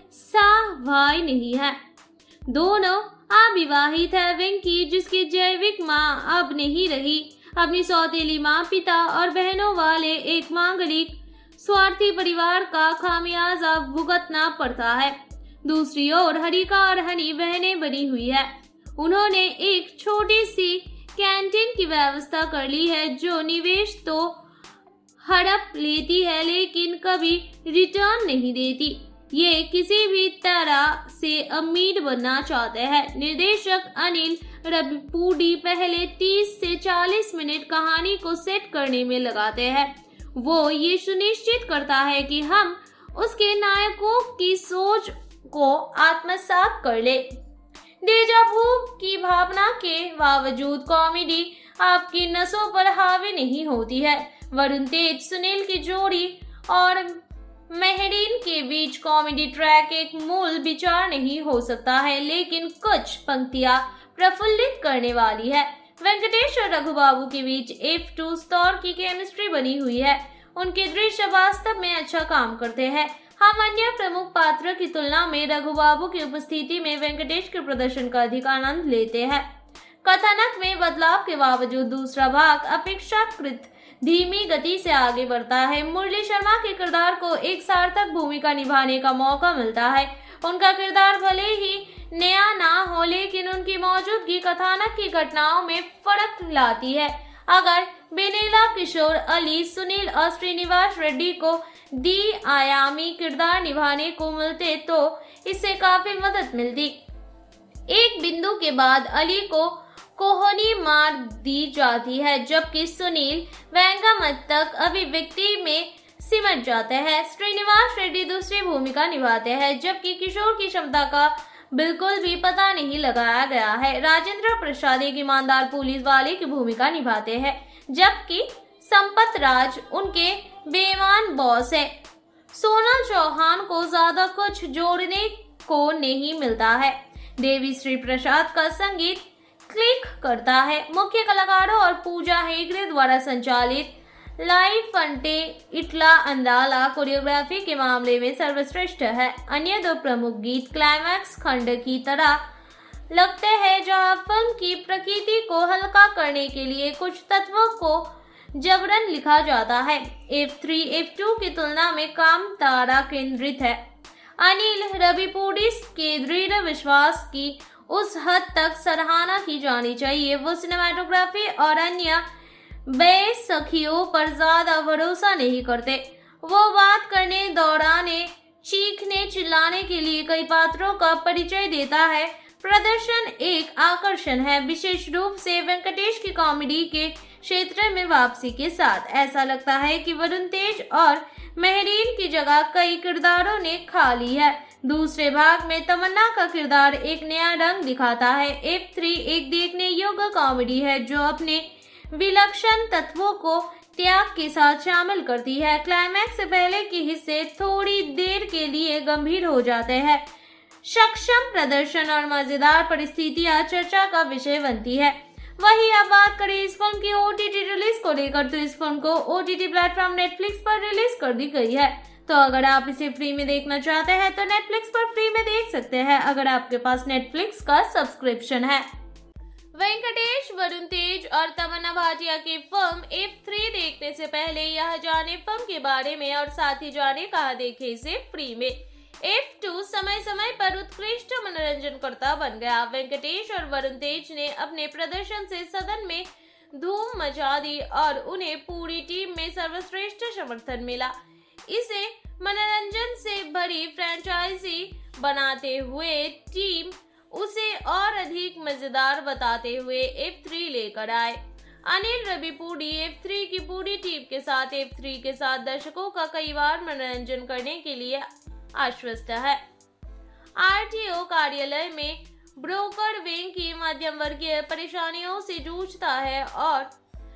S3: साह भाई नहीं है, दोनों अविवाहित है। वेंकी, जिसकी जैविक मां अब नहीं रही, अपनी सौतेली मां, पिता और बहनों वाले एक मांगलिक स्वार्थी परिवार का खामियाजा भुगतना पड़ता है। दूसरी ओर हरिका और हनी बहनें बनी हुई है। उन्होंने एक छोटी सी कैंटीन की व्यवस्था कर ली है जो निवेश तो हड़प लेती है लेकिन कभी रिटर्न नहीं देती। ये किसी भी तरह से अमीर बनना चाहते हैं। निर्देशक अनिल रविपूडी पहले तीस से चालीस मिनट कहानी को सेट करने में लगाते हैं। वो ये सुनिश्चित करता है कि हम उसके नायकों की सोच को आत्मसात कर ले। डेजा वू की भावना के बावजूद कॉमेडी आपकी नसों पर हावी नहीं होती है। वरुण तेज सुनील की जोड़ी और मेहरीन के बीच कॉमेडी ट्रैक एक मूल विचार नहीं हो सकता है, लेकिन कुछ पंक्तियां प्रफुल्लित करने वाली है। वेंकटेश और रघु बाबू के बीच एफ टू स्टार की केमिस्ट्री बनी हुई है। उनके दृश्य वास्तव में अच्छा काम करते हैं। हम अन्य प्रमुख पात्र की तुलना में रघु बाबू की उपस्थिति में वेंकटेश के प्रदर्शन का अधिक आनंद लेते हैं। कथानक में बदलाव के बावजूद दूसरा भाग अपेक्षाकृत धीमी गति से आगे बढ़ता है। मुरली शर्मा के किरदार को एक सार्थक भूमिका निभाने का मौका मिलता है। उनका किरदार भले ही नया ना हो, लेकिन उनकी मौजूदगी कथानक की घटनाओं में फर्क लाती है। अगर वेनिला किशोर, अली, सुनील और श्रीनिवास रेड्डी को दी आयामी किरदार निभाने को मिलते तो इससे काफी मदद मिलती। एक बिंदु के बाद अली को कोहनी मार दी जाती है, जबकि सुनील व्यंग्यमत तक अभिव्यक्ति में सिमट जाते हैं। श्रीनिवास रेड्डी दूसरी भूमिका निभाते हैं, जबकि किशोर की क्षमता का बिल्कुल भी पता नहीं लगाया गया है। राजेंद्र प्रसाद एक ईमानदार पुलिस वाले की भूमिका निभाते हैं, जबकि संपत राज उनके बेईमान बॉस है। सोनल चौहान को ज्यादा कुछ जोड़ने को नहीं मिलता है। देवी श्री प्रसाद का संगीत क्लिक करता है। मुख्य कलाकारों और पूजा हेगड़े द्वारा संचालित लाइव फंटे इटला अंदाला कोरियोग्राफी के मामले में सर्वश्रेष्ठ है। अन्य दो प्रमुख गीत क्लाइमैक्स खंड की तरह लगते हैं, जहां फिल्म की प्रकृति को हल्का करने के लिए कुछ तत्वों को जबरन लिखा जाता है। एफ थ्री एफ टू की तुलना में कम तारा केंद्रित है। अनिल रविपूडिस के दृढ़ विश्वास की उस हद तक सराहना की जानी चाहिए। वो सिनेमाटोग्राफी और अन्य बेसखियों पर ज्यादा भरोसा नहीं करते। वो बात करने, दौड़ाने, चीखने, चिल्लाने के लिए कई पात्रों का परिचय देता है। प्रदर्शन एक आकर्षण है, विशेष रूप से वेंकटेश की कॉमेडी के क्षेत्र में वापसी के साथ। ऐसा लगता है कि वरुण तेज और मेहरीन की जगह कई किरदारों ने खा ली है। दूसरे भाग में तमन्ना का किरदार एक नया रंग दिखाता है। एफ थ्री एक देखने योग्य कॉमेडी है जो अपने विलक्षण तत्वों को त्याग के साथ शामिल करती है। क्लाइमैक्स से पहले के हिस्से थोड़ी देर के लिए गंभीर हो जाते हैं। सक्षम प्रदर्शन और मजेदार परिस्थितियां चर्चा का विषय बनती है। वहीं अब बात करें इस फिल्म की ओटीटी रिलीज को लेकर, तो इस फिल्म को ओटीटी प्लेटफॉर्म नेटफ्लिक्स पर रिलीज कर दी गई है। तो अगर आप इसे फ्री में देखना चाहते हैं तो नेटफ्लिक्स पर फ्री में देख सकते हैं, अगर आपके पास नेटफ्लिक्स का सब्सक्रिप्शन है। वेंकटेश, वरुण तेज और तमन्ना भाटिया की फिल्म एफ थ्री देखने से पहले यह जाने फिल्म के बारे में और साथ ही जाने कहाँ देखे इसे फ्री में। एफ टू समय समय पर उत्कृष्ट मनोरंजनकर्ता बन गया। वेंकटेश और वरुण तेज ने अपने प्रदर्शन से सदन में धूम मचा दी और उन्हें पूरी टीम में सर्वश्रेष्ठ समर्थन मिला। इसे मनोरंजन से भरी फ्रेंचाइजी बनाते हुए टीम उसे और अधिक मजेदार बताते हुए एफ थ्री लेकर आए। अनिल रविपूडी एफ थ्री की पूरी टीम के साथ एफ थ्री के साथ दर्शकों का कई बार मनोरंजन करने के लिए आश्वस्त है। आरटीओ कार्यालय में ब्रोकर वेंकी मध्यम वर्गीय परेशानियों से जूझता है और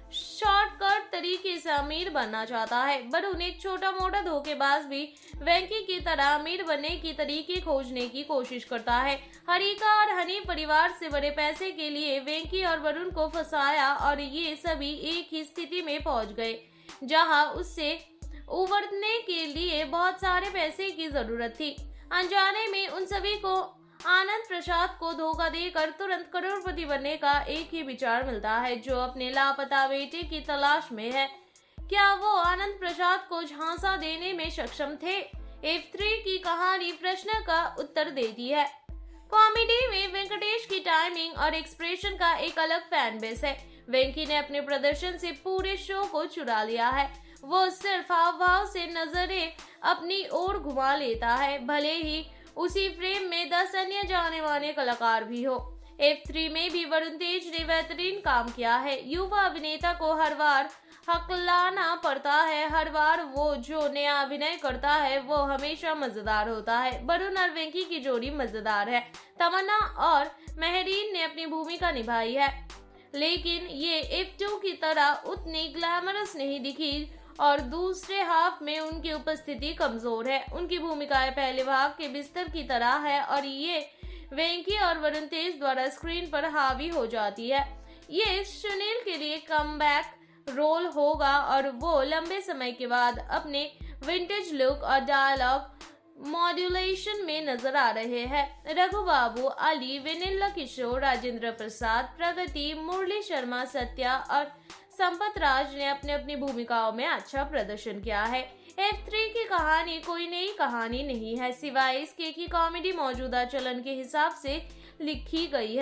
S3: शॉर्टकट तरीके से अमीर बनना चाहता है। वरुण एक छोटा मोटा धोखेबाज भी वेंकी की तरह अमीर बनने की तरीके खोजने की कोशिश करता है। हरिका और हनी परिवार से बड़े पैसे के लिए वेंकी और वरुण को फंसाया और ये सभी एक ही स्थिति में पहुंच गए जहां उससे उबरने के लिए बहुत सारे पैसे की जरूरत थी। अनजाने में उन सभी को आनंद प्रसाद को धोखा देकर तुरंत करोड़पति बनने का एक ही विचार मिलता है, जो अपने लापता बेटे की तलाश में है। क्या वो आनंद प्रसाद को झांसा देने में सक्षम थे? एफ थ्री की कहानी प्रश्न का उत्तर देती है। कॉमेडी में वेंकटेश की टाइमिंग और एक्सप्रेशन का एक अलग फैन बेस है। वेंकी ने अपने प्रदर्शन से पूरे शो को चुरा लिया है। वो सिर्फ हाव भाव से नजरें अपनी ओर घुमा लेता है, भले ही उसी फ्रेम में दस अन्य जाने माने कलाकार भी हो। एफ थ्री में भी वरुण तेज ने बेहतरीन काम किया है। युवा अभिनेता को हर बार हकलाना पड़ता है। हर बार वो जो नया अभिनय करता है वो हमेशा मजेदार होता है। वरुण और वेंकी की जोड़ी मजेदार है। तमन्ना और मेहरीन ने अपनी भूमिका निभाई है, लेकिन ये एफ टू की तरह उतनी ग्लैमरस नहीं दिखी और दूसरे हाफ में उनकी उपस्थिति कमजोर है। उनकी भूमिकाएं पहले भाग के बिस्तर की तरह है और ये वेंकी और वरुण तेज द्वारा स्क्रीन पर हावी हो जाती है। ये सुनील के लिए कमबैक रोल होगा और वो लंबे समय के बाद अपने विंटेज लुक और डायलॉग मॉड्यूलेशन में नजर आ रहे हैं। रघु बाबू, अली, वेनिला किशोर, राजेंद्र प्रसाद, प्रगति, मुरली शर्मा, सत्या और संपत राज ने अपने अपनी भूमिकाओं में अच्छा प्रदर्शन किया है। एफ थ्री की कहानी कोई नई कहानी नहीं है, सिवाय इसके कि कॉमेडी मौजूदा चलन के हिसाब से लिखी गई है।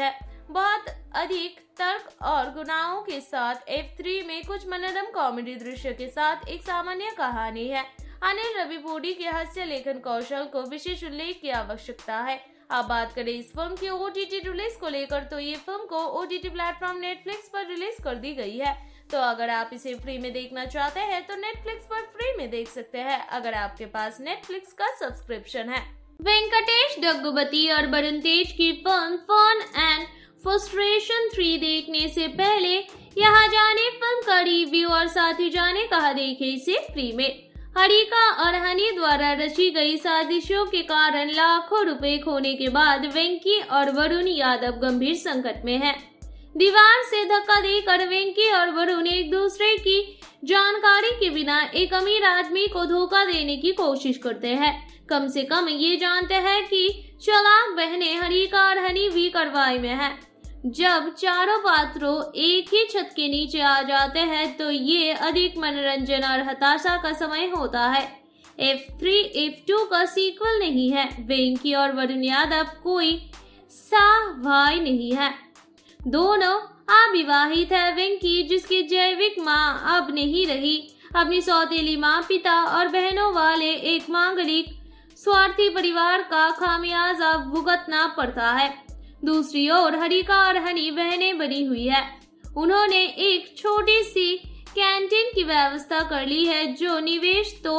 S3: बहुत अधिक तर्क और गुनाहों के साथ एफ थ्री में कुछ मनोरम कॉमेडी दृश्य के साथ एक सामान्य कहानी है। अनिल रविपूडी के हास्य लेखन कौशल को विशेष उल्लेख की आवश्यकता है। अब बात करें इस फिल्म की ओटीटी रिलीज को लेकर, तो ये फिल्म को ओटीटी प्लेटफॉर्म नेटफ्लिक्स पर रिलीज कर दी गई है। तो अगर आप इसे फ्री में देखना चाहते हैं तो नेटफ्लिक्स पर फ्री में देख सकते हैं, अगर आपके पास नेटफ्लिक्स का सब्सक्रिप्शन है। वेंकटेश डग्गुबती और वरुण तेज की film fun and frustration three देखने से पहले यहाँ जाने फिल्म का रिव्यू और साथ ही जाने कहा देखे इसे फ्री में। हरिका और हनी द्वारा रची गई साजिशों के कारण लाखों रुपए खोने के बाद वेंकी और वरुण यादव गंभीर संकट में हैं। दीवार से धक्का देकर वेंकी और वरुण एक दूसरे की जानकारी के बिना एक अमीर आदमी को धोखा देने की कोशिश करते हैं। कम से कम ये जानते हैं कि चालाक बहनें हरिका और हनी भी कार्रवाई में हैं। जब चारों पात्रों एक ही छत के नीचे आ जाते हैं तो ये अधिक मनोरंजन और हताशा का समय होता है। एफ थ्री एफ टू का सीक्वल नहीं है। वेंकी और वरुण यादव कोई सा भाई नहीं है, दोनों अविवाहित है। वेंकी, जिसकी जैविक मां अब नहीं रही, अपनी सौतेली मां, पिता और बहनों वाले एक मांगलिक स्वार्थी परिवार का खामियाजा भुगतना पड़ता है। दूसरी ओर हरिका और हनी बहनें बनी हुई है। उन्होंने एक छोटी सी कैंटीन की व्यवस्था कर ली है जो निवेश तो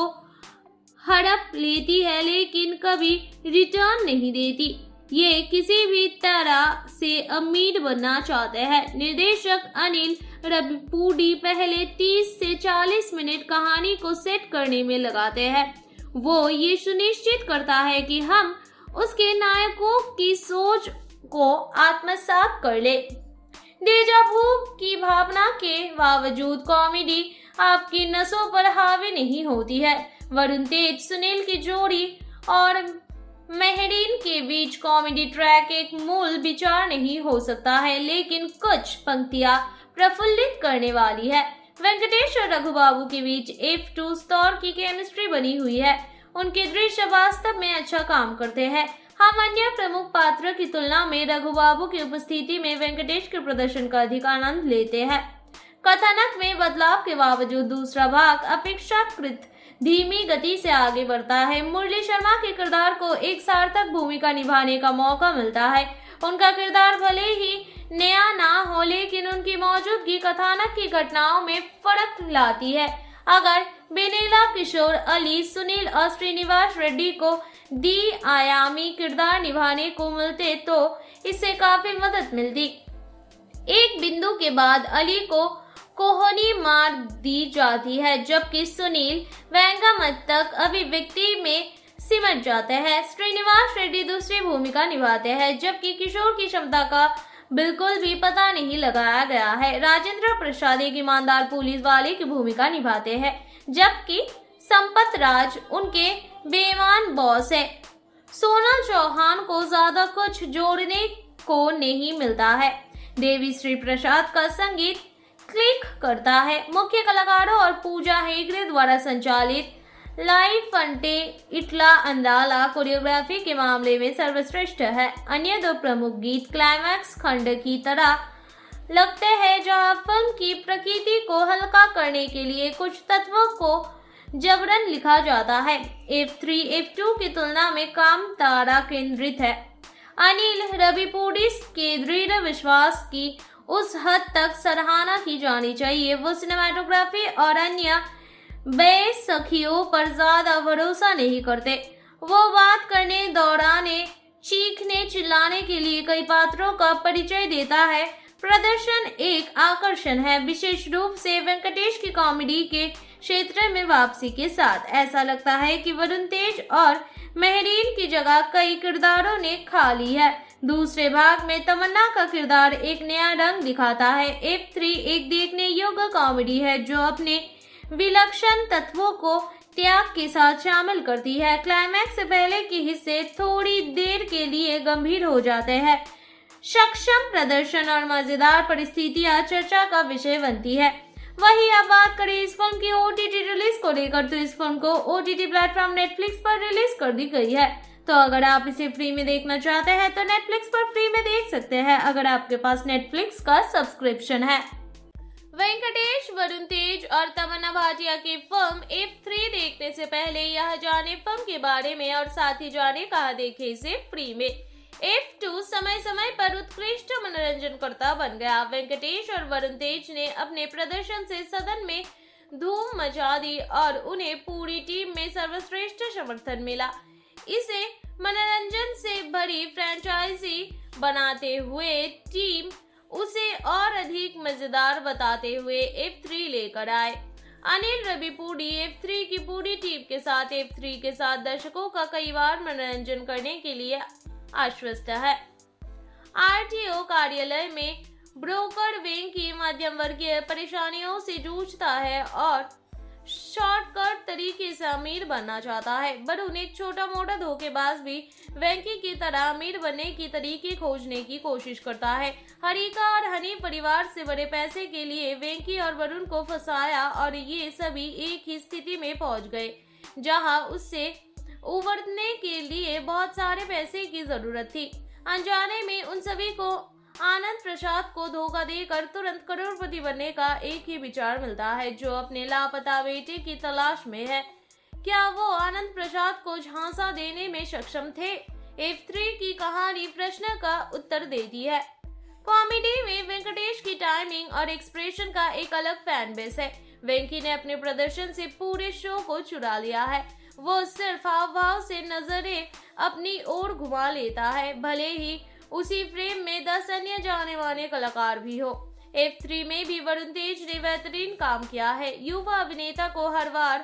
S3: हड़प लेती है लेकिन कभी रिटर्न नहीं देती। ये किसी भी तरह से अमीर बनना चाहते हैं। निर्देशक अनिल रविपूडी पहले तीस से चालीस मिनट कहानी को सेट करने में लगाते हैं। वो ये सुनिश्चित करता है कि हम उसके नायकों की सोच को आत्मसात कर ले। डेजा वू की भावना के बावजूद कॉमेडी आपकी नसों पर हावी नहीं होती है। वरुण तेज सुनील की जोड़ी और मेहरीन के बीच कॉमेडी ट्रैक एक मूल विचार नहीं हो सकता है, लेकिन कुछ पंक्तियां प्रफुल्लित करने वाली है। वेंकटेश और रघु बाबू के बीच एफ टू स्टार की केमिस्ट्री बनी हुई है। उनके दृश्य वास्तव में अच्छा काम करते हैं। हम अन्य प्रमुख पात्रों की तुलना में रघु बाबू की उपस्थिति में वेंकटेश के प्रदर्शन का अधिक आनंद लेते हैं। कथानक में बदलाव के बावजूद दूसरा भाग अपेक्षाकृत धीमी गति से आगे बढ़ता है। मुरली शर्मा के किरदार को एक सार्थक भूमिका निभाने का मौका मिलता है। उनका किरदार भले ही नया ना हो, लेकिन उनकी मौजूदगी कथानक की घटनाओं में फर्क लाती है। अगर बेनेला किशोर अली, सुनील और श्रीनिवास रेड्डी को दी आयामी किरदार निभाने को मिलते तो इससे काफी मदद मिलती। एक बिंदु के बाद अली को कोहनी मार दी जाती है, जबकि सुनील व्यंग्यमत तक अभिव्यक्ति में सिमट जाते हैं। श्रीनिवास रेड्डी दूसरी भूमिका निभाते हैं, जबकि किशोर की क्षमता का बिल्कुल भी पता नहीं लगाया गया है। राजेंद्र प्रसाद एक ईमानदार पुलिस वाले की भूमिका निभाते हैं, जबकि संपत राज उनके बेईमान बॉस है। सोनल चौहान को ज्यादा कुछ जोड़ने को नहीं मिलता है। देवी श्री प्रसाद का संगीत क्लिक करता है। मुख्य कलाकारों और पूजा हेगड़े द्वारा संचालित लाई फंटे इटला अंदाला कोरियोग्राफी के मामले में सर्वश्रेष्ठ है। अन्य दो प्रमुख गीत क्लाइमैक्स खंड की तरह लगते हैं, जहां फिल्म की प्रकृति को हल्का करने के लिए कुछ तत्वों को जबरन लिखा जाता है। एफ थ्री एफ टू की तुलना में काम तारा केंद्रित है। अनिल रविपूडी के दृढ़ विश्वास की उस हद तक सराहना की जानी चाहिए। वो सिनेमाटोग्राफी और अन्य बेसखियों पर ज्यादा भरोसा नहीं करते। वो बात करने, दौड़ाने, चीखने, चिल्लाने के लिए कई पात्रों का परिचय देता है। प्रदर्शन एक आकर्षण है, विशेष रूप से वेंकटेश की कॉमेडी के क्षेत्र में वापसी के साथ। ऐसा लगता है कि वरुण तेज और मेहरीन की जगह कई किरदारों ने खा ली है। दूसरे भाग में तमन्ना का किरदार एक नया रंग दिखाता है। एफ थ्री एक देखने योग्य कॉमेडी है जो अपने विलक्षण तत्वों को त्याग के साथ शामिल करती है। क्लाइमैक्स से पहले के हिस्से थोड़ी देर के लिए गंभीर हो जाते हैं। सक्षम प्रदर्शन और मजेदार परिस्थितियां चर्चा का विषय बनती है। वहीं अब बात करें इस फिल्म की ओटीटी रिलीज को लेकर, तो इस फिल्म को ओटीटी प्लेटफॉर्म नेटफ्लिक्स पर रिलीज कर दी गई है। तो अगर आप इसे फ्री में देखना चाहते हैं तो नेटफ्लिक्स पर फ्री में देख सकते हैं अगर आपके पास नेटफ्लिक्स का सब्सक्रिप्शन है। वेंकटेश, वरुण तेज और तमन्ना भाटिया की फिल्म एफ थ्री देखने से पहले यह जाने फिल्म के बारे में और साथ ही जाने कहाँ देखे इसे फ्री में। एफ टू समय समय पर उत्कृष्ट मनोरंजनकर्ता बन गया। वेंकटेश और वरुण तेज ने अपने प्रदर्शन से सदन में धूम मचा दी और उन्हें पूरी टीम में सर्वश्रेष्ठ समर्थन मिला। इसे मनोरंजन से भरी फ्रेंचाइजी बनाते हुए टीम उसे और अधिक मजेदार बताते हुए एफ थ्री लेकर आए। अनिल रविपूडी एफ थ्री की पूरी टीम के साथ एफ थ्री के साथ दर्शकों का कई बार मनोरंजन करने के लिए आश्वस्त है। आरटीओ कार्यालय में ब्रोकर वेंकी मध्यम वर्गीय परेशानियों से जूझता है और शॉर्टकट तरीके से अमीर बनना चाहता है। वरुण एक छोटा मोटा धोखेबाज भी वेंकी की तरह अमीर बनने की तरीके खोजने की कोशिश करता है। हरिका और हनी परिवार से बड़े पैसे के लिए वेंकी और वरुण को फंसाया और ये सभी एक ही स्थिति में पहुंच गए जहां उससे उबरने के लिए बहुत सारे पैसे की जरूरत थी। अनजाने में उन सभी को आनंद प्रसाद को धोखा देकर तुरंत करोड़पति बनने का एक ही विचार मिलता है जो अपने लापता बेटे की तलाश में है। क्या वो आनंद प्रसाद को झांसा देने में सक्षम थे? एफ थ्री की कहानी प्रश्न का उत्तर देती है। कॉमेडी में वेंकटेश की टाइमिंग और एक्सप्रेशन का एक अलग फैन बेस है। वेंकी ने अपने प्रदर्शन से पूरे शो को चुरा लिया है। वो सिर्फ हाव भाव से नजरें अपनी ओर घुमा लेता है, भले ही उसी फ्रेम में दस अन्य जाने माने कलाकार भी हो। एफ थ्री में भी वरुण तेज ने बेहतरीन काम किया है। युवा अभिनेता को हर बार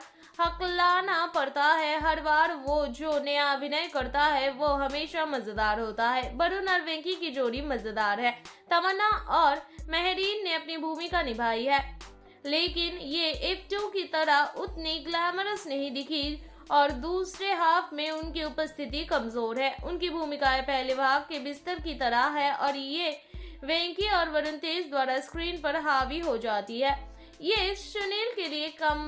S3: हकलाना पड़ता है। हर बार वो जो नया अभिनय करता है वो हमेशा मजेदार होता है। वरुण और वेंकी की जोड़ी मजेदार है। तमन्ना और महरीन ने अपनी भूमिका निभाई है, लेकिन ये एफ टू की तरह उतनी ग्लैमरस नहीं दिखी और दूसरे हाफ में उनकी उपस्थिति कमजोर है। उनकी भूमिकाएं पहले भाग के बिस्तर की तरह है और ये वेंकी और वरुण तेज द्वारा स्क्रीन पर हावी हो जाती है। ये सुनील के लिए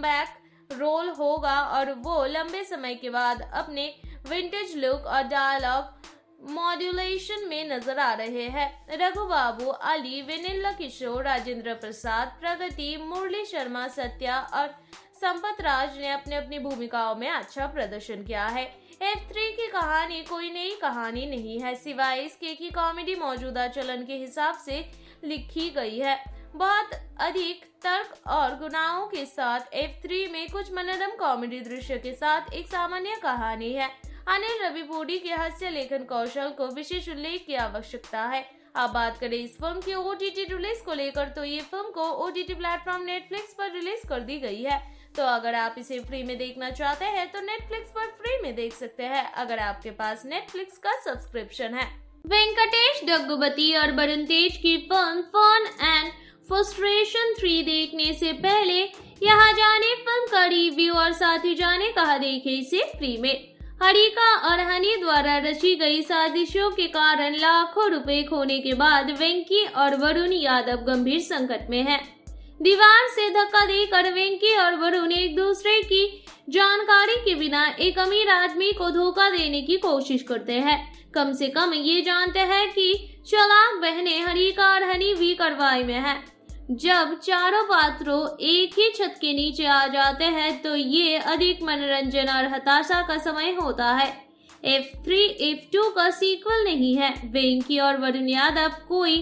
S3: कमबैक रोल होगा और वो लंबे समय के बाद अपने विंटेज लुक और डायलॉग मॉड्यूलेशन में नजर आ रहे हैं। रघु बाबू, अली, वेनिला किशोर, राजेंद्र प्रसाद, प्रगति, मुरली शर्मा, सत्या और संपत राज ने अपने अपनी भूमिकाओं में अच्छा प्रदर्शन किया है। एफ थ्री की कहानी कोई नई कहानी नहीं है, सिवाय इसके कि कॉमेडी मौजूदा चलन के हिसाब से लिखी गई है। बहुत अधिक तर्क और गुनाहों के साथ एफ थ्री में कुछ मनोरम कॉमेडी दृश्य के साथ एक सामान्य कहानी है। अनिल रविपूडी के हास्य लेखन कौशल को विशेष उल्लेख की आवश्यकता है। अब बात करें इस फिल्म की ओटीटी रिलीज को लेकर, तो ये फिल्म को ओटीटी प्लेटफॉर्म नेटफ्लिक्स पर रिलीज कर दी गई है। तो अगर आप इसे फ्री में देखना चाहते हैं तो नेटफ्लिक्स पर फ्री में देख सकते हैं अगर आपके पास नेटफ्लिक्स का सब्सक्रिप्शन है। वेंकटेश डग्गुबती और वरुण तेज की film fun and frustration three देखने से पहले यहाँ जाने फिल्म का रिव्यू और साथ ही जाने कहाँ देखे इसे फ्री में। हरिका और हनी द्वारा रची गई साजिशों के कारण लाखों रुपए खोने के बाद वेंकी और वरुण यादव गंभीर संकट में हैं। दीवार से धक्का देकर वेंकी और वरुण एक दूसरे की जानकारी के बिना एक अमीर आदमी को धोखा देने की कोशिश करते हैं। कम से कम ये जानते हैं कि चालाक बहनें हरिका और हनी भी कार्रवाई में हैं। जब चारों पात्रों एक ही छत के नीचे आ जाते हैं तो ये अधिक मनोरंजन और हताशा का समय होता है। एफ थ्री एफ टू का सीक्वल नहीं है। वेंकी और वरुण यादव कोई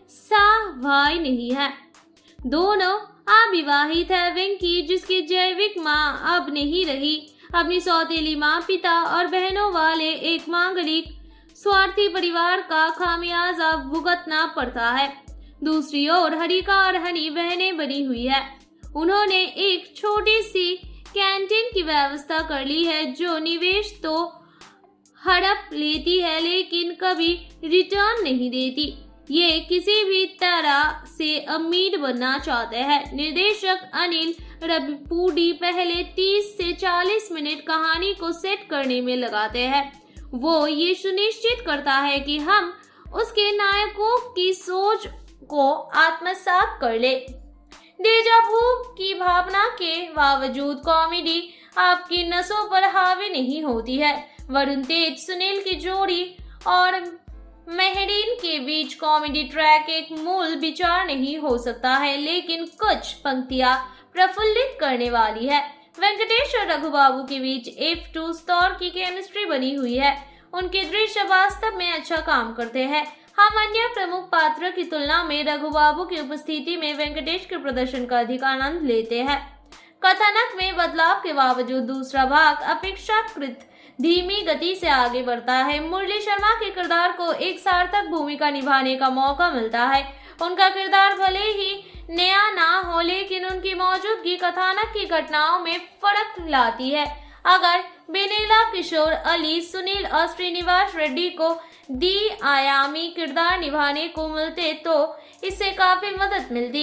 S3: साह भाई नहीं है, दोनों अविवाहित है। वेंकी, जिसकी जैविक मां अब नहीं रही, अपनी सौतेली मां, पिता और बहनों वाले एक मांगलिक स्वार्थी परिवार का खामियाजा भुगतना पड़ता है। दूसरी ओर हरिका और हनी बहनें बनी हुई है। उन्होंने एक छोटी सी कैंटीन की व्यवस्था कर ली है जो निवेश तो हड़प लेती है लेकिन कभी रिटर्न नहीं देती। ये किसी भी तरह से अमीर बनना चाहते हैं। निर्देशक अनिल रविपूडी पहले तीस से चालीस मिनट कहानी को सेट करने में लगाते हैं। वो ये सुनिश्चित करता है कि हम उसके नायकों की सोच को आत्मसात कर ले। डेजा वू की भावना के बावजूद कॉमेडी आपकी नसों पर हावी नहीं होती है। वरुण तेज सुनील की जोड़ी और मेहरीन के बीच कॉमेडी ट्रैक एक मूल विचार नहीं हो सकता है, लेकिन कुछ पंक्तियां प्रफुल्लित करने वाली है। वेंकटेश और रघु बाबू के बीच एफ टू स्टार की केमिस्ट्री बनी हुई है। उनके दृश्य वास्तव में अच्छा काम करते हैं। हम अन्य प्रमुख पात्र की तुलना में रघु बाबू की उपस्थिति में वेंकटेश के प्रदर्शन का अधिक आनंद लेते हैं। कथानक में बदलाव के बावजूद दूसरा भाग अपेक्षाकृत धीमी गति से आगे बढ़ता है। मुरली शर्मा के किरदार को एक सार्थक भूमिका निभाने का मौका मिलता है। उनका किरदार भले ही नया ना हो, लेकिन उनकी मौजूदगी कथानक की घटनाओं में फर्क लाती है। अगर बेनेला किशोर अली, सुनील और श्रीनिवास रेड्डी को दी आयामी किरदार निभाने को मिलते तो इससे काफी मदद मिलती।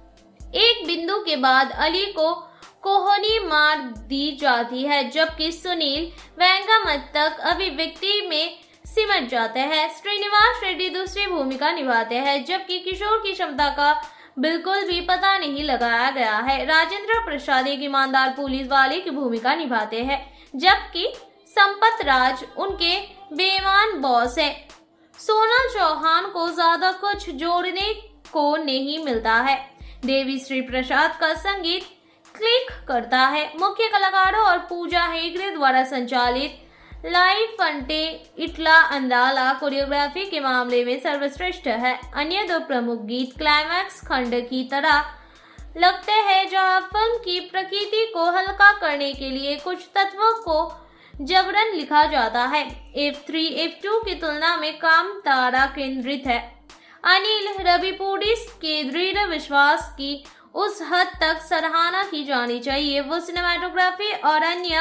S3: एक बिंदु के बाद अली को कोहनी मार दी जाती है, जबकि सुनील व्यंग्यात्मक तक अभिव्यक्ति में सिमट जाते हैं। श्रीनिवास रेड्डी दूसरी भूमिका निभाते हैं, जबकि किशोर की क्षमता का बिल्कुल भी पता नहीं लगाया गया है। राजेंद्र प्रसाद एक ईमानदार पुलिस वाले की भूमिका निभाते हैं, जबकि संपत राज उनके बेईमान बॉस है। सोनल चौहान को ज्यादा कुछ जोड़ने को नहीं मिलता है। देवी श्री प्रसाद का संगीत क्लिक करता है। मुख्य कलाकारों और पूजा हेगड़े द्वारा संचालित लाई फंटे इटला अंदाला कोरियोग्राफी के मामले में सर्वश्रेष्ठ है। अन्य दो प्रमुख गीत क्लाइमैक्स खंड की तरह लगते हैं, जहां फिल्म की प्रकृति को हल्का करने के लिए कुछ तत्वों को जबरन लिखा जाता है। एफ थ्री एफ टू की तुलना में काम तारा केंद्रित है। अनिल रविपुडिस के दृढ़ विश्वास की उस हद तक सराहना की जानी चाहिए। वो सिनेमाटोग्राफी और अन्य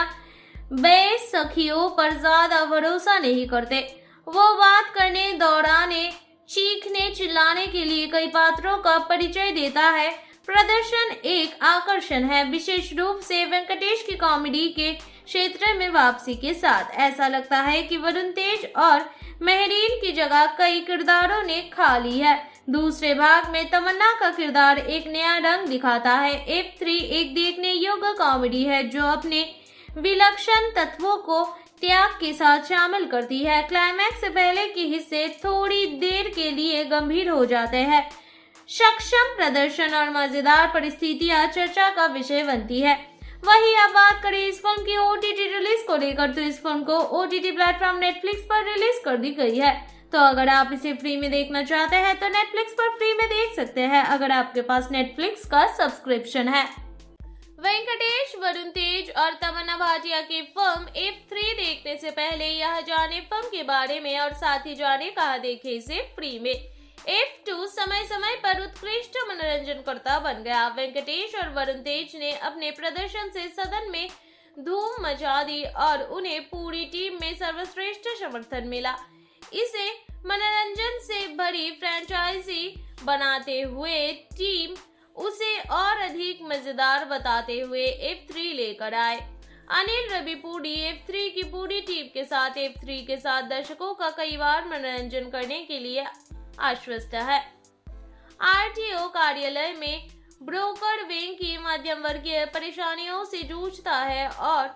S3: बेसखियों पर ज्यादा भरोसा नहीं करते। वो बात करने, दौड़ाने, चीखने, चिल्लाने के लिए कई पात्रों का परिचय देता है। प्रदर्शन एक आकर्षण है, विशेष रूप से वेंकटेश की कॉमेडी के क्षेत्र में वापसी के साथ। ऐसा लगता है कि वरुण तेज और मेहरीन की जगह कई किरदारों ने खा ली है। दूसरे भाग में तमन्ना का किरदार एक नया रंग दिखाता है। एफ थ्री एक देखने योग्य कॉमेडी है जो अपने विलक्षण तत्वों को त्याग के साथ शामिल करती है। क्लाइमैक्स से पहले के हिस्से थोड़ी देर के लिए गंभीर हो जाते हैं। सक्षम प्रदर्शन और मजेदार परिस्थितियां चर्चा का विषय बनती है। वही अब बात करें इस फिल्म की ओटीटी रिलीज को लेकर, तो इस फिल्म को ओटीटी प्लेटफॉर्म नेटफ्लिक्स पर रिलीज कर दी गई है। तो अगर आप इसे फ्री में देखना चाहते हैं तो नेटफ्लिक्स पर फ्री में देख सकते हैं, अगर आपके पास नेटफ्लिक्स का सब्सक्रिप्शन है। वेंकटेश, वरुण तेज और तमन्ना भाटिया की फिल्म एफ थ्री देखने से पहले यह जाने फिल्म के बारे में और साथ ही जाने कहाँ देखे इसे फ्री में। एफ टू समय समय पर उत्कृष्ट मनोरंजनकर्ता बन गया। वेंकटेश और वरुण तेज ने अपने प्रदर्शन से सदन में धूम मचा दी और उन्हें पूरी टीम में सर्वश्रेष्ठ समर्थन मिला। इसे मनोरंजन से भरी फ्रेंचाइजी बनाते हुए टीम उसे और अधिक मजेदार बताते हुए एफ थ्री लेकर आए। अनिल रविपुडी एफ थ्री की पूरी टीम के साथ एफ थ्री के साथ दर्शकों का कई बार मनोरंजन करने के लिए आश्वस्त है। आरटीओ कार्यालय में ब्रोकर वेंकी मध्यम वर्गीय परेशानियों से जूझता है और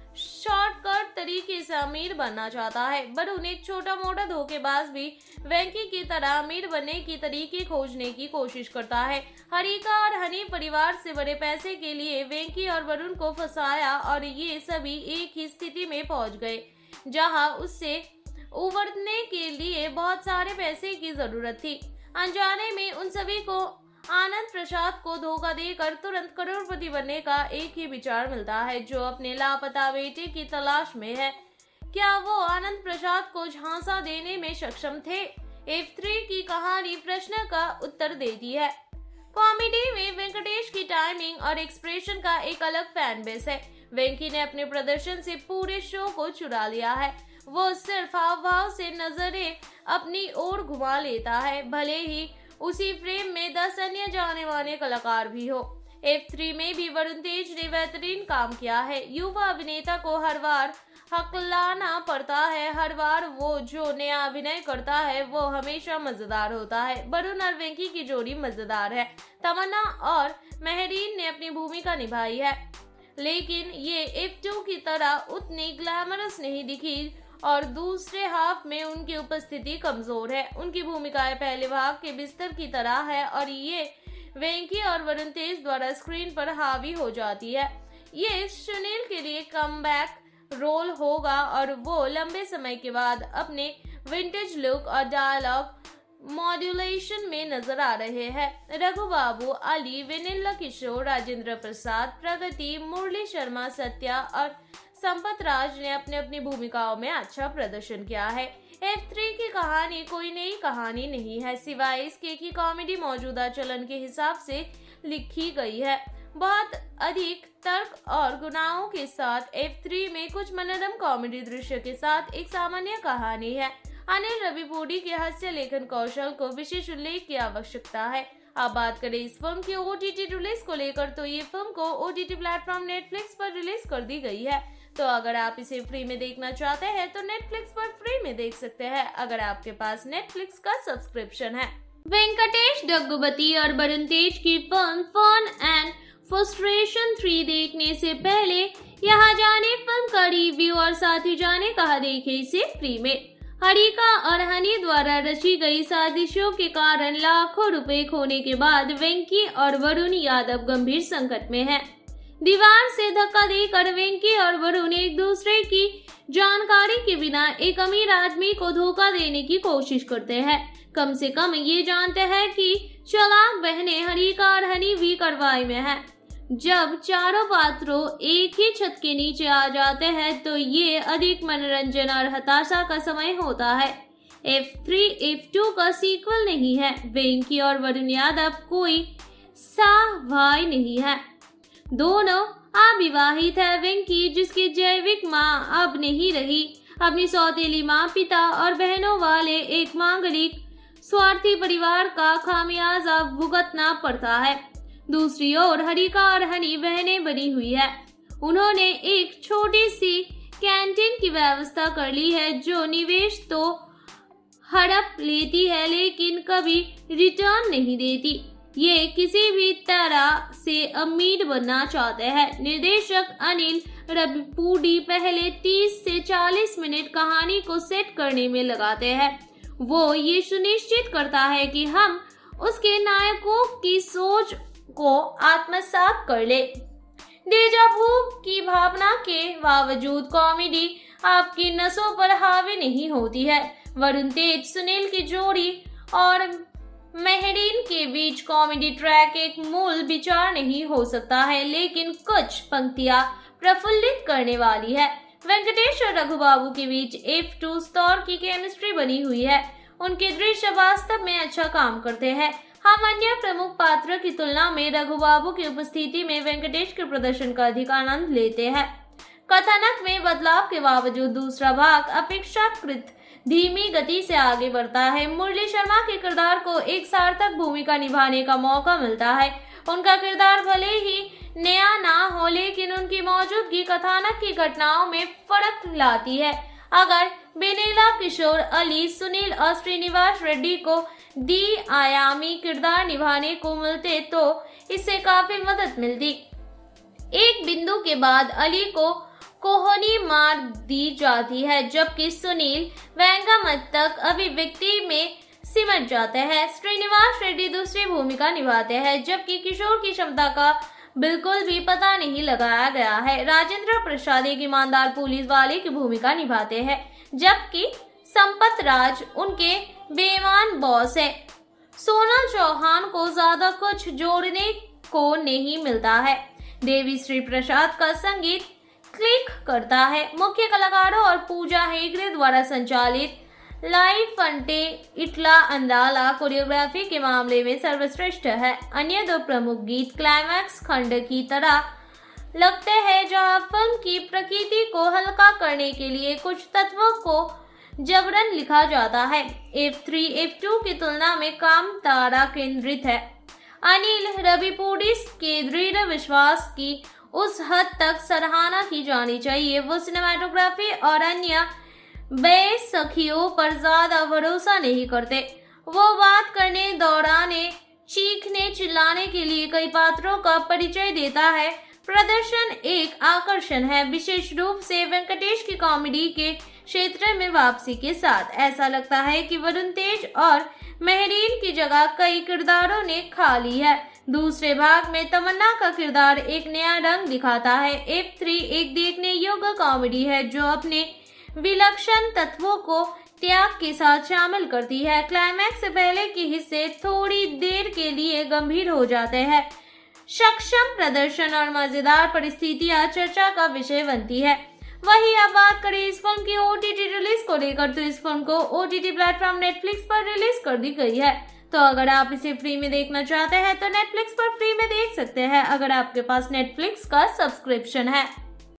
S3: शॉर्टकट तरीके से अमीर बनना चाहता है। वरुण एक छोटा मोटा धोखेबाज भी वेंकी की तरह अमीर बनने की तरीके खोजने की कोशिश करता है। हरिका और हनी परिवार से बड़े पैसे के लिए वेंकी और वरुण को फंसाया और ये सभी एक ही स्थिति में पहुंच गए जहां उससे उबरने के लिए बहुत सारे पैसे की जरूरत थी। अनजाने में उन सभी को आनंद प्रसाद को धोखा देकर तुरंत करोड़पति बनने का एक ही विचार मिलता है, जो अपने लापता बेटे की तलाश में है। क्या वो आनंद प्रसाद को झांसा देने में सक्षम थे? एफ थ्री की कहानी प्रश्न का उत्तर देती है। कॉमेडी में वेंकटेश की टाइमिंग और एक्सप्रेशन का एक अलग फैन बेस है। वेंकी ने अपने प्रदर्शन से पूरे शो को चुरा लिया है। वो सिर्फ हाव भाव से नजरें अपनी ओर घुमा लेता है, भले ही उसी फ्रेम में दस अन्य जाने माने कलाकार भी हो। एफ थ्री में भी वरुण तेज ने बेहतरीन काम किया है। युवा अभिनेता को हर बार हकलाना पड़ता है। हर बार वो जो नया अभिनय करता है वो हमेशा मजेदार होता है। वरुण और वेंकी की जोड़ी मजेदार है। तमन्ना और मेहरीन ने अपनी भूमिका निभाई है। लेकिन ये एफ टू की तरह उतनी ग्लैमरस नहीं दिखी और दूसरे हाफ में उनकी उपस्थिति कमजोर है। उनकी भूमिकाएं पहले भाग के बिस्तर की तरह है और ये वेंकी और वरुण तेज द्वारा स्क्रीन पर हावी हो जाती है। ये सुनील के लिए कमबैक रोल होगा और वो लंबे समय के बाद अपने विंटेज लुक और डायलॉग मॉड्यूलेशन में नजर आ रहे हैं। रघु बाबू, अली, वेनिला किशोर, राजेंद्र प्रसाद, प्रगति, मुरली शर्मा, सत्या और संपत राज ने अपने अपनी भूमिकाओं में अच्छा प्रदर्शन किया है। एफ थ्री की कहानी कोई नई कहानी नहीं है, सिवाय इसके कि कॉमेडी मौजूदा चलन के हिसाब से लिखी गई है। बहुत अधिक तर्क और गुनाहों के साथ एफ थ्री में कुछ मनोरम कॉमेडी दृश्य के साथ एक सामान्य कहानी है। अनिल रविपूडी के हास्य लेखन कौशल को विशेष उल्लेख की आवश्यकता है। अब बात करें इस फिल्म की ओटीटी रिलीज को लेकर, तो ये फिल्म को ओटीटी प्लेटफॉर्म नेटफ्लिक्स पर रिलीज कर दी गई है। तो अगर आप इसे फ्री में देखना चाहते हैं तो नेटफ्लिक्स पर फ्री में देख सकते हैं, अगर आपके पास नेटफ्लिक्स का सब्सक्रिप्शन है। वेंकटेश डग्गुबती और वरुण तेज की film fun and frustration three देखने से पहले यहाँ जाने फिल्म का रिव्यू और साथ ही जाने कहा देखे इसे फ्री में। हरिका और हनी द्वारा रची गई साजिशों के कारण लाखों रुपए खोने के बाद वेंकी और वरुण यादव गंभीर संकट में हैं। दीवार से धक्का देकर वेंकी और वरुण एक दूसरे की जानकारी के बिना एक अमीर आदमी को धोखा देने की कोशिश करते हैं। कम से कम ये जानते हैं कि चालाक बहनें हरिका और हनी भी कार्रवाई में हैं। जब चारों पात्रों एक ही छत के नीचे आ जाते हैं तो ये अधिक मनोरंजन और हताशा का समय होता है। एफ थ्री एफ टू का सीक्वल नहीं है। वेंकी और वरुण यादव कोई सा भाई नहीं है, दोनों अविवाहित है। वेंकी, जिसकी जैविक मां अब नहीं रही, अपनी सौतेली मां, पिता और बहनों वाले एक मांगलिक स्वार्थी परिवार का खामियाजा भुगतना पड़ता है। दूसरी ओर हरिका और हनी बहनें बनी हुई है। उन्होंने एक छोटी सी कैंटीन की व्यवस्था कर ली है जो निवेश तो हड़प लेती है लेकिन कभी रिटर्न नहीं देती। ये किसी भी तरह से अमीर बनना चाहते हैं। निर्देशक अनिल रविपूडी पहले तीस से चालीस मिनट कहानी को सेट करने में लगाते हैं। वो ये सुनिश्चित करता है कि हम उसके नायकों की सोच को आत्मसात कर ले। डेजा वू की भावना के बावजूद कॉमेडी आपकी नसों पर हावी नहीं होती है। वरुण तेज, सुनील की जोड़ी और मेहरीन के बीच कॉमेडी ट्रैक एक मूल विचार नहीं हो सकता है, लेकिन कुछ पंक्तियां प्रफुल्लित करने वाली है। वेंकटेश और रघु बाबू के बीच एफ टू स्टार की केमिस्ट्री बनी हुई है। उनके दृश्य वास्तव में अच्छा काम करते हैं। हम अन्य प्रमुख पात्र की तुलना में रघु बाबू की उपस्थिति में वेंकटेश के प्रदर्शन का अधिक आनंद लेते हैं। कथानक में बदलाव के बावजूद दूसरा भाग अपेक्षाकृत धीमी गति से आगे बढ़ता है। मुरली शर्मा के किरदार को एक सार्थक भूमिका निभाने का मौका मिलता है। उनका किरदार भले ही नया ना हो, लेकिन उनकी मौजूदगी कथानक की घटनाओं में फर्क लाती है। अगर वेनिला किशोर, अली, सुनील और श्रीनिवास रेड्डी को दी आयामी किरदार निभाने को मिलते तो इससे काफी मदद मिलती। एक बिंदु के बाद अली को कोहनी मार दी जाती है, जबकि सुनील व्यंग्यमत तक अभिव्यक्ति में सिमट जाते हैं। श्रीनिवास रेड्डी दूसरी भूमिका निभाते हैं, जबकि किशोर की क्षमता का बिल्कुल भी पता नहीं लगाया गया है। राजेंद्र प्रसाद एक ईमानदार पुलिस वाले की भूमिका निभाते हैं, जबकि संपत राज उनके बेईमान बॉस है। सोनल चौहान को ज्यादा कुछ जोड़ने को नहीं मिलता है। देवी श्री प्रसाद का संगीत क्लिक करता है। मुख्य कलाकारों और पूजा हेगड़े द्वारा संचालित लाई फंटे इटला अंडाला कोरियोग्राफी के मामले में सर्वश्रेष्ठ है। अन्य दो प्रमुख गीत क्लाइमैक्स खंड की तरह लगते हैं, जहां फिल्म की प्रकृति को हल्का करने के लिए कुछ तत्वों को जबरन लिखा जाता है। एफ थ्री एफ टू की तुलना में काम तारा केंद्रित है। अनिल रविपूडी के दृढ़ विश्वास की उस हद तक सराहना की जानी चाहिए। वो सिनेमाटोग्राफी और अन्य बेसखियों पर ज्यादा भरोसा नहीं करते। वो बात करने, दौड़ाने, चीखने, चिल्लाने के लिए कई पात्रों का परिचय देता है। प्रदर्शन एक आकर्षण है, विशेष रूप से वेंकटेश की कॉमेडी के क्षेत्र में वापसी के साथ। ऐसा लगता है कि वरुण तेज और मेहरीन की जगह कई किरदारों ने खा ली है। दूसरे भाग में तमन्ना का किरदार एक नया रंग दिखाता है। एफ थ्री एक देखने योग्य कॉमेडी है जो अपने विलक्षण तत्वों को त्याग के साथ शामिल करती है। क्लाइमैक्स से पहले के हिस्से थोड़ी देर के लिए गंभीर हो जाते हैं। सक्षम प्रदर्शन और मजेदार परिस्थितियां चर्चा का विषय बनती है। वहीं अब बात करें इस फिल्म की ओटीटी रिलीज को लेकर, तो इस फिल्म को ओटीटी प्लेटफॉर्म नेटफ्लिक्स पर रिलीज कर दी गई है। तो अगर आप इसे फ्री में देखना चाहते हैं तो नेटफ्लिक्स पर फ्री में देख सकते हैं अगर आपके पास नेटफ्लिक्स का सब्सक्रिप्शन है।